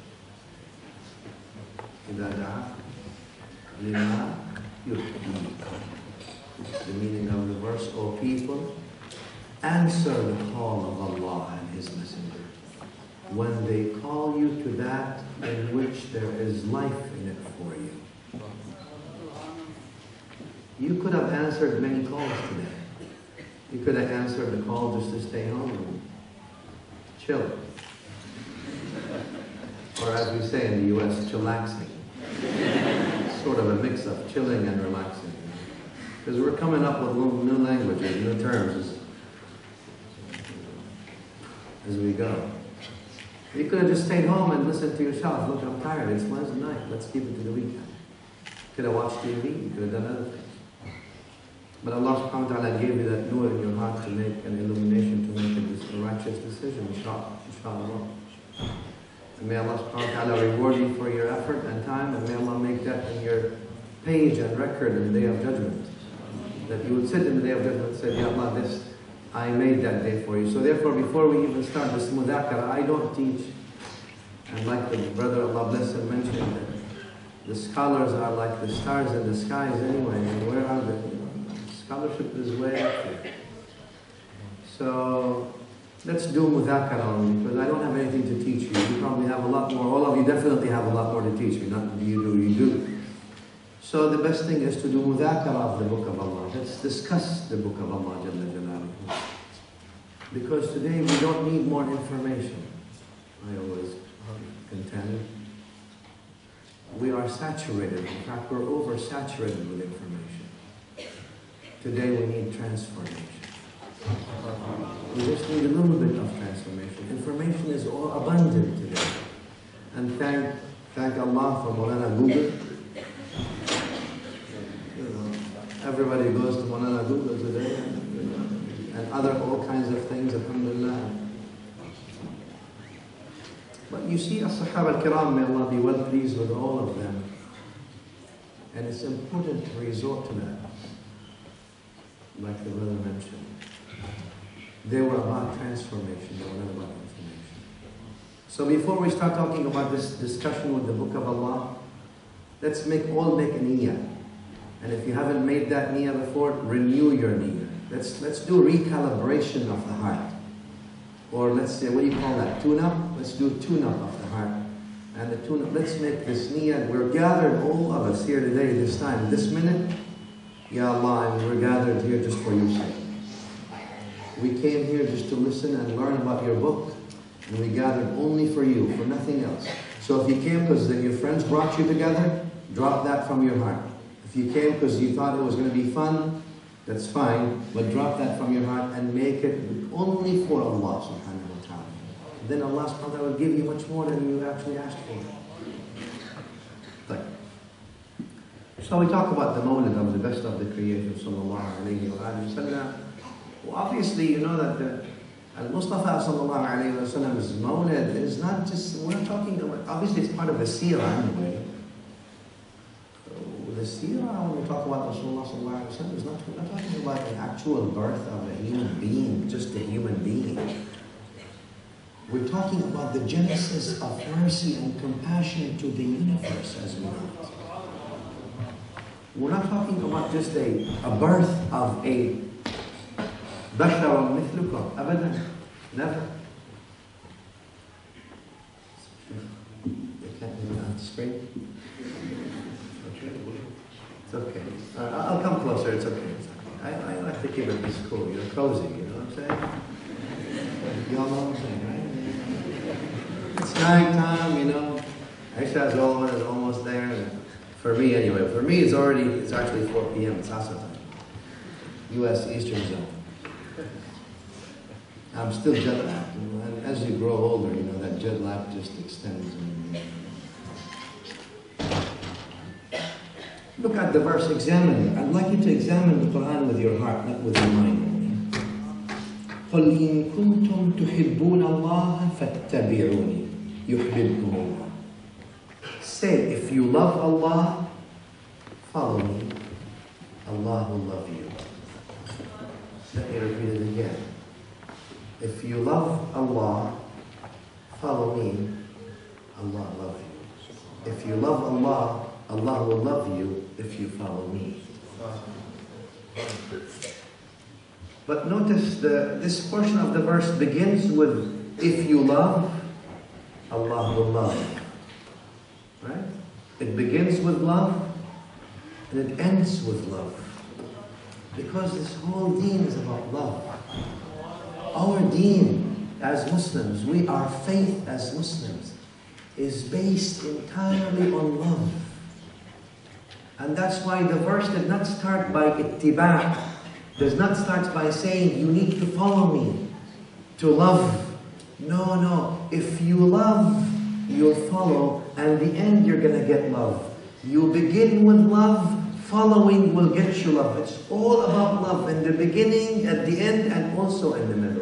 Idha da'akum lima yuhyikum. The meaning of the verse, O people, answer the call of Allah and His Messenger. when they call you to that in which there is life in it for you. You could have answered many calls today. You could have answered the call just to stay home and chill. Or as we say in the U S, chillaxing. Sort of a mix of chilling and relaxing. Because we're coming up with new languages, new terms as, as we go. You could have just stayed home and listened to yourself. Look, I'm tired. It's Wednesday night. Let's keep it to the weekend. You could have watched T V. You could have done other things. But Allah subhanahu wa ta'ala gave you that nur in your heart to make an illumination, to make a righteous decision, inshallah. And may Allah subhanahu wa ta'ala reward you for your effort and time, and may Allah make that in your page and record in the day of judgment. That you would sit in the day of judgment and say, Ya Allah, this, I made that day for you. So therefore, before we even start this mudhakara, I don't teach. And like the brother, Allah bless him, mentioned that the scholars are like the stars in the skies anyway. And where are they? Scholarship is way up there. So let's do mudhakara only, because I don't have anything to teach you. You probably have a lot more. All of you definitely have a lot more to teach me. Not you do, you do. So the best thing is to do mudhakara of the Book of Allah. Let's discuss the Book of Allah Jalla Jalaluhu. Because today we don't need more information. I always contend. We are saturated. In fact, we're oversaturated with information. Today we need transformation. We just need a little bit of transformation. Information is all abundant today. And thank, thank Allah for Maulana Google. You know, everybody goes to Maulana Google today, and, you know, and other all kinds of things, alhamdulillah. But you see, as-Sahaba al-Kiram, may Allah be well pleased with all of them. And it's important to resort to that. Like the brother mentioned. They were about transformation, they were not about information. So before we start talking about this discussion with the Book of Allah, let's make all make a niyyah. And if you haven't made that niyyah before, renew your niyyah. Let's, let's do recalibration of the heart. Or let's say, what do you call that? Tune up? Let's do tune up of the heart. And the tune up, let's make this niyyah. We're gathered, all of us here today, this time, this minute. Ya Allah, and we're gathered here just for your sake. We came here just to listen and learn about your book. And we gathered only for you, for nothing else. So if you came because then your friends brought you together, drop that from your heart. If you came because you thought it was going to be fun, that's fine. But drop that from your heart and make it only for Allah subhanahu wa ta'ala. Then Allah subhanahu wa ta'ala will give you much more than you actually asked for. Like, so we talk about the mawlid of the best of the creation, sallallahu alayhi wa sallam. Well, obviously, you know that the Al-Mustafa sallallahu alayhi wa sallam's mawlid is not just, we're not talking about, obviously it's part of the seerah anyway. So the seerah, when we talk about Rasulullah sallallahu alayhi wa sallam, is not, we're not talking about the actual birth of a human being, just a human being. We're talking about the genesis of mercy and compassion to the universe as well. We're not talking about just a, a birth of a بشر مثلكم أبدا, never. You can't hear me on the screen? It's okay. Uh, I'll come closer, it's okay. It's okay. I, I like to keep it this cool, you know, cozy, you know what I'm saying? You all know what I'm saying, right? It's night time, you know. Aisha's almost, is almost there. For me anyway. For me it's already, it's actually four p m It's Asr time. U S Eastern Zone. I'm still jet lagged, you know, and as you grow older, you know, that jet lag just extends. And look at the verse, examine it. I'd like you to examine the Quran with your heart, not with your mind. قُلْ إِن كُنْتُمْ تُحِبُّونَ اللَّهَ فَاتَّبِعُونِي يُحْبِبْكُمُ اللَّهُ. Say, if you love Allah, follow me. Allah will love you. Let me repeat it again. If you love Allah, follow me, Allah will love you. If you love Allah, Allah will love you if you follow me. But notice the, this portion of the verse begins with, if you love, Allah will love. Right? It begins with love and it ends with love. Because this whole deen is about love. Our deen as Muslims, we, our faith as Muslims, is based entirely on love. And that's why the verse did not start by ittiba', does not start by saying you need to follow me to love. No, no. If you love, you'll follow, and in the end you're going to get love. You begin with love, following will get you love. It's all about love in the beginning, at the end, and also in the middle.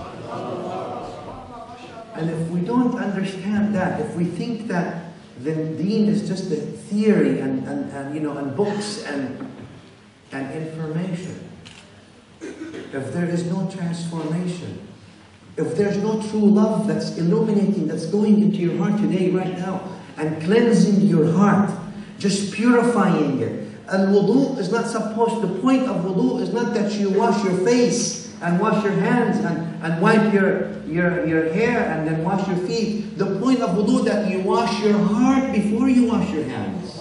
And if we don't understand that, if we think that then deen is just a theory and, and, and you know and books and and information, if there is no transformation, if there's no true love that's illuminating, that's going into your heart today, right now, and cleansing your heart, just purifying it. And wudu is not supposed, the point of wudu is not that you wash your face and wash your hands and, and wipe your, your, your hair and then wash your feet. The point of wudu that you wash your heart before you wash your hands.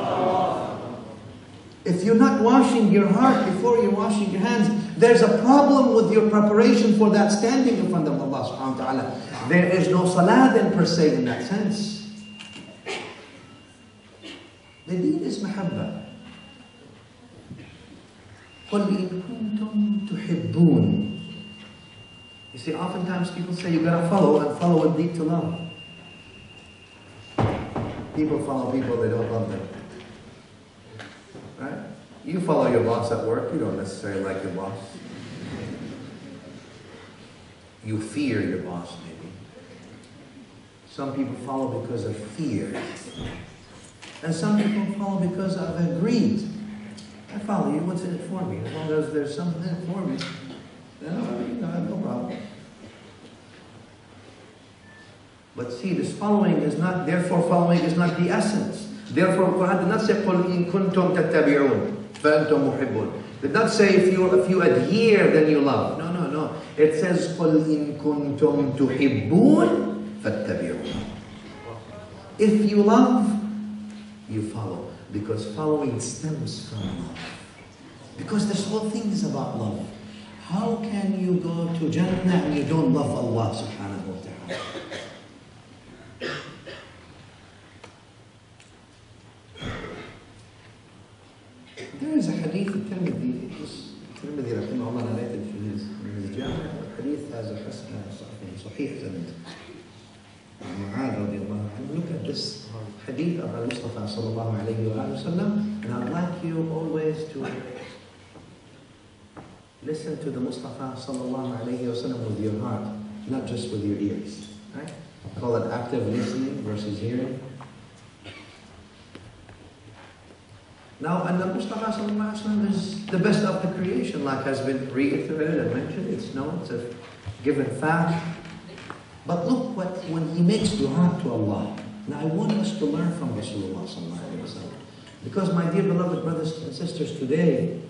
If you're not washing your heart before you're washing your hands, there's a problem with your preparation for that standing in front of Allah subhanahu wa ta'ala. There is no salah then per se in that sense. The deen is mahabbah. قُلْ إِن كُنْتُمْ تُحِبُّونَ. You see, oftentimes people say you gotta follow, and follow would lead to love. People follow people, they don't love them. Right? You follow your boss at work, you don't necessarily like your boss. You fear your boss, maybe. Some people follow because of fear. And some people follow because of greed. I follow you, what's in it for me? As long as there's something in it for me, then you know, I have no problem. But see, this following is not, therefore following is not the essence. Therefore, Quran did not say, قُلْ إِن كُنْتُمْ تَتَّبِعُونَ فَأَنْتُمْ مُحِبُّونَ. Did not say if you, if you adhere, then you love. No, no, no. It says, قُلْ إِن كُنْتُمْ تُحِبُّونَ فَاتَّبِعُونَ. If you love, you follow. Because following stems from love. Because this whole thing is about love. How can you go to Jannah and you don't love Allah subhanahu wa ta'ala? There is a hadith of Tirmidhi, Tirmidhi rahimahullah narrated in his, in his Jami'. The hadith has a sahih sanad. Mu'adh radiallahu anhu. Look at this hadith of Al-Mustafa sallallahu alayhi wa sallam, and I'd like you always to listen to the Mustafa sallallahu alayhi wa sallam with your heart, not just with your ears. Right? Call it active listening versus hearing. Now, and the Mustafa sallallahu alayhi wa sallam is the best of the creation, like has been reiterated and mentioned. It's known, it's a given fact. But look what, when he makes dua to Allah. Now I want us to learn from Rasulullah sallallahu alayhi wa sallam. Because my dear beloved brothers and sisters, today,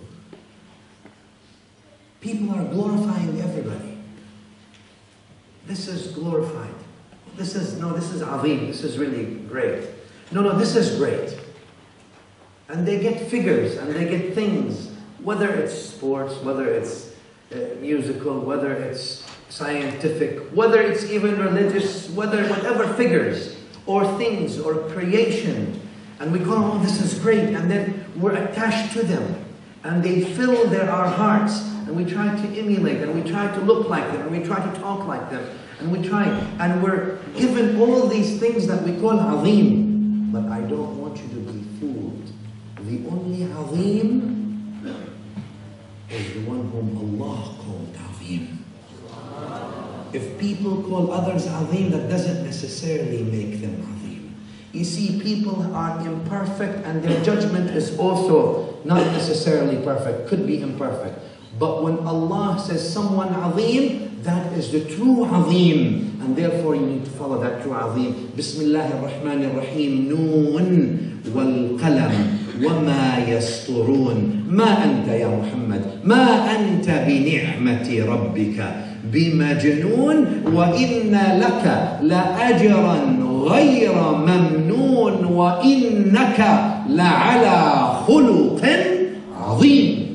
people are glorifying everybody. This is glorified. This is, no, this is azim. This is really great. No, no, this is great. And they get figures and they get things, whether it's sports, whether it's uh, musical, whether it's scientific, whether it's even religious, whether whatever figures or things or creation, and we call, oh, this is great, and then we're attached to them, and they fill their our hearts, and we try to emulate, and we try to look like them, and we try to talk like them, and we try, and we're given all these things that we call azim. But I don't want you to be fooled. The only azim is the one whom Allah called azim. If people call others azim, that doesn't necessarily make them azim. You see, people are imperfect and their judgment is also not necessarily perfect, could be imperfect. But when Allah says someone azim, that is the true azim. And therefore you need to follow that true azim. Bismillahir Rahmanir Rahim. Noon wal qalam. وَمَا يَسْطُرُونَ مَا أَنْتَ يَا مُحَمَّدْ مَا أَنْتَ بِنِعْمَةِ رَبِّكَ بمجنون وإن لك لأجرا غير ممنون وإنك لعلى خلق عظيم.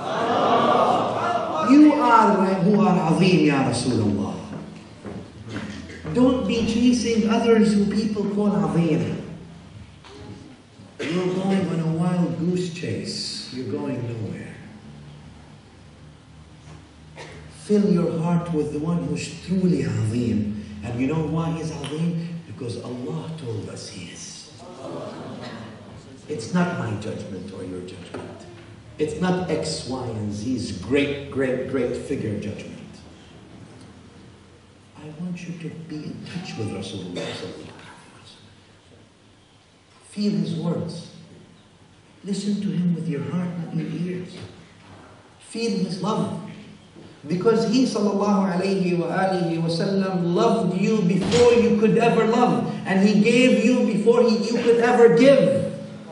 You are who are عظيم يا رسول الله. Don't be chasing others who people call عظيم. You're going on a wild goose chase. You're going nowhere. Fill your heart with the one who's truly عظيم. And you know why he's عظيم? Because Allah told us he is. It's not my judgment or your judgment. It's not X, Y, and Z's great, great, great figure judgment. I want you to be in touch with Rasulullah. Feel his words. Listen to him with your heart, not your ears. Feel his love. Because he sallallahu alayhi wa alihi wa sallam loved you before you could ever love. And he gave you before he, you could ever give.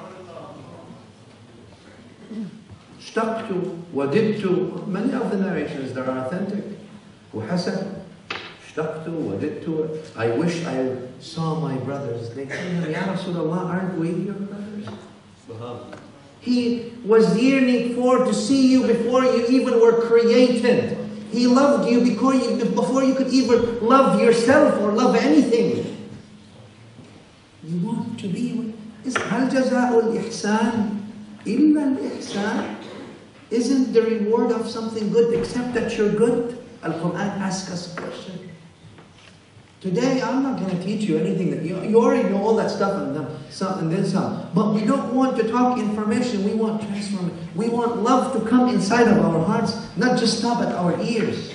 اشتقت وددت. Many of the narrations that are authentic. وحسن. اشتقت وددت. I wish I saw my brothers. They tell him, Ya Rasulullah, aren't we your brothers? He was yearning for to see you before you even were created. He loved you before you, before you could even love yourself or love anything. You want to be with... هل جزاء الإحسان إلا الإحسان? Isn't the reward of something good except that you're good? Al-Quran asks us a question. Today, I'm not going to teach you anything that you, you already know all that stuff and then some and then some. But we don't want to talk information. We want transformation. We want love to come inside of our hearts, not just stop at our ears.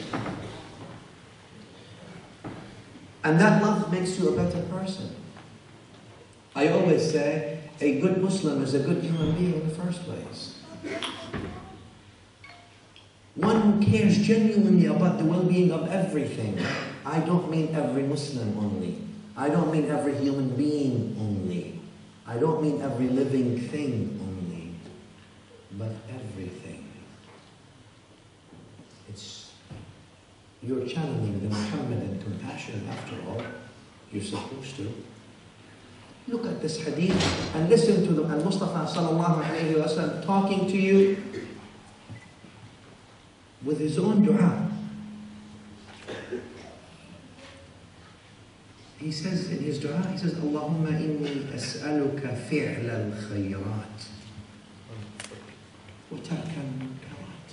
And that love makes you a better person. I always say, a good Muslim is a good human being in the first place. One who cares genuinely about the well-being of everything. I don't mean every Muslim only. I don't mean every human being only. I don't mean every living thing only. But everything. It's, you're channeling the Muhammadan compassion after all. You're supposed to. Look at this hadith and listen to the Al-Mustafa sallallahu alayhi wa sallam talking to you with his own dua. He says in his dua, he says, Allahumma inni as'aluka fi'la al-khayrat wa tarka al-munkarat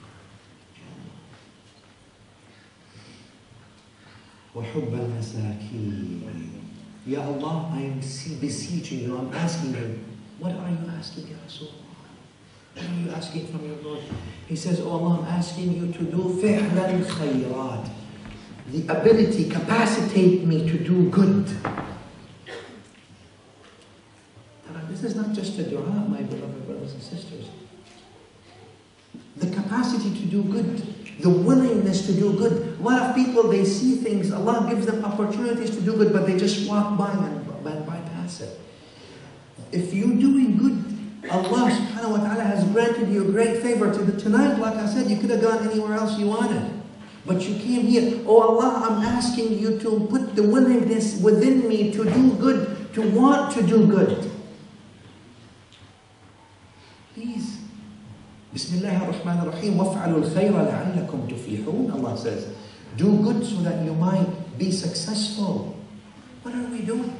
wa hubba al-masakin. Ya Allah, I am beseeching you, I'm asking you, what are you asking, Ya Rasulullah? What are you asking from your Lord? He says, oh Allah, I'm asking you to do fi'lan khayrat. The ability, capacitate me to do good. This is not just a dua, my beloved brothers and sisters. The capacity to do good. The willingness to do good. A lot of people, they see things, Allah gives them opportunities to do good, but they just walk by and, and bypass it. If you're doing good, Allah subhanahu wa ta'ala has granted you a great favor. To the, tonight, like I said, you could have gone anywhere else you wanted. But you came here. Oh Allah, I'm asking you to put the willingness within me to do good, to want to do good. Please. Bismillah ar-Rahman ar-Rahim. وَافْعَلُوا الْخَيْرَ لَعَلَّكُمْ تُفْلِحُونَ. Allah says, do good so that you might be successful. What are we doing?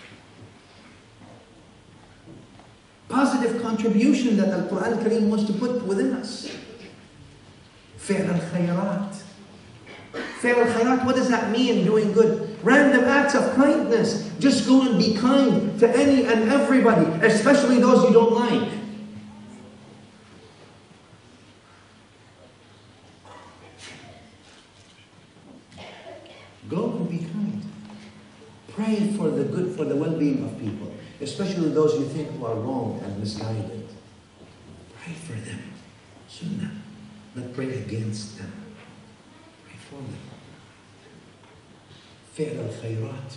Positive contribution that Al-Quran Kareem wants to put within us. فعل الخيرات. فعل الخيرات, what does that mean, doing good? Random acts of kindness. Just go and be kind to any and everybody, especially those you don't like. Go and be kind. Pray for the good, for the well-being of people, especially those you think who are wrong and misguided. Pray for them. Sunnah. Not pray against them. Pray for them. فعل الخيرات.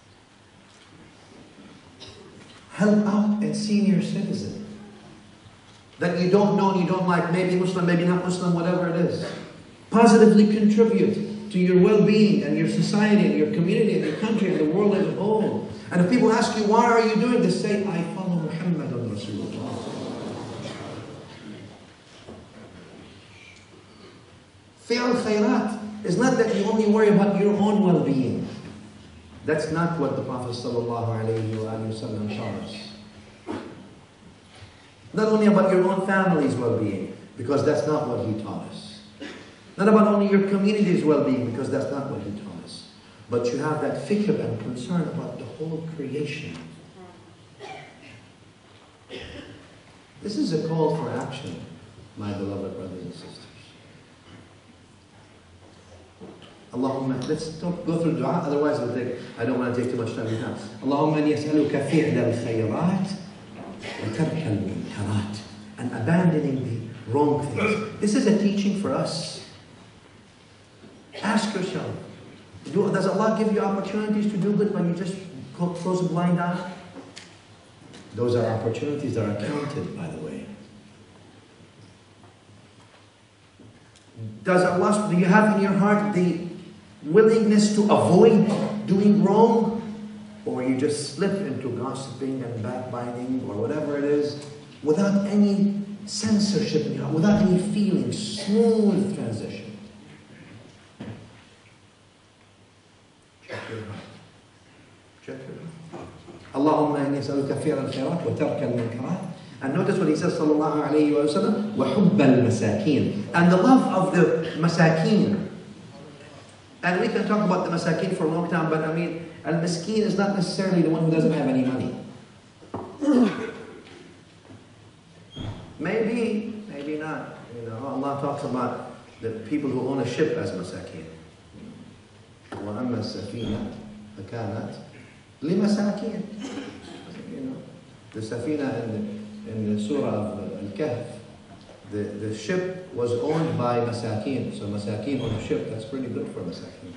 Help out a senior citizen that you don't know and you don't like, maybe Muslim, maybe not Muslim, whatever it is. Positively contribute. to your well-being and your society and your community and your country and the world as a whole. And if people ask you, why are you doing this? Say, I follow Muhammad on Rasulullah. Fi'al khairat is not that you only worry about your own well-being. That's not what the Prophet sallallahu alayhi wa sallam taught us. Not only about your own family's well-being, because that's not what he taught us. Not about only your community's well-being, because that's not what he taught us. But you have that fikr and concern about the whole creation. This is a call for action, my beloved brothers and sisters. Allahumma, let's don't go through dua, otherwise it'll take, I don't want to take too much time with that. Allahumma inni as'aluka fi'la al-khayrat wa tarka al-munkarat, and abandoning the wrong things. This is a teaching for us. Ask yourself, do, does Allah give you opportunities to do good when you just close a blind eye? Those are opportunities that are counted, by the way. Does Allah, do you have in your heart the willingness to avoid doing wrong? Or you just slip into gossiping and backbiting or whatever it is without any censorship, without any feeling, smooth transition. Check your heart. Check your heart. Allahumma inni as'aluka fi'la al-khairat wa tarka al-munkarat. And notice what he says, sallallahu alayhi wa sallam, وَحُبَّ الْمَسَاكِينَ, and the love of the masakeen. And we can talk about the masakeen for a long time, but I mean, al-miskeen is not necessarily the one who doesn't have any money. Maybe, maybe not. You know, Allah talks about the people who own a ship as masakeen. وَأَمَّا السَّفِينَةُ فَكَانَتْ لِمَسَاكِينَ. You know, the safina in the in the surah of Al-Kahf, the, the ship was owned by masakeen. So masakeen on a ship, that's pretty good for masakeen.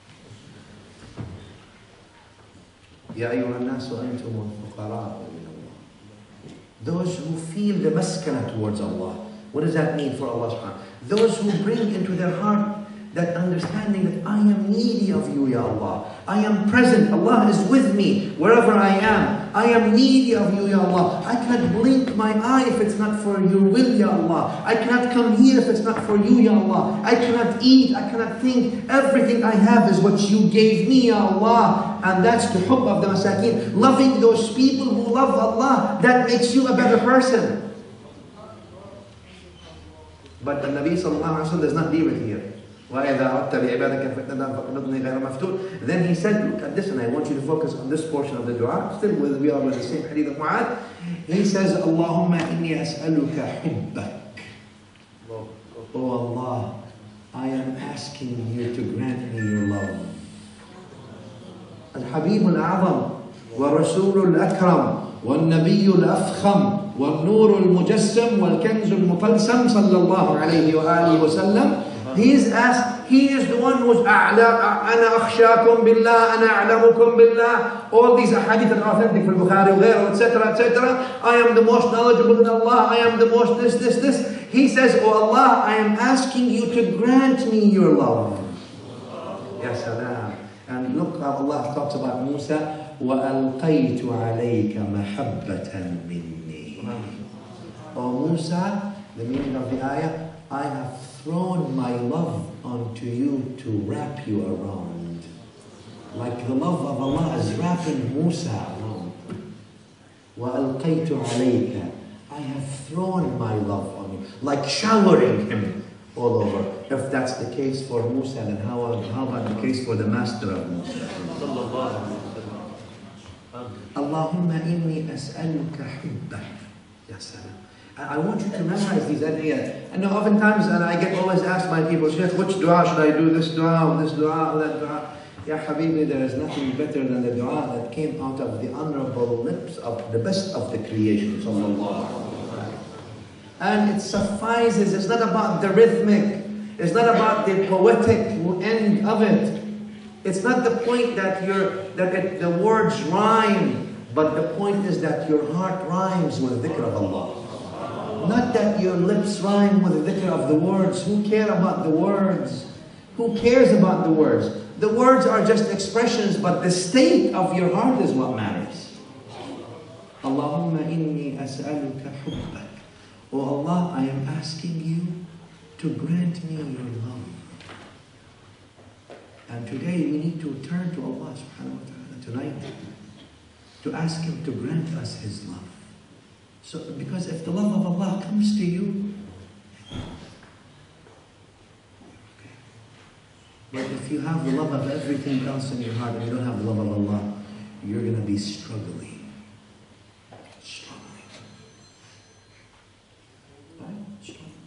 Ya ayyuha an-nasu antum al-fuqara ila Allah. Those who feel the maskana towards Allah. What does that mean for Allah subhanahu wa ta'ala? Those who bring into their heart that understanding that I am needy of you, Ya Allah. I am present. Allah is with me wherever I am. I am needy of you, Ya Allah. I cannot blink my eye if it's not for your will, Ya Allah. I cannot come here if it's not for you, Ya Allah. I cannot eat. I cannot think. Everything I have is what you gave me, Ya Allah. And that's the hubb of the masakeen. Loving those people who love Allah, that makes you a better person. But the Nabi sallallahu alayhi wa sallam does not leave it here. وَإِذَا عَدْتَ بِعِبَادَكَ فَإِنَّهُمْ فَقْنُطْنِي غَيْرَ مَفْتُونٍ. Then he said, look at this, and I want you to focus on this portion of the dua. Still, we are with the same hadith of Mu'adh. He says, Allahumma inni as'aluka hubbak. Oh Allah, I am asking you to grant me your love. Al-Habib al-A'zam, wa-Rasul al-Akram, wa-Nabiy al-Afkham, wa-Nur al-Mujassam, wal-Kanz al-Mutalsam, sallallahu alayhi wa alihi wa sallam. He is asked, he is the one who is أعلى أنا أخشاكم بالله أنا أعلمكم بالله. All these hadith are authentic for Bukhari, et cetera, et cetera. I am the most knowledgeable in Allah. I am the most this, this, this. He says, oh Allah, I am asking you to grant me your love. Ya salam. And look how Allah talks about Musa. وَأَلْقَيْتُ عَلَيْكَ مَحَبَّةً مِنِّي. Oh Musa, the meaning of the ayah, I have thrown my love onto you to wrap you around. Like the love of Allah is wrapping Musa around. وَأَلْقَيْتُ عَلَيْكَ, I have thrown my love on you. Like showering him all over. If that's the case for Musa, then how, how about the case for the master of Musa? Allahumma inni as'aluka hubbak. Ya salam. I want you to memorize these adhiyat. And oftentimes, and I get always asked by people, Shaykh, which dua should I do? This dua, or this dua, or that dua? Ya Habibi, there is nothing better than the dua that came out of the honorable lips of the best of the creation. And it suffices. It's not about the rhythmic. It's not about the poetic end of it. It's not the point that, you're, that it, the words rhyme, but the point is that your heart rhymes with the dhikr of Allah. Not that your lips rhyme with the dhikr of the words. Who care about the words? Who cares about the words? The words are just expressions, but the state of your heart is what matters. Allahumma inni as'aluka hubbak. Oh Allah, I am asking you to grant me your love. And today we need to turn to Allah subhanahu wa ta'ala tonight to ask Him to grant us His love. So, because if the love of Allah comes to you, okay. But if you have the love of everything else in your heart and you don't have the love of Allah, you're going to be struggling. Struggling. Right? Struggling.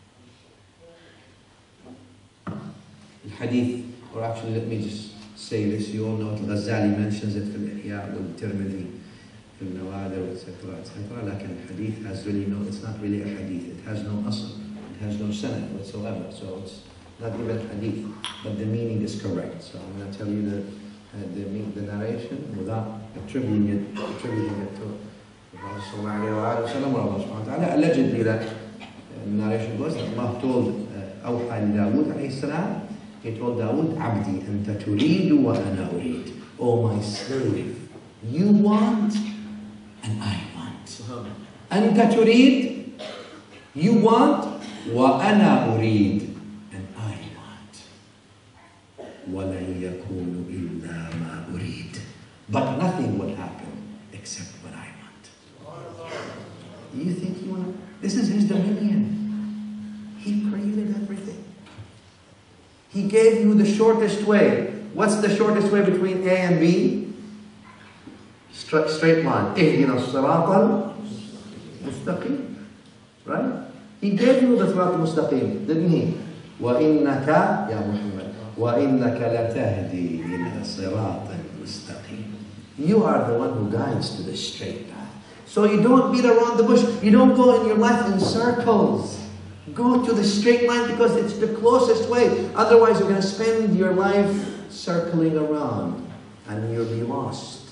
The hadith, or actually let me just say this, you all know it, Al-Ghazali mentions it في الإحياء والترمذي في النوادر et cetera et cetera. Like the hadith has really no, it's not really a hadith, it has no asl, it has no sanad whatsoever, so it's not even hadith, but the meaning is correct. So I'm going to tell you the, uh, the, the narration without attributing it, attributing it to the Prophet sallallahu alayhi wa sallam. Allegedly that uh, the narration goes that Allah told uh, Awha li-Dawood alayhi salam, He told Dawood, Abdi, anta turidu wa ana urid. Oh my slave, you want and I want. Anta turid, you want, wa ana urid, and I want. وَلَنْ يَكُونُ إِلَّا مَا أُرِيد. But nothing will happen except what I want. You think you want? This is His dominion. He created everything. He gave you the shortest way. What's the shortest way between A and B? Straight, straight line. اهدنا الصراط المستقيم. Right? He gave you the صراط المستقيم, didn't he? وإنك يا محمد وإنك لتهدي إلى صراط مستقيم. You are the one who guides to the straight path. So you don't beat around the bush. You don't go in your life in circles. Go to the straight line because it's the closest way. Otherwise, you're going to spend your life circling around and you'll be lost.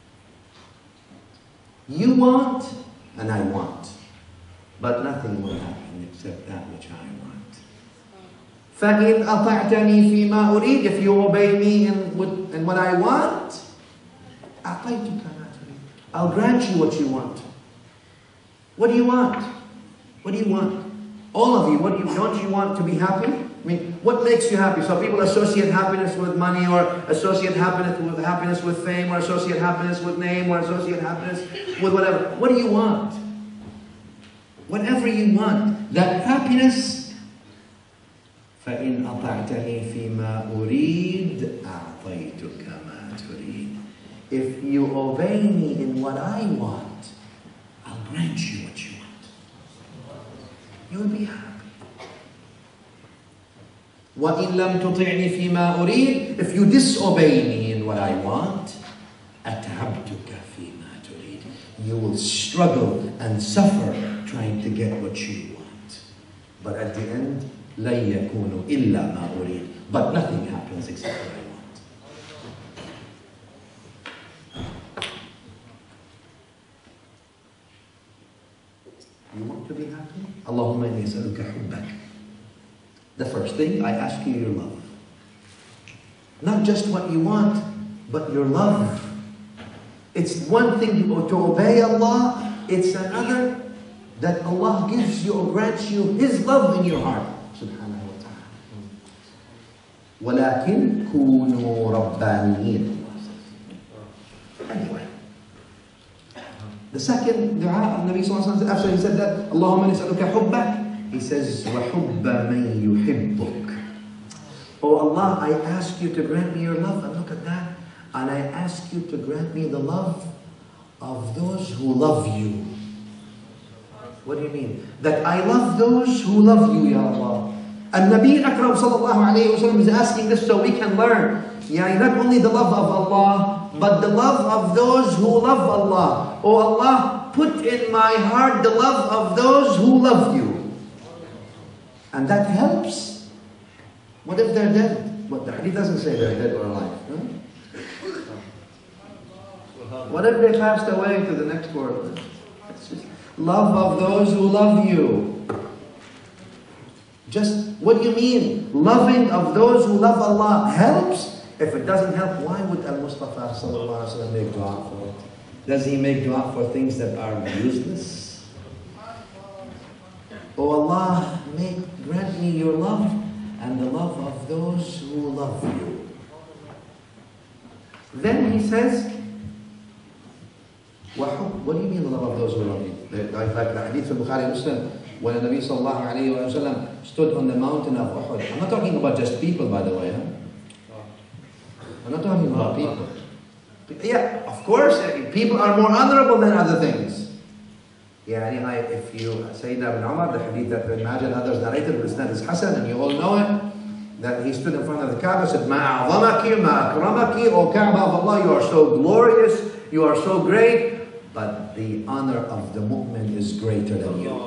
You want and I want, but nothing will happen except that which I want. فَإِنْ أَطَعْتَنِي فِي مَا أُرِيدُ. If you obey me in what, in what I want, أَعْطَيْتُكَ مَا تُرِيدُ. I'll grant you what you want. What do you want? What do you want? All of you, what do you, don't you want to be happy? I mean, what makes you happy? So people associate happiness with money, or associate happiness with happiness with fame, or associate happiness with name, or associate happiness with whatever. What do you want? Whatever you want. That happiness, فَإِنْ أَطَعْتَنِي فِي مَا أُرِيدُ أَعْطَيْتُكَ مَا تُرِيدُ. If you obey me in what I want, I'll grant you what you want. You will be happy. وَإِن لَمْ تُطِعْنِي فِي مَا أُرِيدُ. If you disobey me in what I want, أَتَعَبْتُكَ فِي مَا تُرِيدُ. You will struggle and suffer trying to get what you want. But at the end, لَن يَكُونُ إِلَّا مَا أُرِيدُ. But nothing happens except what I want. You want to be happy? Allahumma inni as'aluka hubbak. The first thing, I ask you your love. Not just what you want, but your love. It's one thing to obey Allah, it's another that Allah gives you or grants you His love in your heart. Subhanahu wa ta'ala. وَلَكِنْ كُونُوا رَبَّانِيِّينَ. Anyway. The second dua of Nabi sallallahu alaihi wasallam, after he said that, Allahumma nas'aluka hubbak, he says, وَحُبَّ مَن يُحِبُّكَ. Oh Allah, I ask you to grant me your love, and look at that, and I ask you to grant me the love of those who love you. What do you mean? That I love those who love you, Ya Allah. And Nabi Akram sallallahu alayhi wa sallam is asking this so we can learn. Yani not only the love of Allah, but the love of those who love Allah. Oh Allah, put in my heart the love of those who love you. And that helps. What if they're dead? What, the hadith doesn't say they're dead or alive. Huh? What if they passed away to the next world? It's just love of those who love you. Just, what do you mean? Loving of those who love Allah helps? If it doesn't help, why would Al-Mustafa sallallahu alaihi wasallam make dua for it? Does he make dua for things that are useless? Oh Allah, make, grant me your love and the love of those who love you. Then he says, what do you mean the love of those who love you? Like, like the hadith of Bukhari Muslim, when the Nabi sallallahu alayhi wa sallam stood on the mountain of Uhud. I'm not talking about just people, by the way. Huh? I'm not talking about people. Yeah, of course, people are more honorable than other things. Yeah, if you, Sayyidina ibn Umar, the hadith that Ibn Majah and others narrated, but it's Hasan, and you all know it, that he stood in front of the Kaaba and said, Ma a'zamaki, ma akramaki, O Kaaba of Allah, you are so glorious, you are so great, but the honor of the mu'min is greater than you.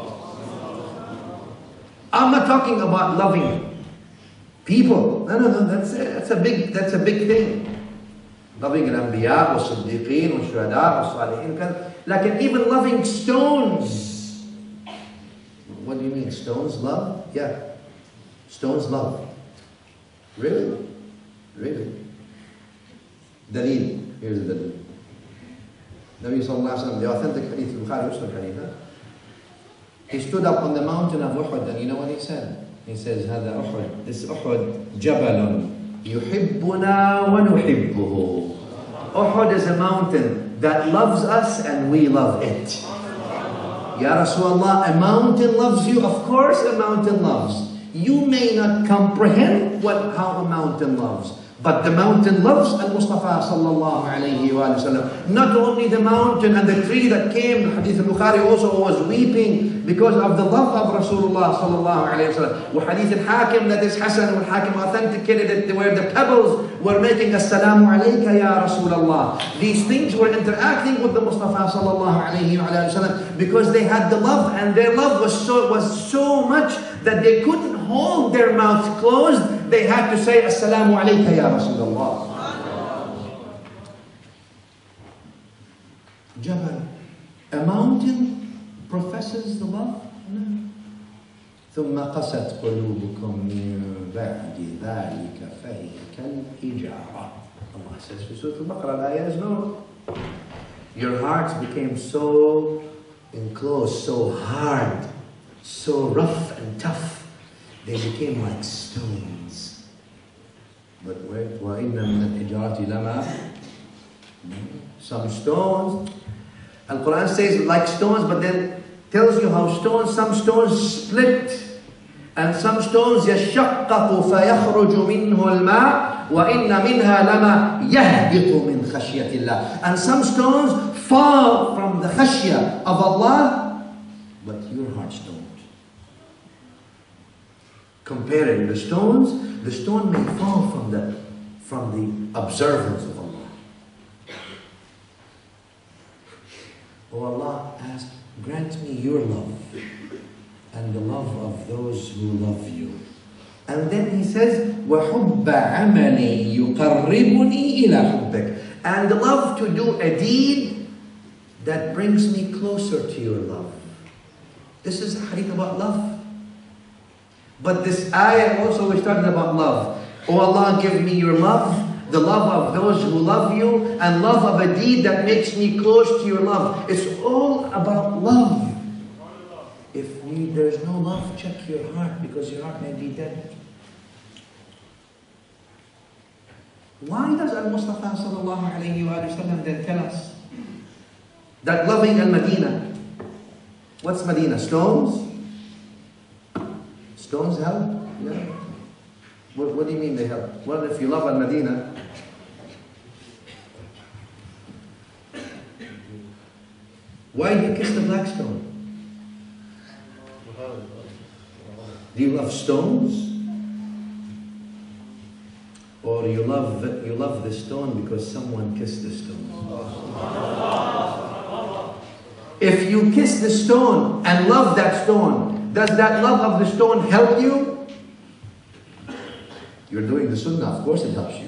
I'm not talking about loving people. No, no, no, that's a, that's a big, that's a big thing. Loving al-anbiya, wa-siddiqeen, wa-shuhada, wa-salihin. Like even loving stones. What do you mean? Stones love? Yeah. Stones love. Really? Really? Dalil. Here's the dalil. Nabi sallallahu alayhi wa sallam, the authentic hadith, Bukhari Muslim hadith. Huh? He stood up on the mountain of Uhud, and you know what he said? He says, هذا أحد, this Uhud, جبل يحبنا ونحبه. Uhud is a mountain that loves us and we love it. Ya Rasulullah, a mountain loves you? Of course a mountain loves. You may not comprehend what, how a mountain loves, but the mountain loves Al-Mustafa sallallahu alayhi wa sallam. Not only the mountain and the tree that came, the Hadith al-Bukhari also was weeping because of the love of Rasulullah sallallahu alayhi wa sallam. Wa Hadith al-Hakim, that is Hasan al-Hakim authenticated it, where the pebbles were making Assalamu alayka ya Rasulullah. These things were interacting with the Mustafa sallallahu alayhi wa sallam because they had the love, and their love was so, was so much that they couldn't hold their mouths closed. They had to say Assalamu alayka ya Rasulullah. Jabal, a mountain professes the love? No. ثم قست قلوبكم من بعد ذلك فهي كالحجارة. Allah says في Surah Al-Baqarah, the ayah is no. Your hearts became so enclosed, so hard, so rough and tough. They became like stones. But wait, وَإِنَّ مِنَ الْحِجَارَةِ لَمَا, some stones. Al-Quran says like stones, but then tells you how stones, some stones split, and some stones يَشَّقَّقُ فَيَخْرُجُ مِنْهُ الْمَاءُ وَإِنَّ مِنْهَا لَمَا يَهْبِطُ مِنْ خَشْيَةِ اللَّهِ. And some stones fall from the khashya of Allah, but your hearts don't. Comparing the stones, the stone may fall from the, from the observance of Allah. Oh Allah, ask, grant me your love and the love of those who love you. And then he says, وَحُبَّ عَمَلِي يُقَرِّبُنِي إِلَى حُبِّكَ. And the love to do a deed that brings me closer to your love. This is a hadith about love. But this ayah also is talking about love. Oh Allah, give me your love, the love of those who love you, and love of a deed that makes me close to your love. It's all about love. If you, there's no love, check your heart, because your heart may be dead. Why does Al-Mustafa sallallahu alayhi wa sallam then tell us that loving Al-Madinah, what's Medina? Stones? Stones help? Yeah. What, what do you mean they help? Well, if you love Al-Madinah, why do you kiss the black stone? Do you love stones? Or you love you love the stone because someone kissed the stone? If you kiss the stone and love that stone, does that love of the stone help you? You're doing the sunnah, of course it helps you.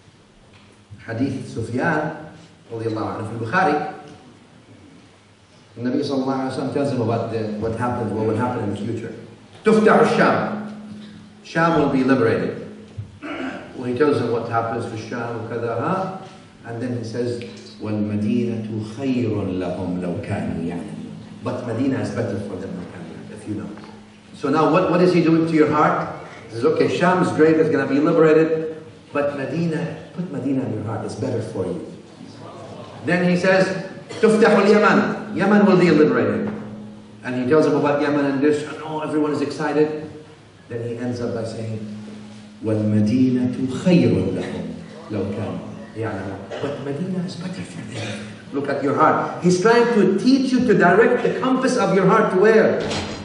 Hadith Sufyan, radiallahu anhu, في Bukhari, The Nabi sallallahu alayhi wa sallam tells him about the, what happened, what will happen in the future. تفتح الشام. Sham will be liberated. Well, he tells him what happens to Sham, وكذا, huh? And then he says, وَالْمَدِينَةُ خَيْرٌ لَهُمْ لَوْ كَانُوا يَعْلَمُونَ. But Medina is better for them, if you know. So now what, what is he doing to your heart? He says, okay, Sham is great, it's going to be liberated, but Medina, put Medina in your heart, it's better for you. Then he says, تُفْتَحُ الْيَمَنِ. Yemen will be liberated. And he tells him about Yemen and this, and oh, everyone is excited. Then he ends up by saying, وَالْمَدِينَةُ خَيْرٌ لَهُمْ لَوْ كَانُوا يَعْلَمُونَ. But Medina is better for them. Look at your heart. He's trying to teach you to direct the compass of your heart to where?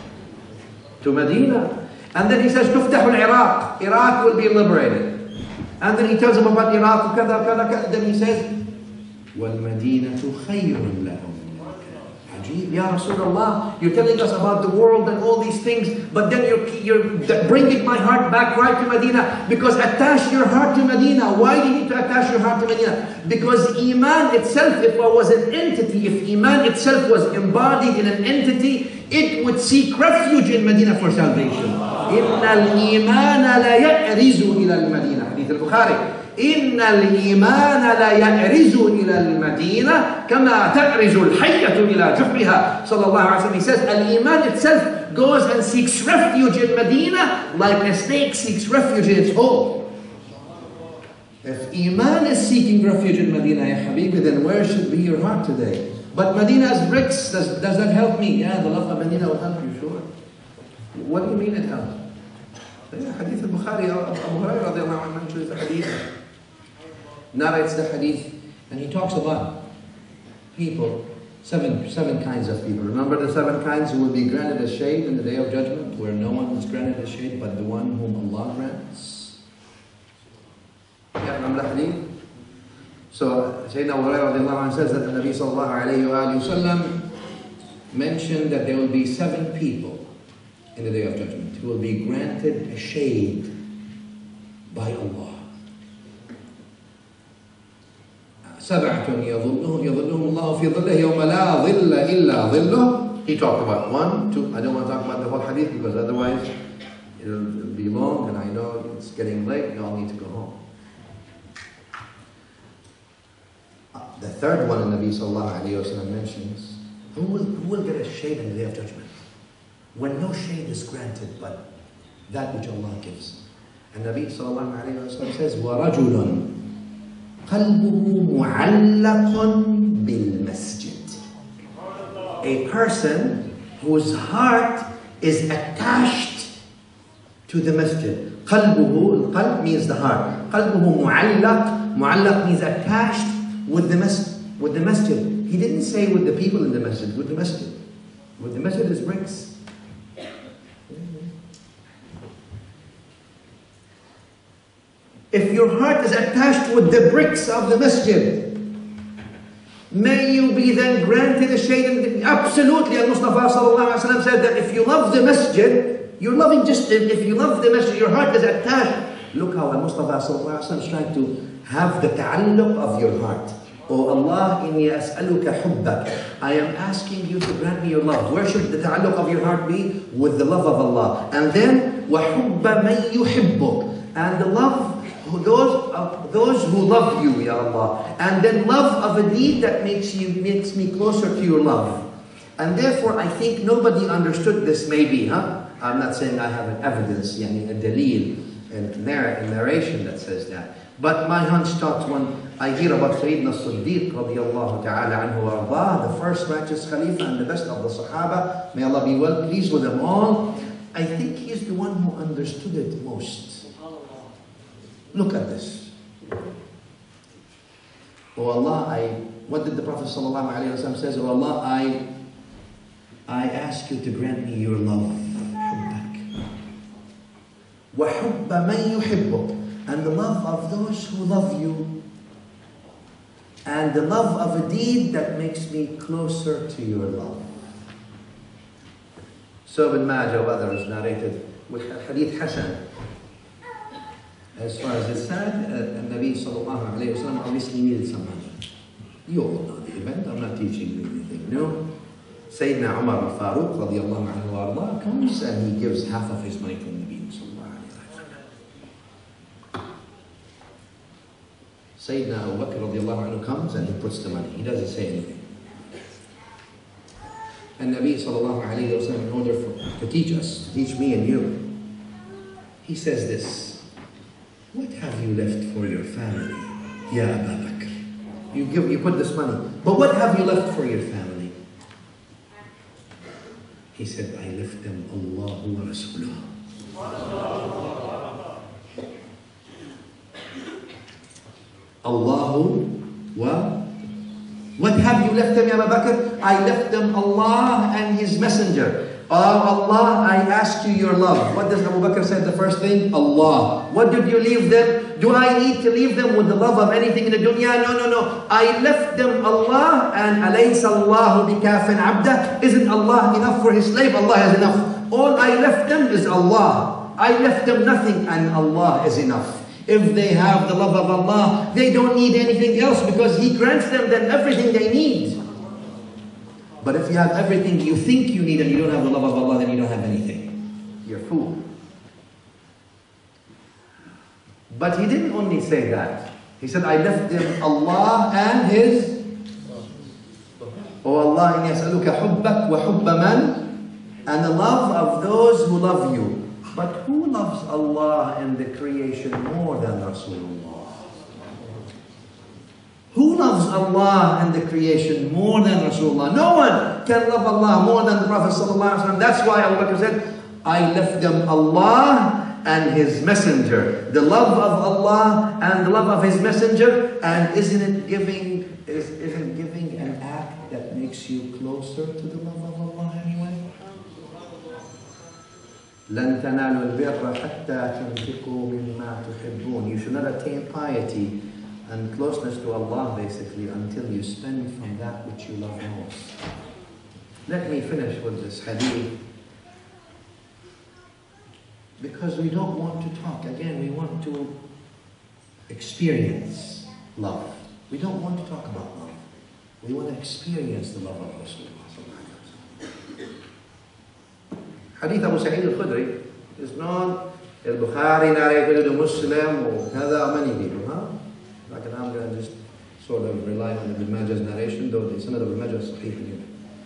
To Medina. And then he says, تُفْتَحُ الْعِرَاقِ. Iraq will be liberated. And then he tells him about Iraq, كذا, كذا, كذا. Then he says, وَالْمَدِينَةُ خَيْرٌ لَهُمْ. Ya Rasulullah, you're telling us about the world and all these things, but then you're, you're bringing my heart back right to Medina, because attach your heart to Medina. Why do you need to attach your heart to Medina? Because Iman itself, if it was an entity, if Iman itself was embodied in an entity, it would seek refuge in Medina for salvation. إِنَّ الْإِيمَانَ لَا يَأْرِزُ إِلَى الْمَدِينَةِ. Hadith al-Bukhari. إن الإيمان لا يأرز إلى المدينة كما تأرز الحية إلى جحرها. صلى الله عليه وسلم. He says, Al-Iman itself goes and seeks refuge in Medina like a snake seeks refuge in its hole. If Iman is seeking refuge in Medina, ya Habibi, then where should be your heart today? But Medina's bricks, does, does that help me? Yeah, the love of Medina will help you, sure. What do you mean it helps? Hadith al-Bukhari, Abu Hurairah radiallahu anhu mentions the hadith, narrates the hadith, and he talks about people, seven, seven kinds of people. Remember the seven kinds who will be granted a shade in the Day of Judgment, where no one is granted a shade but the one whom Allah grants? Yeah, remember the hadith? So Sayyidina Abu Hurairah radiallahu anhu says that the Nabi sallallahu alayhi wa sallam mentioned that there will be seven people in the Day of Judgment who will be granted a shade by Allah. سبعة يظلهم يظلهم الله في ظله يوم لا ظل إلا ظله. He talked about one, two. I don't want to talk about the whole hadith because otherwise it'll be long, and I know it's getting late. You all need to go home. The third one, the Nabi sallallahu alayhi wa sallam mentions, who will, who will get a shade in the Day of Judgment? When no shade is granted but that which Allah gives. And Nabi sallallahu alayhi wa sallam says, وَرَجُلٌ قَلْبُهُ مُعَلَّقٌ بِالْمَسْجِدِ. A person whose heart is attached to the masjid. قَلْبُهُ, qalb means the heart. قَلْبُهُ مُعَلَّق, mu'allaq means attached with the, mas with the masjid. He didn't say with the people in the masjid, with the masjid. With the masjid is bricks. If your heart is attached with the bricks of the masjid, may you be then granted a shade. Absolutely, Al-Mustafa sallallahu alayhi wa sallam said that if you love the masjid, you're loving just, if you love the masjid, your heart is attached. Look how Al-Mustafa sallallahu alayhi wa sallam is trying to have the ta'alluq of your heart. Oh Allah, inni as'aluka hubbak. I am asking you to grant me your love. Where should the ta'alluq of your heart be? With the love of Allah. And then, وَحُبَّ مَن يُحِبُّكَ. And the love Those, uh, those who love you, Ya Allah. And then love of a deed that makes you makes me closer to your love. And therefore, I think nobody understood this maybe, huh? I'm not saying I have an evidence, yani a dalil, a narration that says that. But my hunch thought when I hear about Sayyidina Siddiq radiallahu ta'ala anhu wa ardah, the first righteous Khalifa and the best of the Sahaba, may Allah be well pleased with them all, I think he is the one who understood it most. Look at this. Oh Allah, I, what did the Prophet sallallahu alayhi wa sallam says? Oh Allah, I, I ask you to grant me your love. حُبَّكَ. وَحُبَّ مَن يُحِبُّكَ. And the love of those who love you. And the love of a deed that makes me closer to your love. So Ibn Majah or others narrated with Hadith Hasan. As far as it's said, uh, Nabi sallallahu alayhi wa sallam obviously needed some money. You all know the event, I'm not teaching you anything new. Sayyidina Umar al-Faruq radiallahu anhu arda comes and he gives half of his money to the Nabi sallallahu alayhi wa sallam. Sayyidina Abu Bakr radiallahu anhu comes and he puts the money. He doesn't say anything. And Nabi sallallahu alayhi wa sallam, in order for, to teach us, to teach me and you, he says this: what have you left for your family, Ya Abu Bakr? You give, you put this money, but what have you left for your family? He said, I left them Allahu wa Rasuluh. Allahu wa. What have you left them, Ya Abu Bakr? I left them Allah and His Messenger. Oh Allah, I ask you your love. What does Abu Bakr say the first thing? Allah. What did you leave them? Do I need to leave them with the love of anything in the dunya? No, no, no. I left them Allah, and alaysa Allahu bikafin abda. Isn't Allah enough for His slave? Allah is enough. All I left them is Allah. I left them nothing, and Allah is enough. If they have the love of Allah, they don't need anything else, because He grants them then everything they need. But if you have everything you think you need and you don't have the love of Allah, then you don't have anything. You're a fool. But he didn't only say that. He said, I left them Allah and His. Oh Allah, inni as'aluka hubbak wa hubba man. And the love of those who love you. But who loves Allah and the creation more than Rasulullah? Who loves Allah and the creation more than Rasulullah? No one can love Allah more than the Prophet ﷺ. That's why Abu Bakr said, I left them Allah and His Messenger. The love of Allah and the love of His Messenger. And isn't it giving, is, isn't giving an act that makes you closer to the love of Allah anyway? لَن تَنَالُوا الْبِرَّ حَتَّى تُنْفِقُوا مِمَّا تُحِبُّونَ. You should not attain piety and closeness to Allah basically until you spend from that which you love most. Let me finish with this hadith, because we don't want to talk. Again, we want to experience love. We don't want to talk about love. We want to experience the love of Rasulullah. Hadith Abu Sa'id al-Khudri is known. Al-Bukhari narrated, Muslim, or many people, huh? Like, I'm going to just sort of rely on Ibn Majah's narration, though the Sanad of Ibn Majah is sahih.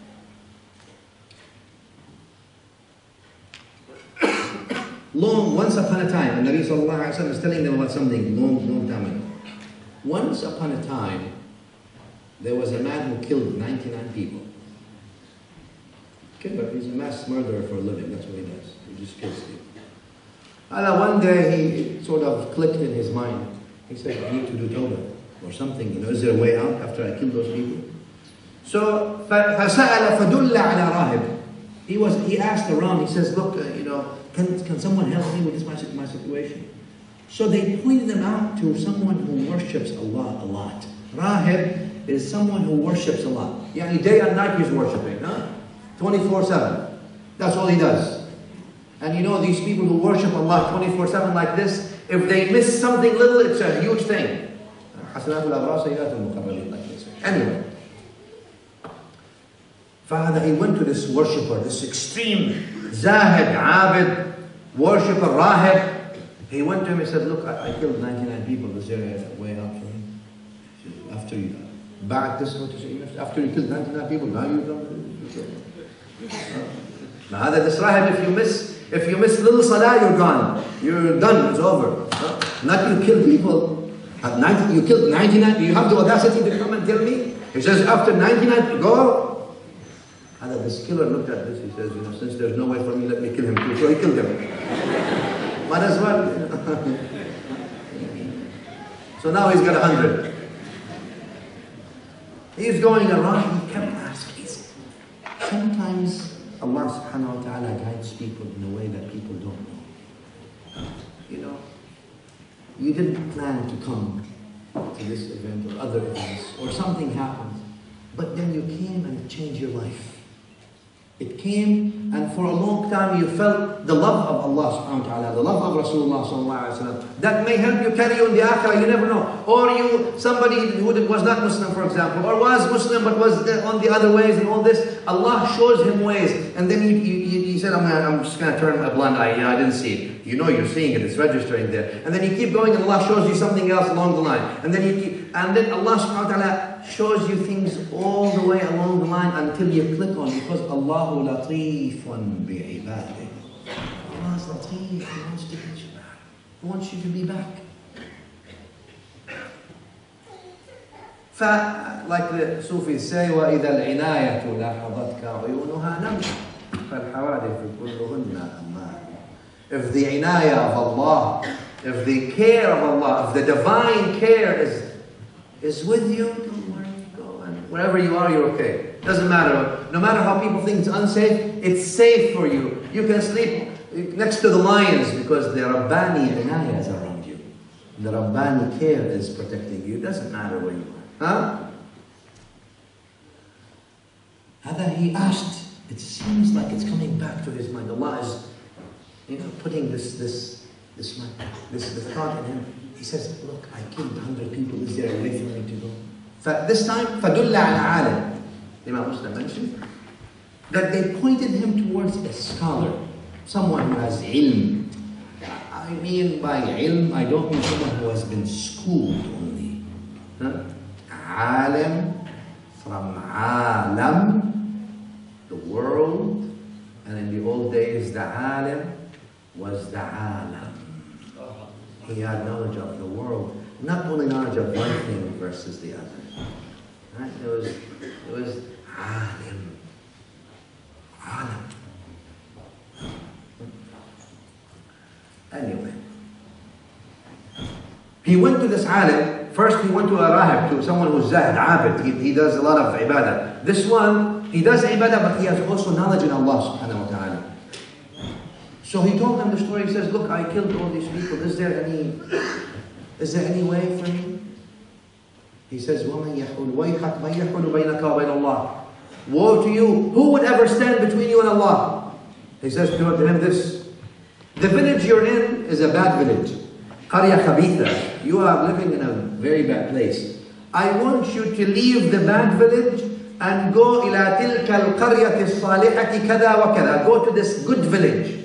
Long, once upon a time, and Nabi sallallahu alayhi wa sallam is telling them about something long, long time ago. Once upon a time, there was a man who killed ninety-nine people. Killer, he's a mass murderer for a living, that's what he does. He just kills people. And one day he sort of clicked in his mind. He said, I need to do tawbah or something. You know, is there a way out after I kill those people? So, فَسَأَلَ فَدُلَّ عَلَى رَاهِبٍ. He was. He asked around. He says, look, uh, you know, can can someone help me with this my, my situation? So they pointed them out to someone who worships Allah a lot. Rahib is someone who worships a lot. Yeah, day and night he's worshipping, huh? twenty-four seven. That's all he does. And you know, these people who worship Allah twenty-four seven like this, if they miss something little, it's a huge thing. Anyway, Father, he went to this worshipper, this extreme Zahid, Abid, worshipper, Rahib. He went to him and said, look, I, I killed ninety-nine people. Is there a way out for him? After you, back this, after you killed ninety-nine people, now you've done it. Now, this Rahib, if you miss, if you miss little salah, you're gone. You're done, it's over. Not you kill people. At ninety, you killed ninety-nine, you have the audacity to come and tell me? He says, after ninety-nine, go. And this killer looked at this, he says, you know, since there's no way for me, let me kill him too. So he killed him. Might as well. So now he's got a hundred. He's going around, he kept asking. Sometimes Allah subhanahu wa ta'ala guides people in a way that people don't know. You know, you didn't plan to come to this event or other events, or something happened, but then you came and it changed your life. It came and for a long time you felt the love of Allah subhanahu wa ta'ala, the love of Rasulullah sallallahu alayhi wa sallam. That may help you carry on the akhirah, you never know. Or you, somebody who was not Muslim, for example, or was Muslim but was on the other ways and all this, Allah shows him ways. And then he, he, he said, I'm, I'm just going to turn a blind eye. Yeah, I didn't see it. You know you're seeing it, it's registering there. And then you keep going and Allah shows you something else along the line. And then, you keep, and then Allah subhanahu wa ta'ala shows you things all the way along the line until you click on, because Allahu latifun bi'ibadih. Allah's latif, He wants to get you back. He wants you to be back. ف, like the Sufis say, وَإِذَا الْعِنَايَةُ لَحَظَتْكَ عُيُونُهَا نَمْشِ فَالْحَوَادِثُ كُلُّهُنَّ أَمَّارِ. If the inayah of Allah, if the care of Allah, if the divine care is, is with you, don't worry, go and wherever you are, you're okay. Doesn't matter. No matter how people think it's unsafe, it's safe for you. You can sleep next to the lions because the Rabbani inayah is around you. The Rabbani care is protecting you. It doesn't matter where you are. Huh? Hada, he asked, it seems like it's coming back to his mind. Allah is, you know, putting this, this, this, this, this thought in him. He says, look, I killed a hundred people. Is there a way for me to go? But this time, فَدُلَّ عَلَى عَالِمٍ. Imam Muslim mentioned that they pointed him towards a scholar, someone who has ilm. I mean by ilm, I don't mean someone who has been schooled only. Huh? Alim, from alam, the world, and in the old days the alim was the alam. He had knowledge of the world, not only knowledge of one thing versus the other. Right? It was, it was alim, alam. Anyway, he went to this alim. First he went to a rahib, to someone who's zahid, abid. He, he does a lot of ibadah. This one, he does ibadah, but he has also knowledge in Allah subhanahu wa ta'ala. So he told them the story. He says, look, I killed all these people. Is there any, is there any way for me? He says, وَمَنْ يَحُولُ وَيْحَكْ مَنْ يَحُولُ بَيْنَكَ وَبَيْنَ اللَّهِ. Woe to you, who would ever stand between you and Allah? He says to him this, the village you're in is a bad village. قَرْيَةَ خَبِيثَةً. You are living in a very bad place. I want you to leave the bad village and go إِلَى تِلْكَ الْقَرْيَةِ الصَّالِحَةِ كَذَا وَكَذَا. Go to this good village.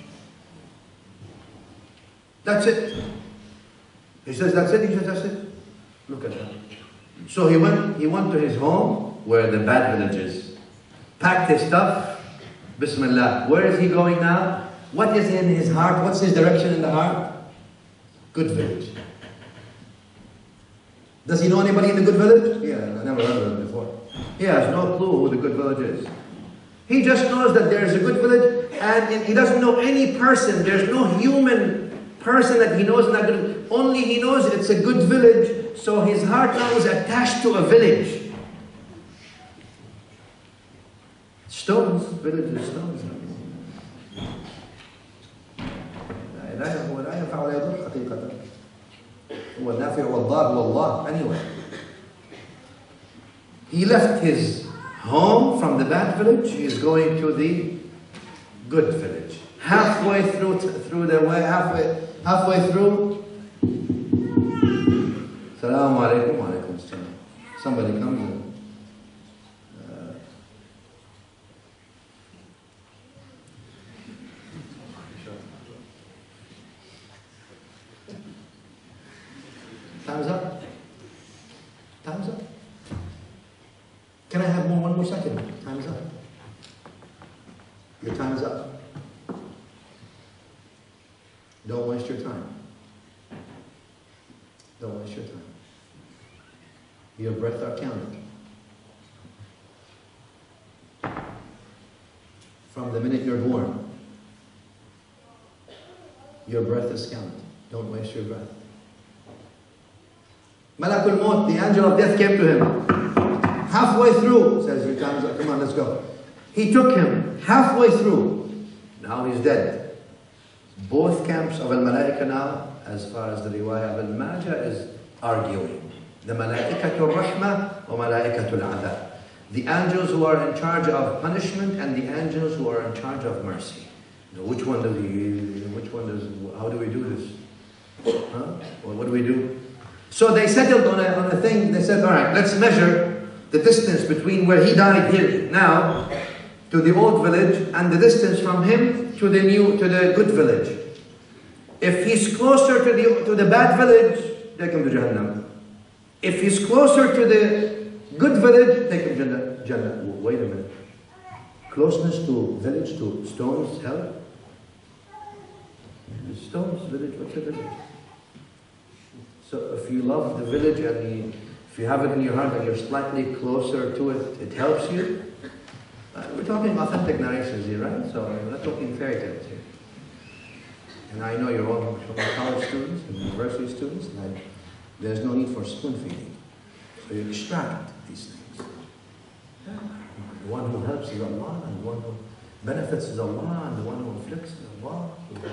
That's it. He says, that's it? He says, that's it. Look at that. So he went, he went to his home where the bad village is. Packed his stuff. Bismillah. Where is he going now? What is in his heart? What's his direction in the heart? Good village. Does he know anybody in the good village? Yeah, I never heard of it before. He has no clue who the good village is. He just knows that there is a good village, and he doesn't know any person. There's no human person that he knows in that good. Only he knows it's a good village, so his heart now is attached to a village. Stones, villages, stones. لا هو لا ينفع ولا يضر حقيقة. هو النافع والضار هو الله. Anyway, he left his home from the bad village. He is going to the good village. Halfway through through the way, halfway halfway through. Assalamu alaikum wa alaikum assalam. Somebody comes in. Time's up. Time's up. Can I have more, one more second? Time's up. Your time's up. Don't waste your time. Don't waste your time. Your breath are counted. From the minute you're born, your breath is counted. Don't waste your breath. Malakul Maut, the angel of death, came to him. Halfway through, says, your time's up, come on, let's go. He took him halfway through. Now he's dead. Both camps of Al-Malaika now, as far as the riwayah of Al-Majah, is arguing. The Malaikatul Rahmah or Malaikatul Adab. The angels who are in charge of punishment and the angels who are in charge of mercy. Now, which one does he, which one does, how do we do this? Huh? Well, what do we do? So they settled on a, on a thing. They said, all right, let's measure the distance between where he died here now to the old village and the distance from him to the new, to the good village. If he's closer to the, to the bad village, take him to Jahannam. If he's closer to the good village, take him to Jannah. Wait a minute. Closeness to village, to stones, hell? Stones, village, what's a village? So if you love the village and you, if you have it in your heart and you're slightly closer to it, it helps you. Uh, we're talking authentic narrations here, right? So we're not talking fairy tales here. And I know you're all college students and university students, and I, there's no need for spoon feeding. So you extract these things. The one who helps is Allah, and the one who benefits is Allah, and the one who inflicts is Allah.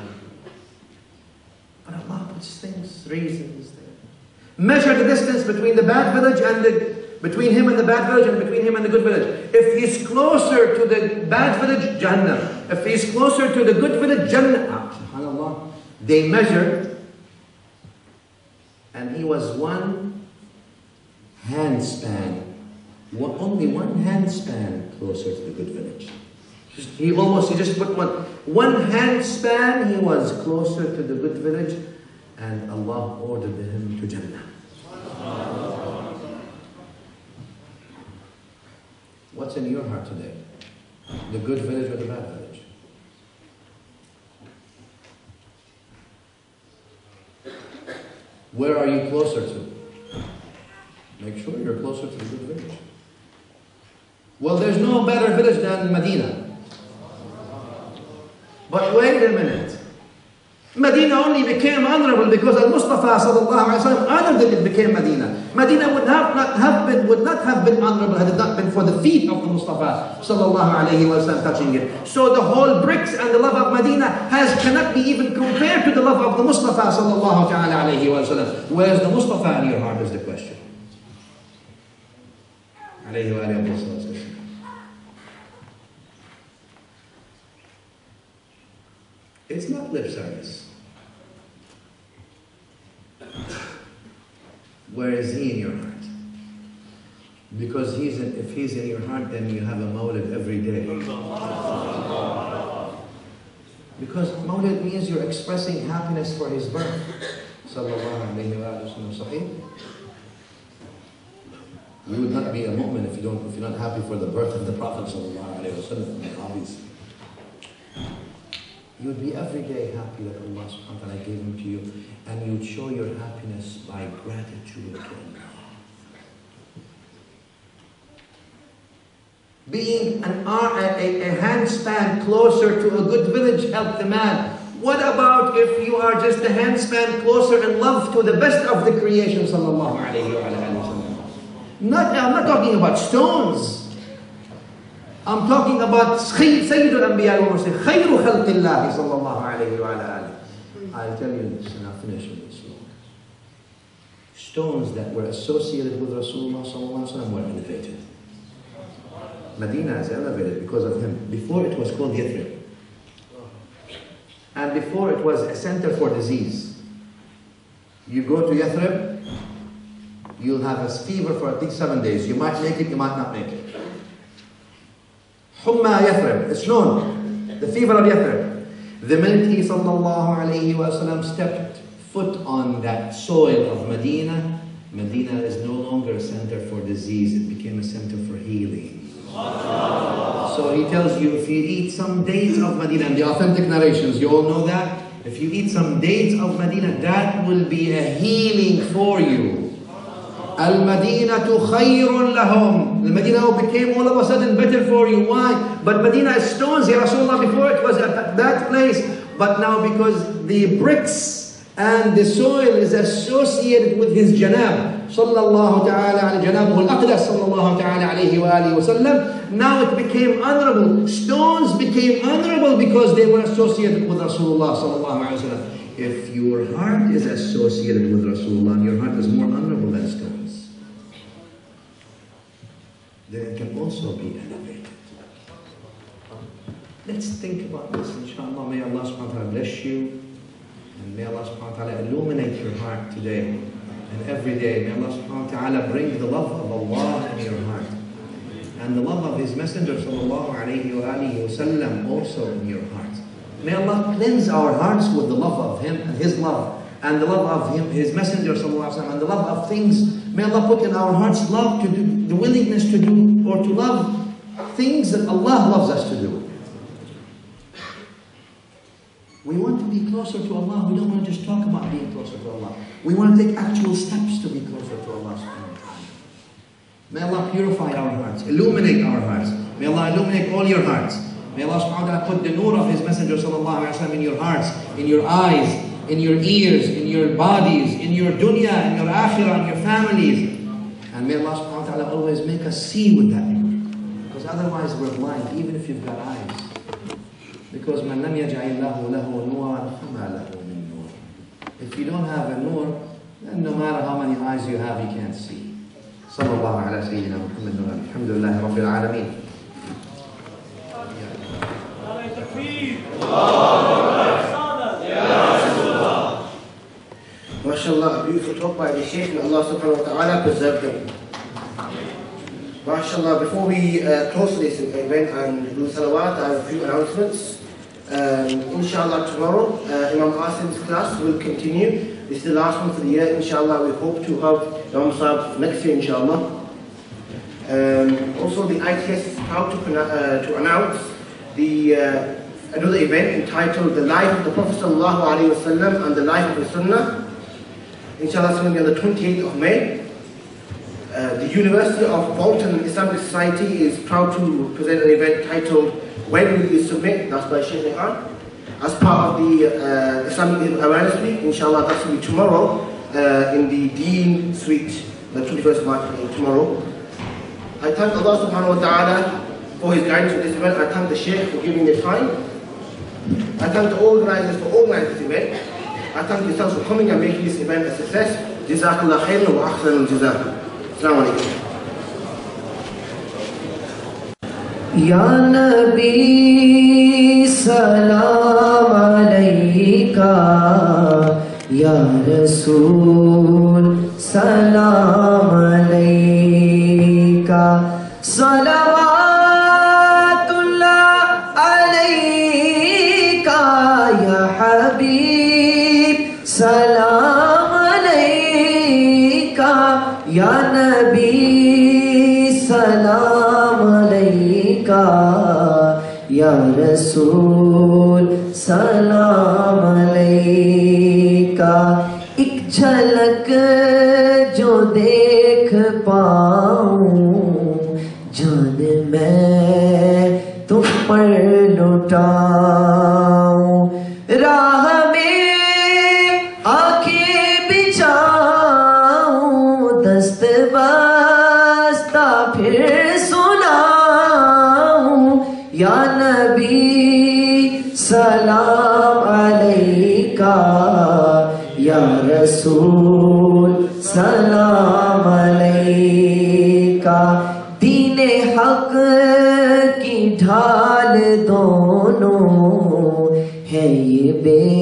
But Allah puts things, reasons there. Measure the distance between the bad village and the, between him and the bad village and between him and the good village. If he's closer to the bad village, Jannah. If he's closer to the good village, Jannah. Ah, SubhanAllah. They measured, and he was one hand span, one, only one hand span closer to the good village. He almost, he just put one, one hand span, he was closer to the good village, and Allah ordered him to Jannah. What's in your heart today? The good village or the bad village? Where are you closer to? Make sure you're closer to the good village. Well, there's no better village than Medina. But wait a minute. Medina only became honorable because Al-Mustafa sallallahu alaihi wasallam honored that it became Medina. Medina would have not have been would not have been honorable had it not been for the feet of the Mustafa sallallahu alaihi wasallam touching it. So the whole bricks and the love of Medina has cannot be even compared to the love of the Mustafa sallallahu alaihi wasallam. Where's the Mustafa in your heart is the question. Alayhi wa alayhi wa sallam. It's not lip service. Where is he in your heart? Because he's in, if he's in your heart, then you have a mawlid every day. Because mawlid means you're expressing happiness for his birth. Sallallahu alayhi wa sallam. You would not be a mu'min if you don't, if you're not happy for the birth of the Prophet sallallahu alayhi wa sallam. Obviously. You would be every day happy that Allah subhanahu wa ta'ala gave him to you, and you would show your happiness by gratitude to Allah. Being an, a, a handspan closer to a good village helped the man. What about if you are just a handspan closer in love to the best of the creation, sallallahu alayhi wa sallam? Not, I'm not talking about stones. I'm talking about Sayyid al-Anbiya wa Mursalin, Khayru khalqillah sallallahu alayhi wa alayhi. I'll tell you this and I'll finish with this. Stones that were associated with Rasulullah sallallahu alayhi wa sallam were elevated. Medina is elevated because of him. Before it was called Yathrib. And before it was a center for disease. You go to Yathrib, you'll have a fever for at least seven days. You might make it, you might not make it. Humma Yathrib, it's known, the fever of Yathrib. The minute he sallallahu alayhi wa sallam stepped foot on that soil of Medina, Medina is no longer a center for disease, it became a center for healing. So he tells you, if you eat some dates of Medina, and the authentic narrations, you all know that, if you eat some dates of Medina, that will be a healing for you. Al-Madinatu khayrun lahum. The Medina became all of a sudden better for you. Why? But Medina is stones, Ya Rasulullah. Before it was at that place. But now because the bricks and the soil is associated with his janab. Sallallahu ta'ala alayhi janabuhu al-aqdas sallallahu ta'ala alayhi wa alihi wa sallam. Now it became honorable. Stones became honorable because they were associated with Rasulullah sallallahu alayhi wa sallam. If your heart is associated with Rasulullah, your heart is more honorable than stones. Then it can can also be elevated. Let's think about this, inshallah. May Allah subhanahu wa ta'ala bless you, and may Allah subhanahu wa ta'ala illuminate your heart today and every day. May Allah subhanahu wa ta'ala bring the love of Allah in your heart, and the love of His Messenger sallallahu alayhi wa alihi wa sallam also in your heart. May Allah cleanse our hearts with the love of Him and His love, and the love of Him, His Messenger sallallahu alayhi wa sallam, and the love of things. May Allah put in our hearts love to do, the willingness to do or to love things that Allah loves us to do. We want to be closer to Allah. We don't want to just talk about being closer to Allah. We want to take actual steps to be closer to Allah subhanahu wa ta'ala. May Allah purify our hearts, illuminate our hearts. May Allah illuminate all your hearts. May Allah subhanahu wa ta'ala put the nur of His Messenger sallallahu alayhi wa sallam in your hearts, in your eyes, in your ears, in your bodies, in your dunya, in your akhirah, in your families. And may Allah subhanahu wa ta'ala always make us see with that nur. Because otherwise we're blind, even if you've got eyes. Because man lam yaj'alillahu lahu nuran fama lahu min nur. If you don't have a nur, then no matter how many eyes you have, you can't see. Sallallahu ala sayyidina Muhammad wa alhamdulillahi rabbil alameen. MashaAllah, a beautiful talk by the Shaykh, and Allah subhanahu wa ta'ala preserve them. MashaAllah, before we uh, close this event and do salawat, I have a few announcements. Um, inshallah, tomorrow, uh, Imam Asim's class will continue. This is the last one for the year. Inshallah, we hope to have Imam Sahib next year, inshallah. Um, also, the I T S is proud to, uh, to announce the uh, another event entitled The Life of the Prophet Sallallahu Alaihi Wasallam and the Life of the Sunnah. Inshallah, it's going to be on the twenty-eighth of May. Uh, the University of Bolton Islamic Society is proud to present an event titled When Will You Submit? That's by Shaykh Rehan. As part of the uh, Islamic Awareness Week, inshallah, that's going to be tomorrow uh, in the Dean Suite, the twenty-first of March, tomorrow. I thank Allah subhanahu wa ta'ala for His guidance in this event. I thank the Shaykh for giving the time. I thank the organizers for organizing this event. I thank yourselves for coming and making this event a success. Jazakallah khairan wa ahsan al-jazaa. Assalamu alaikum. Ya Nabi salam alayka, Ya Rasul salam alayka, salawatullah alayka, Ya Habib salam alayka, Ya Nabi salam alayka, Ya Rasul salam alayka. एक झलक जो देख पाऊं, जान मैं तुम पर लुटाऊं, राह में आंखें बिछाऊं, दस्त बस्ता फिर सुनाऊं, या नबी सलाम अलैका, या रसूल सलाम अलैका। दीने हक की ढाल दोनों है ये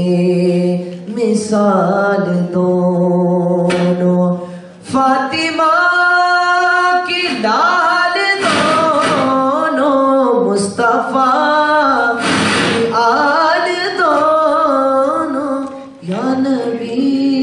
बेमिसाल दोनों, फातिमा की डाल दोनों, मुस्तफा की आल दोनों, या नबी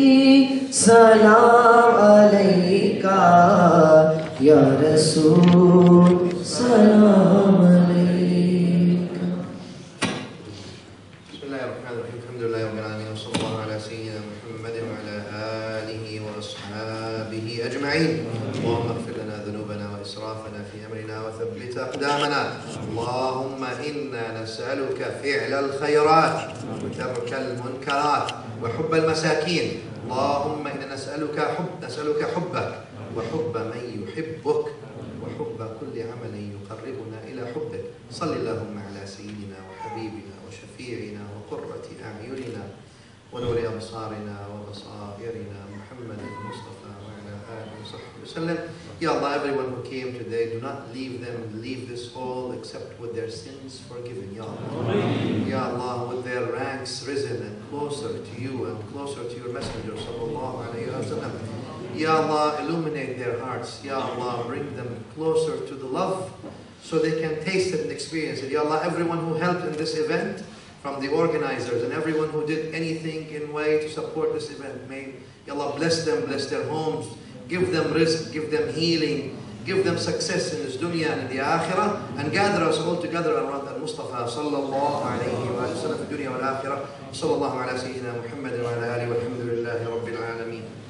सलाम अलैका, या रसूल सलाम अलैका। Bismillahirrahmanirrahim. Alhamdulillahi rabbil alamin. Wa sallallahu ala sayyidina Muhammadin wa ala alihi wa ashabihi ajma'in. Allahumma ighfir lana dhunubana wa israfana fi amrina wa thabbit aqdamana. Allahumma inna nas'aluka fi'la al-khayrat wa tarka al-munkarat wa hubb al-masakin. Allahumma inna nas'aluka hubb nas'aluka hubbak wa hubba man yuhibbuk wa hubba kulli amalin yuqarribuna ila hubbik. Salli Allahumma ala sayyidina wa habibina wa shafi'ina wa qurrati a'yunina wa nuri absarina wa basairina Muhammadin Mustafa wa ala alihi wa sahbihi wa sallam. Ya Allah, everyone who came today, do not leave them, leave this hall except with their sins forgiven, Ya Allah. Ya Allah, with their ranks risen and closer to you and closer to your Messenger, sallallahu alayhi wa sallam. Ya Allah, illuminate their hearts. Ya Allah, bring them closer to the love so they can taste it and experience it. Ya Allah, everyone who helped in this event, from the organizers and everyone who did anything in way to support this event, may Ya Allah bless them, bless their homes, give them rizq, give them healing, give them success in this dunya and in the akhirah, and gather us all together around al-Mustafa sallallahu alayhi wa sallam fi dunya wal akhirah. Sallallahu ala sayyidina Muhammad wa ala alihi walhamdulillahi rabbil alameen.